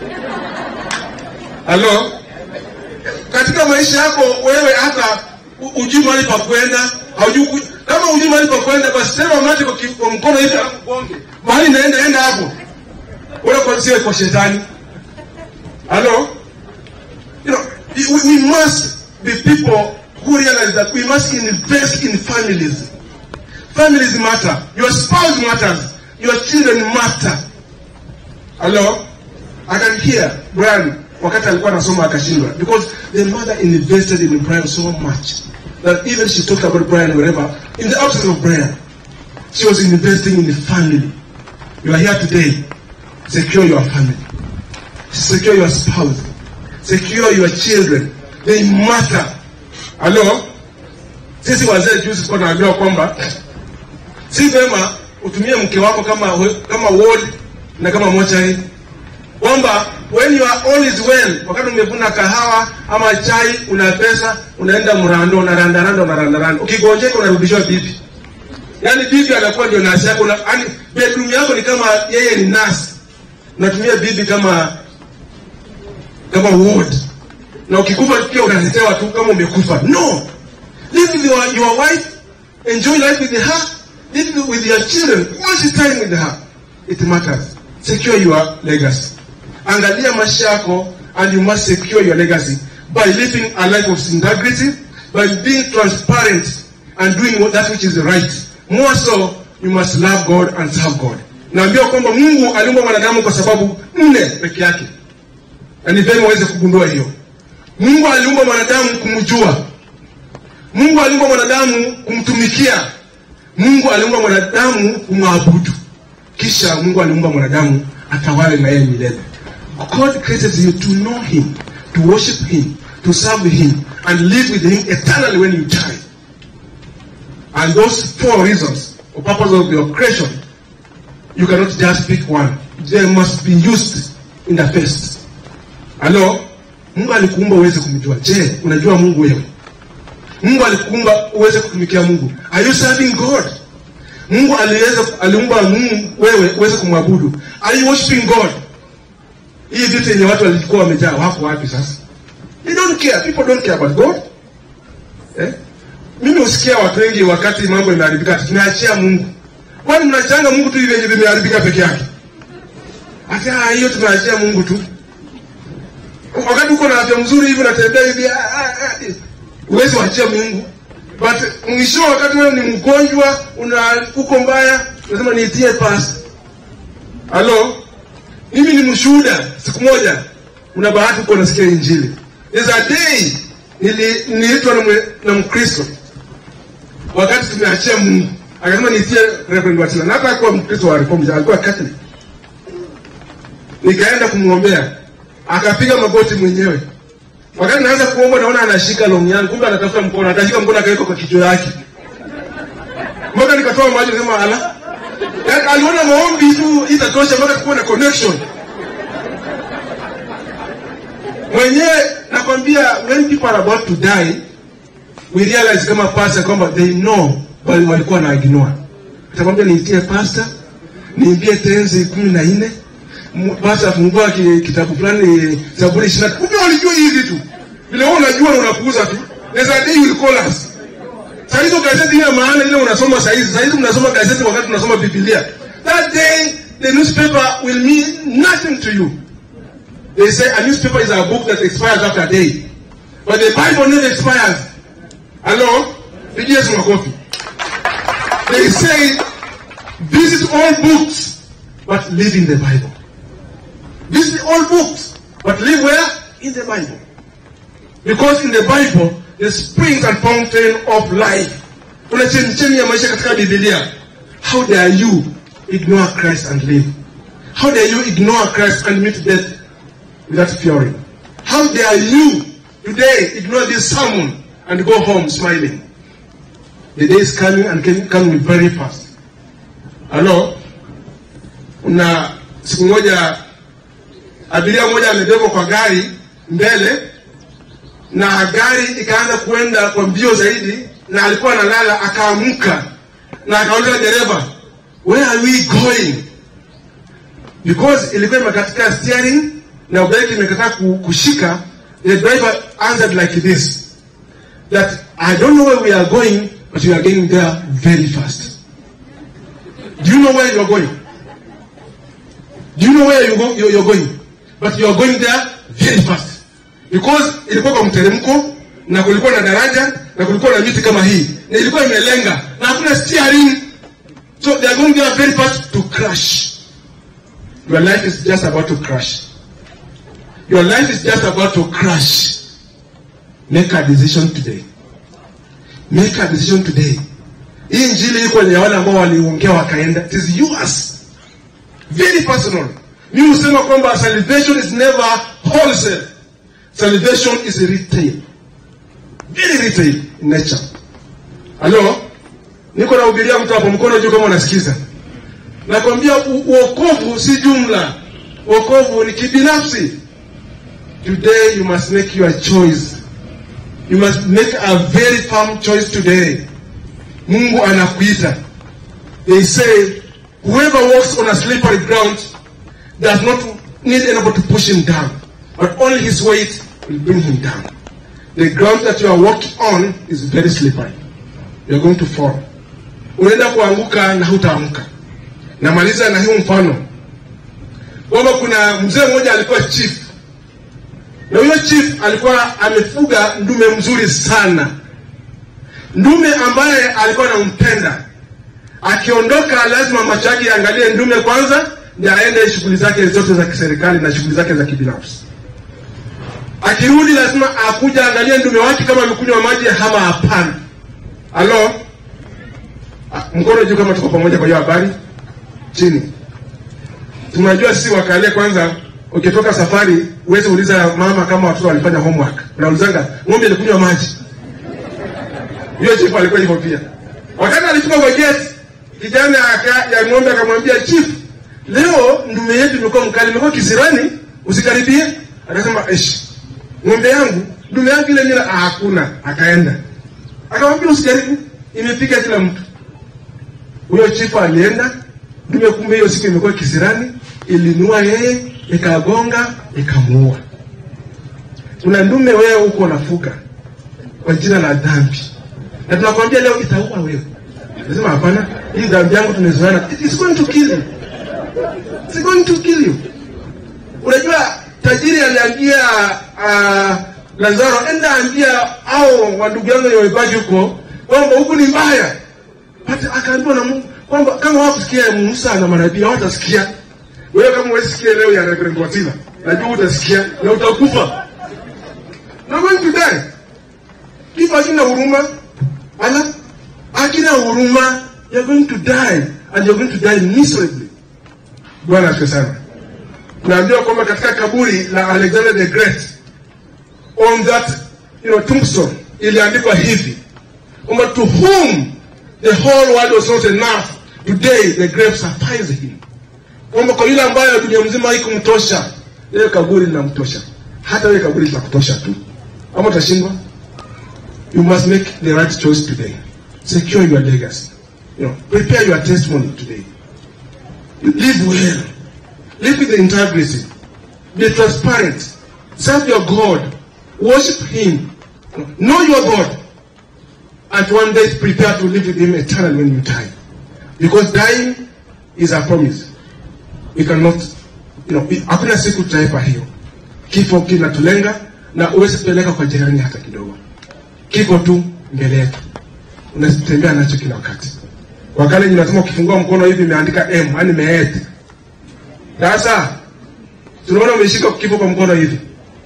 Hello? Katika maisha yako wewe hata ujui mahali pa kwenda, haujui kama ujui mahali pa kwenda, basi sema mate kwa mkono hivi akugonge. Mahali naenda enda hapo. Wewe kwa sio kwa shetani. Hello? You know, we, we must be people who realize that we must invest in families. Families matter. Your spouse matters. Your children matter. Hello? I can hear Brian wakati alikuwa anasoma akashindwa, because the mother invested in Brian so much that even she talked about Brian wherever, in the absence of Brian, she was investing in the family. You are here today. Secure your family. Secure your spouse. Secure your children. They matter. Hello? Sisi wazee juzi kwa naambiwa kwamba si vema utumie mke wako kama kama ward na kama mochari. Kwamba when you are all is well, wakati umevuna kahawa ama chai, una pesa, unaenda mrando na randa randa na randa randa. Ukigonjeka unarudishwa bibi. Yaani bibi anakuwa ndio nasi yako, yaani bedroom yako ni kama yeye ni nasi. Unatumia bibi kama kama ward. Na ukikufa pia unaletewa tu kama umekufa. No. Live with your, your wife, enjoy life with her, live with your children, quality time with her. It matters. Secure your legacy. Angalia maisha yako, and you must secure your legacy by living a life of integrity, by being transparent and doing that which is right. More so, you must love God and serve God. Naambia kwamba Mungu aliumba mwanadamu kwa sababu nne peke yake. Na ni vyema uweze kugundua hiyo. Mungu aliumba mwanadamu kumjua. Mungu aliumba mwanadamu kumtumikia. Mungu aliumba mwanadamu kumwabudu. Kisha Mungu aliumba mwanadamu atawale na yeye milele. God created you to know him, to worship him, to serve him, and live with him eternally when you die. And those four reasons, or purpose of your creation, you cannot just pick one. They must be used in the first. Hello? Mungu alikuumba uweze kumjua. Je, unajua Mungu wewe? Mungu alikuumba uweze kutumikia Mungu. Are you serving God? Mungu aliweza aliumba Mungu wewe uweze kumwabudu. Are you worshiping God? Hii vitu yenye watu walikuwa wamejaa wako wapi sasa? They don't care. People don't care about God. Eh? Mimi usikia watu wengi wakati mambo yameharibika tunaachia Mungu. Kwani mnachanga Mungu tu hivi yenye vimeharibika peke yake? Asa hiyo tunaachia Mungu tu. Wakati uko na afya mzuri hivi unatembea hivi uwezi waachia Mungu. But mwisho wakati wewe ni mgonjwa, una uko mbaya, unasema niitie pasta. Hello? Mimi ni mshuhuda. Siku moja una bahati uko nasikia injili. There's a day nili niliitwa na Mkristo. Wakati tumeachia Mungu, akasema niitie Reverend Watila. Na hata kwa Mkristo wa Reformed, alikuwa Catholic. Nikaenda kumuombea. Akapiga magoti mwenyewe. Wakati naanza kuomba naona anashika longi yangu, kumbe anatafuta mkono, akashika mkono akaweka kwa kichwa yake. Mbona nikatoa maji kama ala. Yaani aliona maombi tu itatosha mpaka kuwa na connection. Mwenyewe nakwambia, when people are about to die, we realize kama pastor kwamba they know bali walikuwa na ignore. Atakwambia niitie pastor, niimbie tenzi kumi na nne. Basi afungua kitabu fulani Zaburi ishirini na tatu. Kumbe walijua hizi tu. Vile wewe unajua na unapuuza tu. There's a day you will call us. Sasa hizo gazeti ina maana ile unasoma saa hizi. Sasa hizi mnasoma gazeti wakati tunasoma Biblia. That day the newspaper will mean nothing to you. They say a newspaper is a book that expires after a day. But the Bible never expires. Hello? Yes, Makofi. They say, visit all books, but live in the Bible. Visit all books, but live where? In the Bible. Because in the Bible, the springs and fountain of life. How dare you ignore Christ and live? How dare you ignore Christ and meet death without fearing? How dare you today ignore this sermon and go home smiling? The day is coming and coming very fast. Hello? Una siku moja abiria moja amebebwa kwa gari mbele na gari ikaanza kuenda kwa mbio zaidi na alikuwa analala, akaamka na akauliza dereva, where are we going? Because ilikuwa imekatika steering na brake imekataa kushika. The driver answered like this, that I don't know where we are going, but we are getting there very fast. Do you know where you are going? Do you know where you go, you are going? But you are going there very fast. Because ilikuwa kwa mteremko na kulikuwa na daraja na kulikuwa na miti kama hii na ilikuwa imelenga na hakuna steering, so they are going there very fast to crash. Your life is just about to crash. Your life is just about to crash. Make a decision today. Make a decision today. Hii injili iko ni wale ambao waliongea wakaenda. It is yours. Very personal. Mimi husema kwamba salvation is never wholesale. Salvation is retail. Very retail in nature. Hello? Niko nahubiria mtu hapo, mkono juu kama unasikiza. Nakwambia wokovu si jumla. Wokovu ni kibinafsi. Today you must make your choice. You must make a very firm choice today. Mungu anakuita. They say, whoever walks on a slippery ground does not need anybody to push him down, but only his weight will bring him down. The ground that you are walking on is very slippery. You are going to fall. Unaenda kuanguka na hutaamka. Namaliza na hii mfano. Kwamba kuna mzee mmoja alikuwa chief. Na huyo chief alikuwa amefuga ndume mzuri sana. Ndume ambaye alikuwa anampenda. Akiondoka lazima macho yake yaangalie ndume kwanza, ndio aende shughuli zake zote za kiserikali na shughuli zake za kibinafsi. Akirudi lazima akuja angalie ndume wake kama amekunywa maji ama hapana. Hello? Mkono juu kama tuko pamoja kwa hiyo habari. Chini. Tunajua sisi wakale kwanza, ukitoka safari uweze uliza mama kama watoto walifanya homework. Unaulizanga ng'ombe ilikunywa maji. Hiyo chief alikuwa hivyo pia. Wakati alifika kwa gate, kijana ya ng'ombe akamwambia chief, leo ndume yetu imekuwa mkali, imekuwa kisirani, usikaribie. Akasema esh, ng'ombe yangu, ndume yangu ile mila hakuna. Akaenda. Akamwambia usijaribu, imepiga kila mtu. Huyo chief alienda, ndume kumbe hiyo siku imekuwa kisirani, ilinua yeye, ikagonga, ikamuua. Kuna ndume wewe huko unafuga kwa jina la dhambi. Na tunakwambia leo itaua wewe. Nasema hapana, hii dhambi yangu tumezoeana. It is going to kill you. It's going to kill you. Unajua tajiri aliambia uh, Lazaro, enda ambia au wandugu yangu wamebaki huko kwamba huku ni mbaya. Hata akaambiwa na Mungu kwamba kama wakusikia Musa na manabii hawatasikia. Wewe kama unasikia leo ya Reverend Watila, najua utasikia na utakufa. You're going to die. Kifa kina huruma. Ala, akina huruma, you're going to die and you're going to die miserably. Bwana asifiwe sana. Tunaambiwa kwamba katika kaburi la Alexander the Great, on that, you know, tombstone, iliandikwa hivi, kwamba to whom the whole world was not enough, today the grave suffices him. Kwamba kwa yule ambaye dunia mzima haikumtosha, ile kaburi linamtosha. Hata ile kaburi litakutosha tu. Ama utashindwa? You must make the right choice today. Secure your legacy. You know, prepare your testimony today. Live well. Live with integrity. Be transparent. Serve your God. Worship Him. Know your God. And one day prepare to live with Him eternally when you die. Because dying is a promise. we cannot, you know, hakuna siku tutaipa hiyo. Kifo kinatulenga na uweze kupeleka kwa jirani hata kidogo. Kifo tu mbele yetu. Unatembea nacho kila wakati. Wakati ninasema ukifungua mkono hivi imeandika M, yani meet. Sasa tunaona umeshika kifo kwa mkono hivi.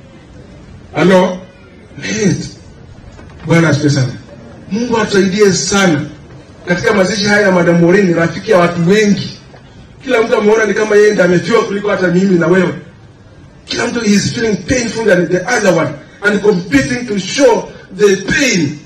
Halo? Meet. Bwana asifiwe sana. Mungu atusaidie sana. Katika mazishi haya ya Madam Maureen ni rafiki ya watu wengi. Kila mtu ameona ni kama yeye ndiye amefiwa kuliko hata mimi na wewe. Kila mtu is feeling painful than the other one and competing to show the pain.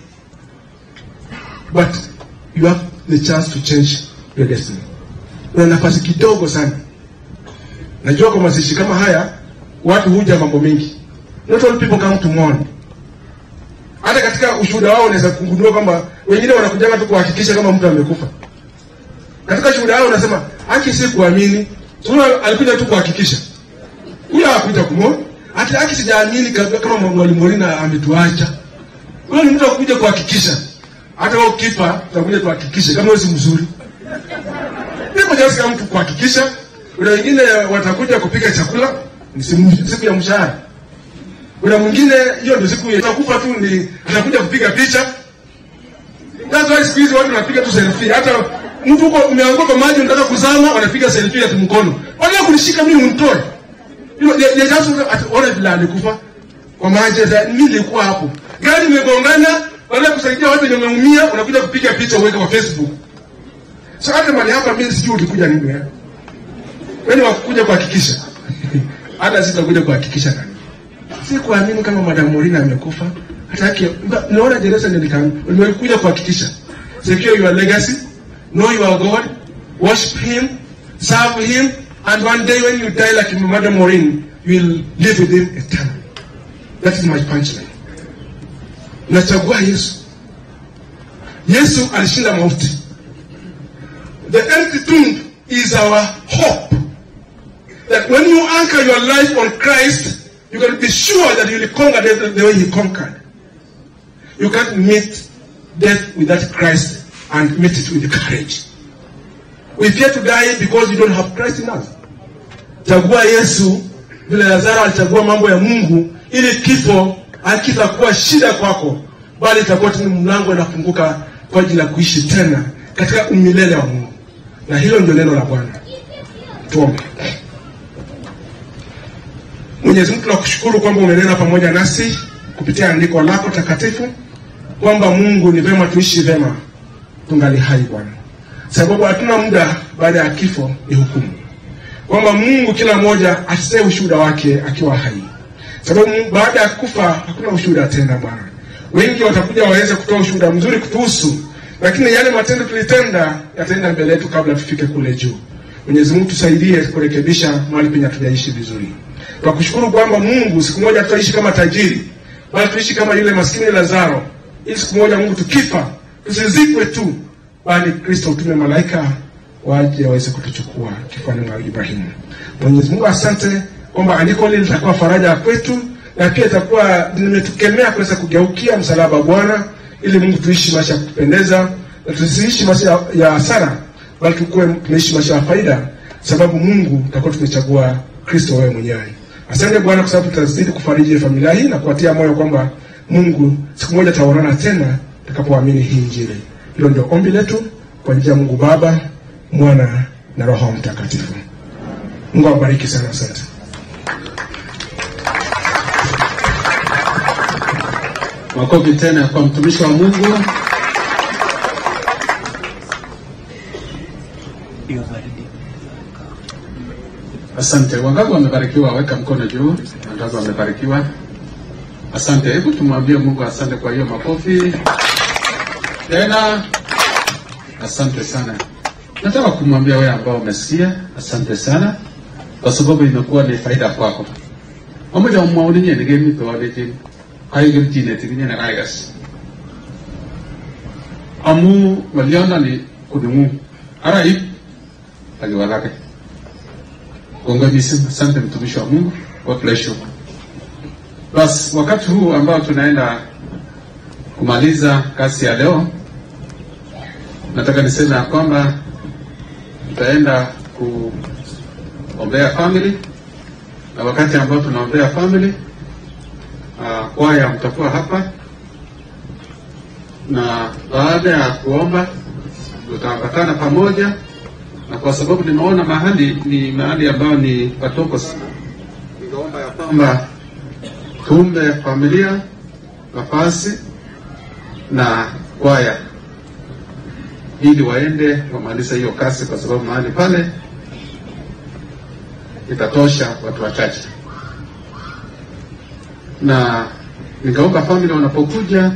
But you have the chance to change your destiny. Una nafasi kidogo sana. Najua kwa mazishi kama haya watu huja mambo mengi. Not all people come to mourn. Hata katika ushuhuda wao unaweza kugundua kwamba wengine wanakuja tu kuhakikisha kama mtu amekufa. Katika ushuhuda wao unasema haki si kuamini, sura alikuja tu kuhakikisha. Huyo hakuja kumwona. Hata haki sijaamini kama Mwalimu Maureen ametuacha. Huyo ni mtu akuja kuhakikisha. Hata wao kifa tutakuja kuhakikisha kama wewe si mzuri. Ndipo just kama mtu kuhakikisha, kuna wengine watakuja kupika chakula ni siku ya mshahara. Kuna mwingine hiyo ndio siku itakufa tu ni atakuja kupiga picha. That's why siku hizi watu wanapiga tu selfie. Hata mtu uko umeanguka kwa maji unataka kuzama wanapiga selfie ya mkono. Wala kunishika mimi unitoe. You know, they just wale vile alikufa kwa maji za mimi nilikuwa hapo. Gari imegongana, wala kusaidia watu wenye wameumia unakuja kupiga picha uweke kwa Facebook. So hata mali hapa mimi sijui ulikuja nini wewe. Wewe wakuja kuhakikisha. Hata sitakuja kuhakikisha nani. Si kuamini kama Madam Maureen amekufa. Hata yake naona Jerusalem nilikam. Nimekuja kuhakikisha. Secure your legacy, know your God, worship him, serve him, and one day when you die like Madam Maureen, you will live with him eternally. That is my punchline. Nachagua Yesu. Yesu alishinda mauti. The empty tomb is our hope. That when you anchor your life on Christ, you can be sure that you will conquer death the way he conquered. You can't meet death without Christ and meet it with courage. We fear to die because you don't have Christ in us. Chagua Yesu, vile Lazaro alichagua mambo ya Mungu, ili kifo hakitakuwa shida kwako, bali itakuwa tu mlango unafunguka kwa ajili ya kuishi tena katika umilele wa Mungu. Na hilo ndio neno la Bwana. Tuombe. Mwenyezi Mungu tunakushukuru kwamba umenena pamoja nasi kupitia andiko lako takatifu kwamba Mungu ni vema tuishi vema tungali hai Bwana. Sababu hatuna muda baada ya kifo ni hukumu. Kwamba Mungu kila mmoja asise ushuhuda wake akiwa hai. Sababu baada ya kufa hakuna ushuhuda tena Bwana. Wengi watakuja waweze kutoa ushuhuda mzuri kutuhusu, lakini yale matendo tulitenda yataenda mbele yetu kabla tufike kule juu. Mwenyezi Mungu tusaidie kurekebisha mahali penye tunaishi vizuri. Tunakushukuru kwamba Mungu siku moja tutaishi kama tajiri, bali tuishi kama yule maskini Lazaro. Ili siku moja Mungu tukifa tusizikwe tu, bali Kristo utume malaika waje waweze kutuchukua kifani mwa Ibrahimu. Mwenyezi Mungu asante kwamba andiko hili litakuwa faraja kwetu na pia itakuwa limetukemea kuweza kugeukia msalaba Bwana, ili Mungu tuishi maisha ya kupendeza na tusiishi maisha ya hasara, bali tukue tunaishi maisha ya faida, sababu Mungu tutakuwa tumechagua Kristo wewe mwenyewe. Asante Bwana kwa sababu tutazidi kufariji familia hii na kuatia moyo kwamba Mungu siku moja tutaonana tena tutakapoamini hii Injili. Hilo ndio ombi letu kwa njia ya Mungu Baba, Mwana na Roho Mtakatifu. Mungu awabariki sana. Asante. Makofi tena kwa mtumishi wa Mungu. Asante. Wangapi wamebarikiwa? Weka mkono juu. Wangapi wamebarikiwa? Asante. Hebu tumwambie Mungu asante kwa hiyo makofi. Tena asante sana. Nataka kumwambia wewe ambao umesikia, asante sana kwa sababu imekuwa ni faida kwako. Pamoja na maulinye ni gemi to wale jini. Hai gemi tinye na kaigas. Amu waliona ni kudumu. Ara hip aliwalake. Konga bisi, asante mtumishi wa Mungu. God bless you. Bas, wakati huu ambao tunaenda kumaliza kazi ya leo, nataka niseme ya kwamba tutaenda ombea family, na wakati ambao tunaombea family uh, kwaya mtakuwa hapa, na baada ya kuomba tutaambatana pamoja, na kwa sababu nimeona mahali ni mahali ambao ni patoko, ningeomba ya kwamba tuombe familia, nafasi na kwaya ili waende wamalize hiyo kazi, kwa sababu mahali pale itatosha watu wachache. Na nikaomba familia wanapokuja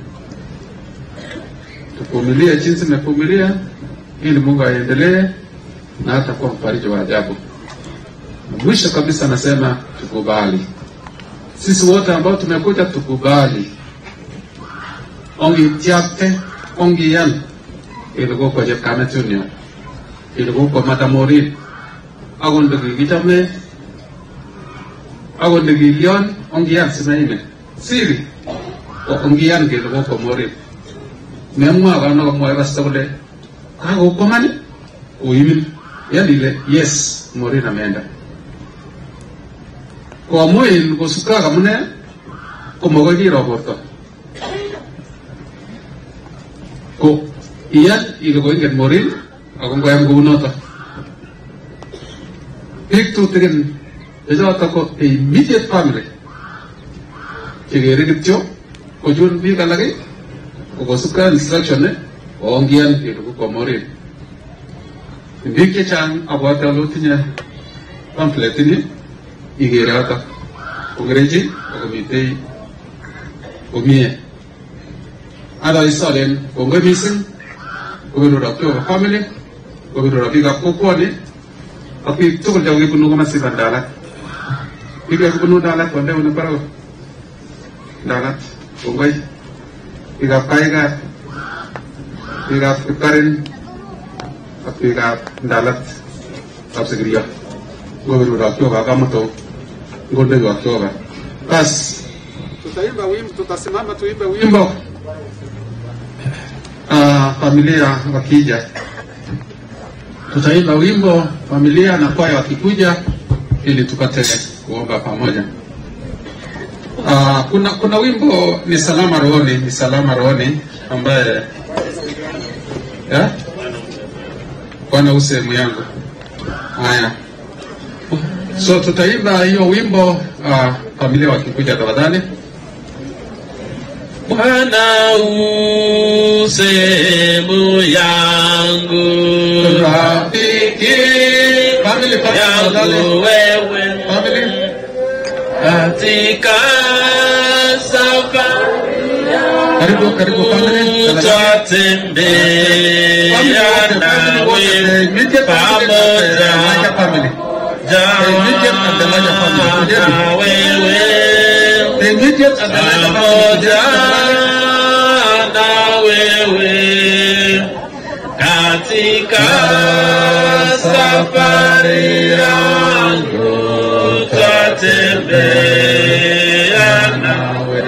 tuvumilie jinsi mmevumilia, ili Mungu aendelee na hata kuwa mfariji wa ajabu. Na mwisho kabisa nasema tukubali, sisi wote ambao tumekuja tukubali ongi tiakte ongi yan ilikuwa kwa Jekame Junior, ilikuwa kwa Matamorin, agon degi gitame, agon degi lion, ongi yan simaime, siri, ongi yan ilikuwa kwa Morin. Memwa wana kwa mwa basta kule, kago kwa mani, uimil, yan ile, yes, Morin ameenda. Kwa mwil, kwa suka kamune, kumogo jiro porto. Ko iyan ilikuwa ingat Morin, ako ngoyang gunoto. Hiktu tingin, ito ko immediate family. Kigeri kityo, kujun bi kalagi, kukosuka instruction ne, ongian ilikuwa kwa Morin. Hindi kecang abwata lutinya pamphlet ini, igeri ata, kugereji, kumitei, kumie. Ada isolen kongwe missing, kubiru rakyo family, kubiru rakiga kokoni, tapi tukul jauhi punu kama sivan dalat, iga punu dalat konde unu parau, dalat kongwe, iga kaiga, iga karin, tapi iga dalat, tap segria, kubiru rakyo kaga mato, gonde rakyo kaga, pas. Tutaimba wimbo, tutasimama tuimbe wimbo. Uh, familia wakija tutaimba wimbo familia na kwaya wakikuja, ili tupate kuomba pamoja. Uh, kuna kuna wimbo ni salama rohoni, ni salama rohoni ambaye ya Bwana usehemu yangu. Haya, so tutaimba hiyo wimbo uh, familia wakikuja tafadhali. Bwana usehemu yangu, rafiki yangu wewe, katika safari tutatembea nawe pamoja, na wewe pamoja na wewe, katika safari yangu tatembea nawe,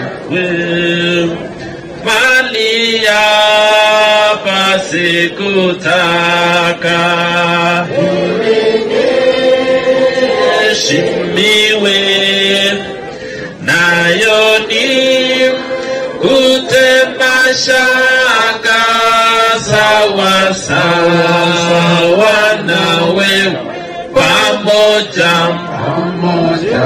mali hapa sikutaka heshimiwe, nayo ni kutenda shaka sawa sawa na wewe, pamoja pamoja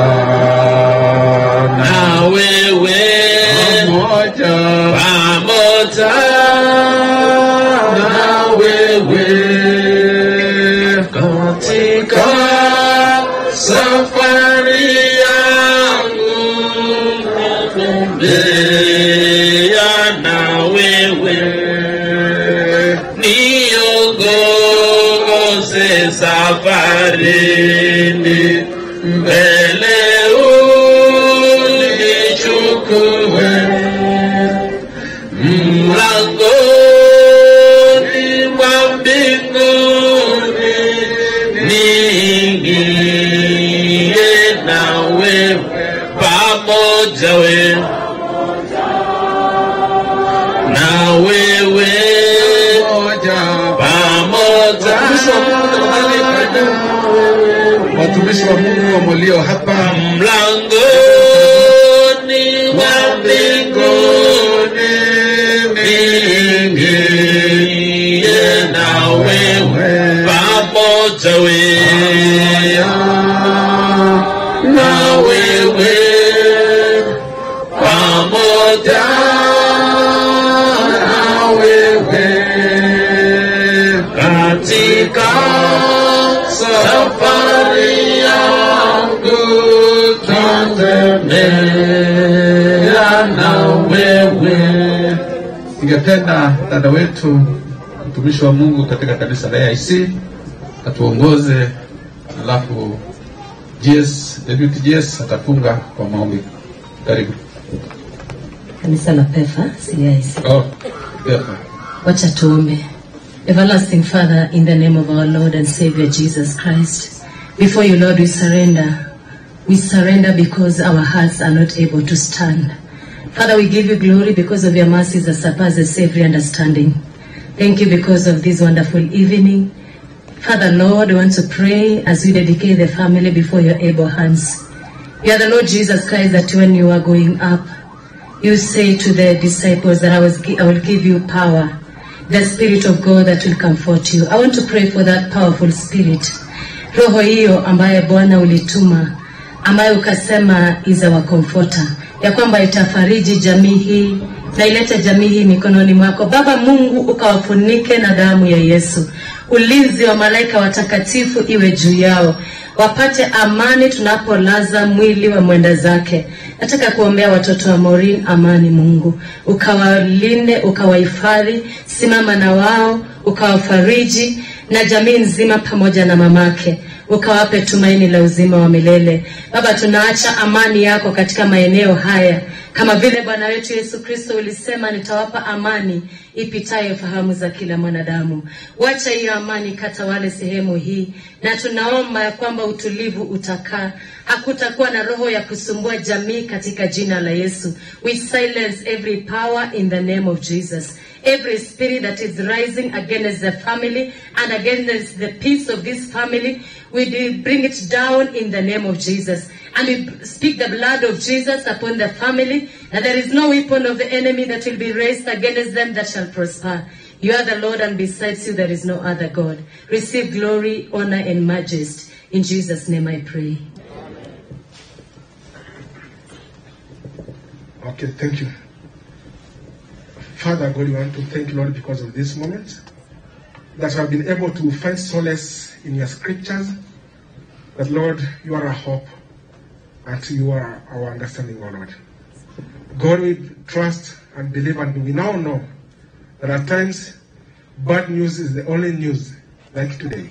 na wewe, pamoja pamoja na wewe, katika safari yangu natembea na wewe, niongoze safarini, mbele unichukue, mlangoni mwa mbinguni niingie na wewe, pamoja wewe na wewe, pamoja watumishi wa Mungu walio hapa mlangoni wa mbinguni, niingie na wewe pamoja wewe na wewe pamoja na wewe katika safari yangu tatembea na wewe. Ningependa dada wetu mtumishi wa Mungu katika kanisa la A I C atuongoze, alafu G S, Deputy G S atafunga kwa maombi. Karibu. Kanisa la Pefa, C I C. Oh, Pefa. Wacha tuombe. Everlasting Father, in the name of our Lord and Savior Jesus Christ, before you, Lord, we surrender. We surrender because our hearts are not able to stand. Father, we give you glory because of your mercies that surpasses every understanding. Thank you because of this wonderful evening. Father, Lord, we want to pray as we dedicate the family before your able hands. You are the Lord Jesus Christ that when you are going up, you say to the disciples that I, was, I will give you power, the Spirit of God that will comfort you. I want to pray for that powerful Spirit. Roho hiyo ambaye Bwana ulituma, ambaye ukasema is our comforter, ya kwamba itafariji jamii hii na ilete jamii hii mikononi mwako. Baba Mungu, ukawafunike na damu ya Yesu. Ulinzi wa malaika watakatifu iwe juu yao, wapate amani tunapolaza mwili wa mwenda zake. Nataka kuombea watoto wa Maureen amani. Mungu ukawalinde, ukawahifadhi, simama na wao, ukawafariji na jamii nzima pamoja na mamake, ukawape tumaini la uzima wa milele. Baba, tunaacha amani yako katika maeneo haya, kama vile Bwana wetu Yesu Kristo ulisema, nitawapa amani ipitayo fahamu za kila mwanadamu. Wacha hiyo amani katawale sehemu hii, na tunaomba ya kwamba utulivu utakaa. Hakutakuwa na roho ya kusumbua jamii katika jina la Yesu. We silence every power in the name of Jesus. Every spirit that is rising against the family and against the peace of this family, we do bring it down in the name of Jesus. And we speak the blood of Jesus upon the family, and there is no weapon of the enemy that will be raised against them that shall prosper. You are the Lord, and besides you there is no other God. Receive glory, honor, and majesty. In Jesus' name I pray. Okay, thank you. Father God, we want to thank you, Lord, because of this moment, that we have been able to find solace in your scriptures, that, Lord, you are our hope, and you are our understanding, O Lord. God, we trust and believe, and we now know that at times bad news is the only news, like today.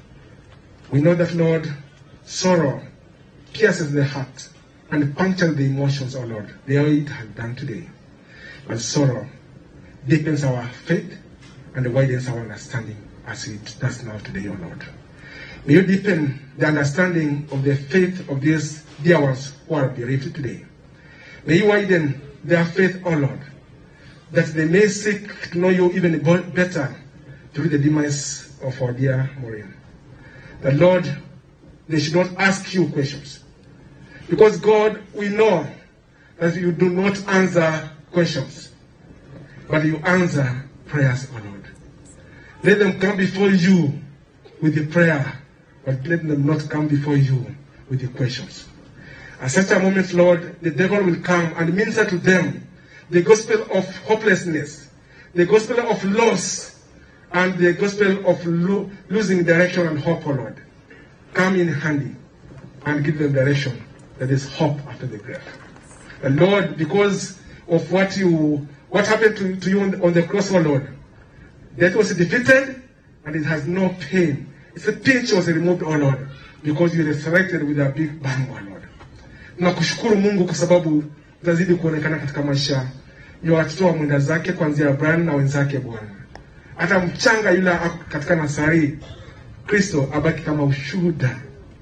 We know that, Lord, sorrow pierces the heart and punctures the emotions, O Lord, the way it has done today. But sorrow deepens our faith and widens our understanding as it does now today, O Lord. May you deepen the understanding of the faith of these dear ones who are bereaved today. May you widen their faith, O Lord, that they may seek to know you even better through the demise of our dear Maureen. That, Lord, they should not ask you questions. Because, God, we know that you do not answer questions, but you answer prayers, O Lord. Let them come before you with the prayer, but let them not come before you with the questions. At such a moment, Lord, the devil will come and minister to them the gospel of hopelessness, the gospel of loss, and the gospel of lo losing direction and hope, O Lord. Come in handy and give them direction. There is hope after the grave. And Lord, because of what you, what happened to, to you on the, on the cross, O Lord, death was defeated and it has no pain. It's a pinch was removed, O Lord, because you resurrected with a big bang, O Lord. Nakushukuru Mungu kwa sababu utazidi kuonekana katika maisha ya watoto wa mwenda zake kuanzia Brian na wenzake, Bwana. Hata mchanga yule katika Nasari, Kristo abaki kama ushuhuda.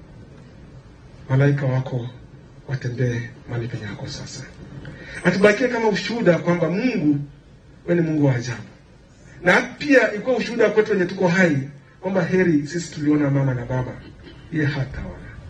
Malaika wako watembee mahali penye yako sasa. Atubakie kama ushuhuda kwamba Mungu wewe ni Mungu wa ajabu. Na pia iko ushuhuda kwetu wenye tuko hai kwamba heri sisi tuliona mama na baba. Yeye hataona.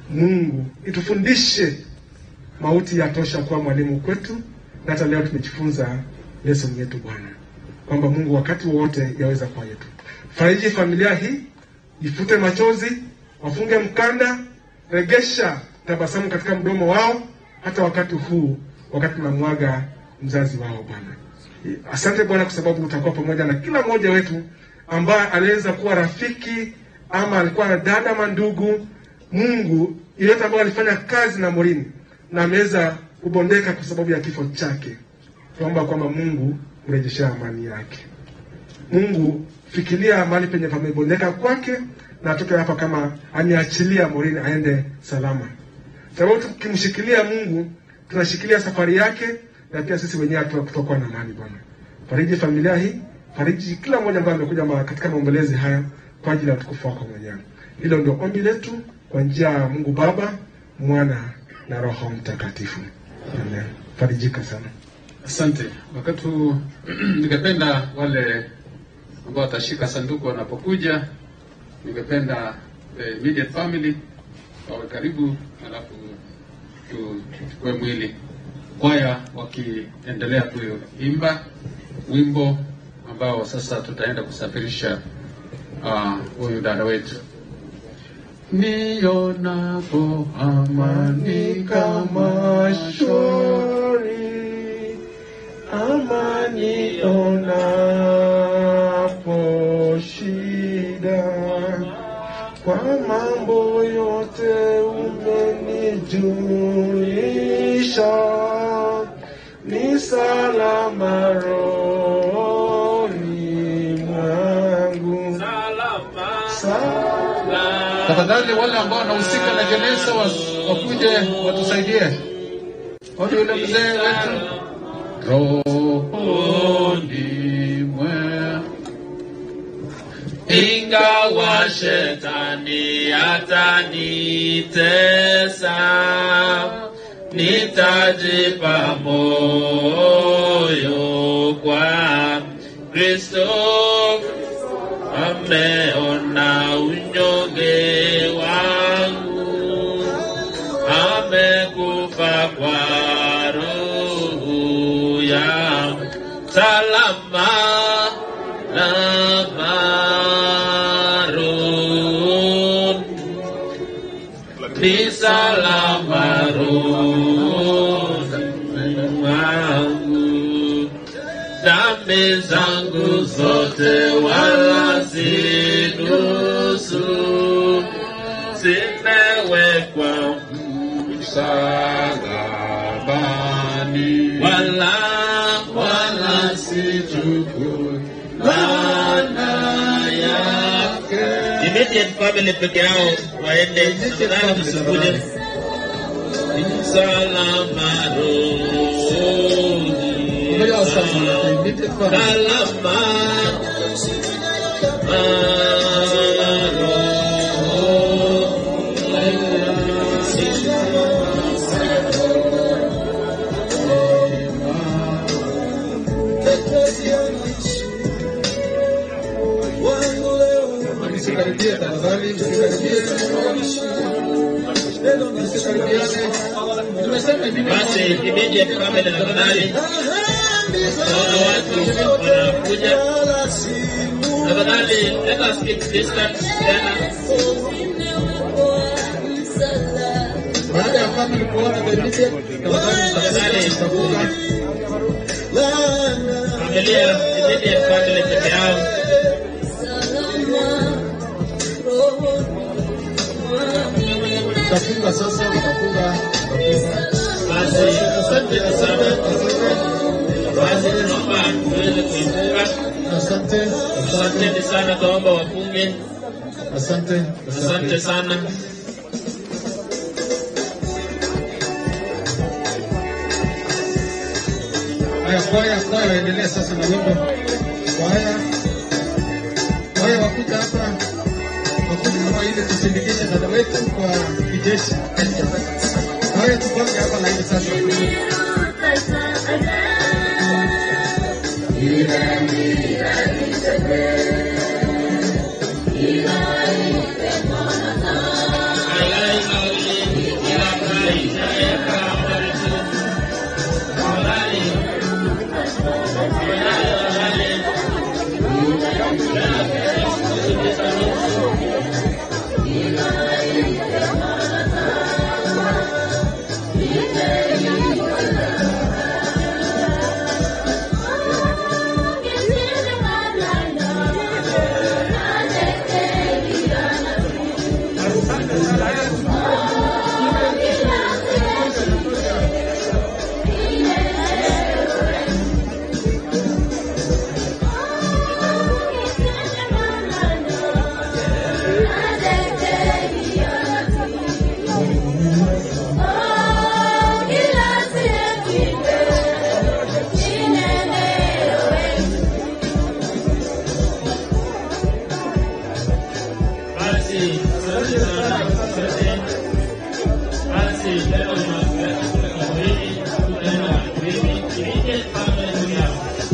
Mungu itufundishe mauti yatosha kuwa mwalimu kwetu, na hata leo tumejifunza lesson yetu Bwana, kwamba Mungu wakati wote yaweza kuwa yetu. Fariji familia hii, ifute machozi, wafunge mkanda, regesha tabasamu katika mdomo wao hata wakati huu, wakati tunamwaga mzazi wao Bwana. Asante Bwana kwa sababu utakuwa pamoja na kila mmoja wetu ambaye aliweza kuwa rafiki ama alikuwa na dada ama ndugu. Mungu yeyote ambaye alifanya kazi na Morini na ameweza kubondeka kwa sababu ya kifo chake, tuomba kwamba Mungu urejeshe amani yake. Mungu fikiria mahali penye pamebondeka kwake, na atoke hapa kama ameachilia Morini aende salama. Sababu tukimshikilia Mungu, tunashikilia safari yake, na pia sisi wenyewe tutakuwa na amani Bwana. Fariji familia hii, fariji kila mmoja ambaye amekuja katika maombelezi haya kwa ajili ya utukufu wako mwenyewe. Hilo ndio ombi letu kwa njia ya Mungu Baba, Mwana na Roho Mtakatifu. Amen. Farijika sana. Asante. Wakati ningependa wale ambao watashika sanduku wanapokuja, ningependa the immediate family wawe karibu, alafu tuchukue mwili. Kwaya wakiendelea kuimba wimbo ambao sasa tutaenda kusafirisha huyu uh, dada wetu. Nionapo amani kama shwari, amani onapo shida, kwa mambo yote umenijulisha, ni salama rohoni mwangu. Salama, salama. Tafadhali wale ambao wanahusika na jeneza wakuje watusaidie. Wale yule mzee wetu rohoni mwangu. Ingawa shetani atanitesa, nitajipa moyo kwa Kristo. Ameona unyonge wangu, amekufa kwa roho yangu. Salama lama roho, ni salama roho wangu. Dhambi zangu zote wala si nusu, zimewekwa msalabani, wala wala sichukui laana yake. Immediate family peke yao waende, nani tusukuje. Salama rohoni, salama basi immediate family na kadhalika. Naona watu wanakuja. Tafadhali, let us keep distance tena. Baada ya family kuona the immediate, tafadhali familia, immediate family peke yao. Tafunga sasa, utafunga. Basi asante sana. Basi tunaomba tuweze kuifunga. Asante. Asante sana, tunaomba wafunge. Asante. Asante sana. Haya, kwaya kwaya waendelee sasa na wimbo. Kwaya kwaya wakuja hapa, wakuja kama ile tusindikishe dada wetu kwa kijeshi. Haya, tupange hapa na hivi sasa. Ila Basi asante sana, asante. Basi leo tunafanya hili tutaenda hili hili pale dunia.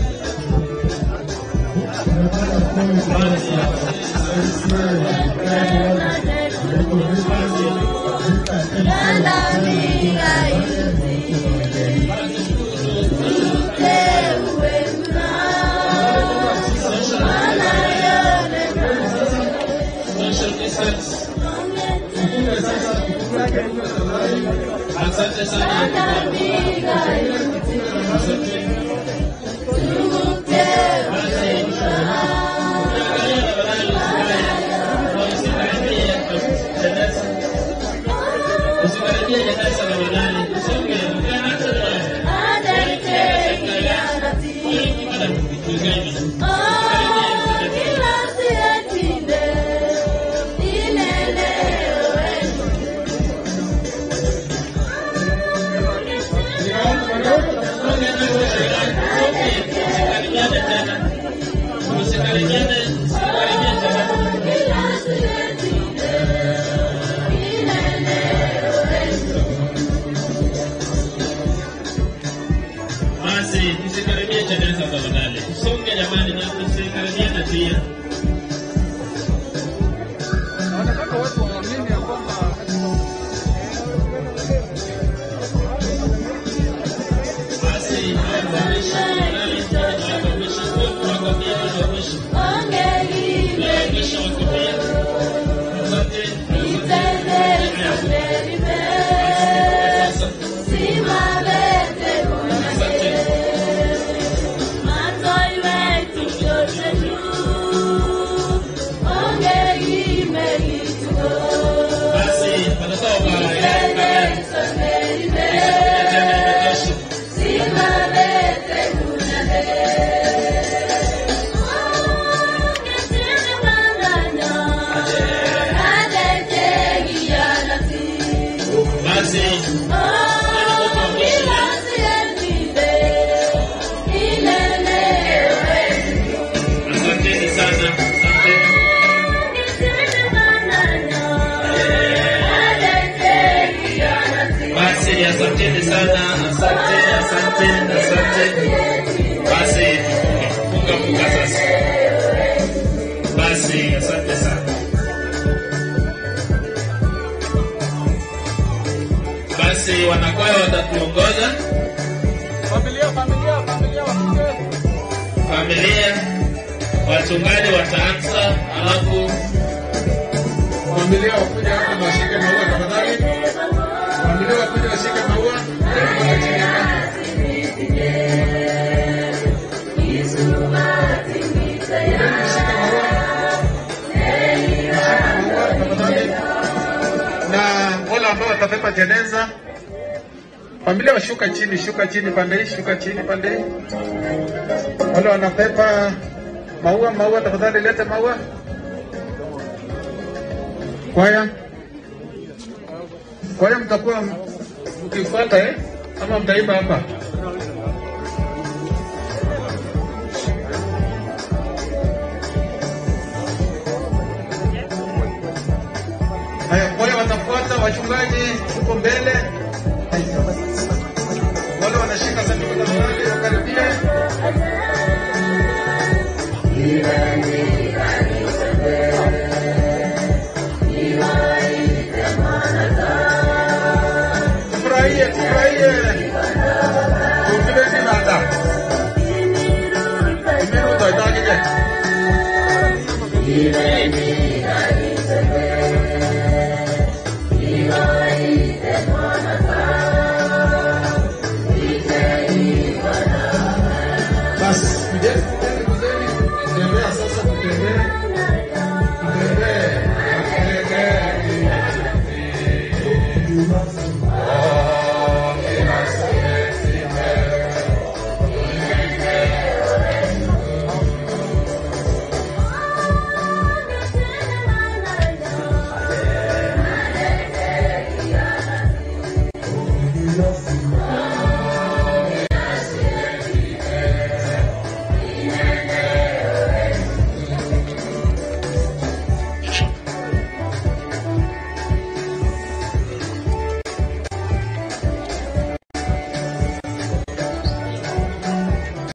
Asante sana. Usikaribie jeneza la wadani. Usonge, basi usikaribie jeneza la wadani. Usonge jamani, na usikaribie na pia. Wanataka watu waamini ya kwamba basi asanteni sana, asante, asante, asante. Basi funga funga sasa. Basi asante sana. Basi wanakwaya watatuongoza. Familia, familia, familia, familia. Familia, wachungaji wataanza, alafu familia wakuja hapa na washike maua tafadhali. Familia wakuja washike maua. Na wale ambao watabeba jeneza, familia washuka chini, shuka chini pande hii, shuka chini pande hii. Wale wanabeba maua, maua tafadhali lete maua. Kwaya, kwaya mtakuwa mkifuata eh? Ama mtaimba hapa? Haya, kwaya watafuata, wachungaji huko mbele. Wale wanashika sanduku la Bwana wakaribie. Tufurahie, tufurahie. Tufurahie nada. Imiruto itakije.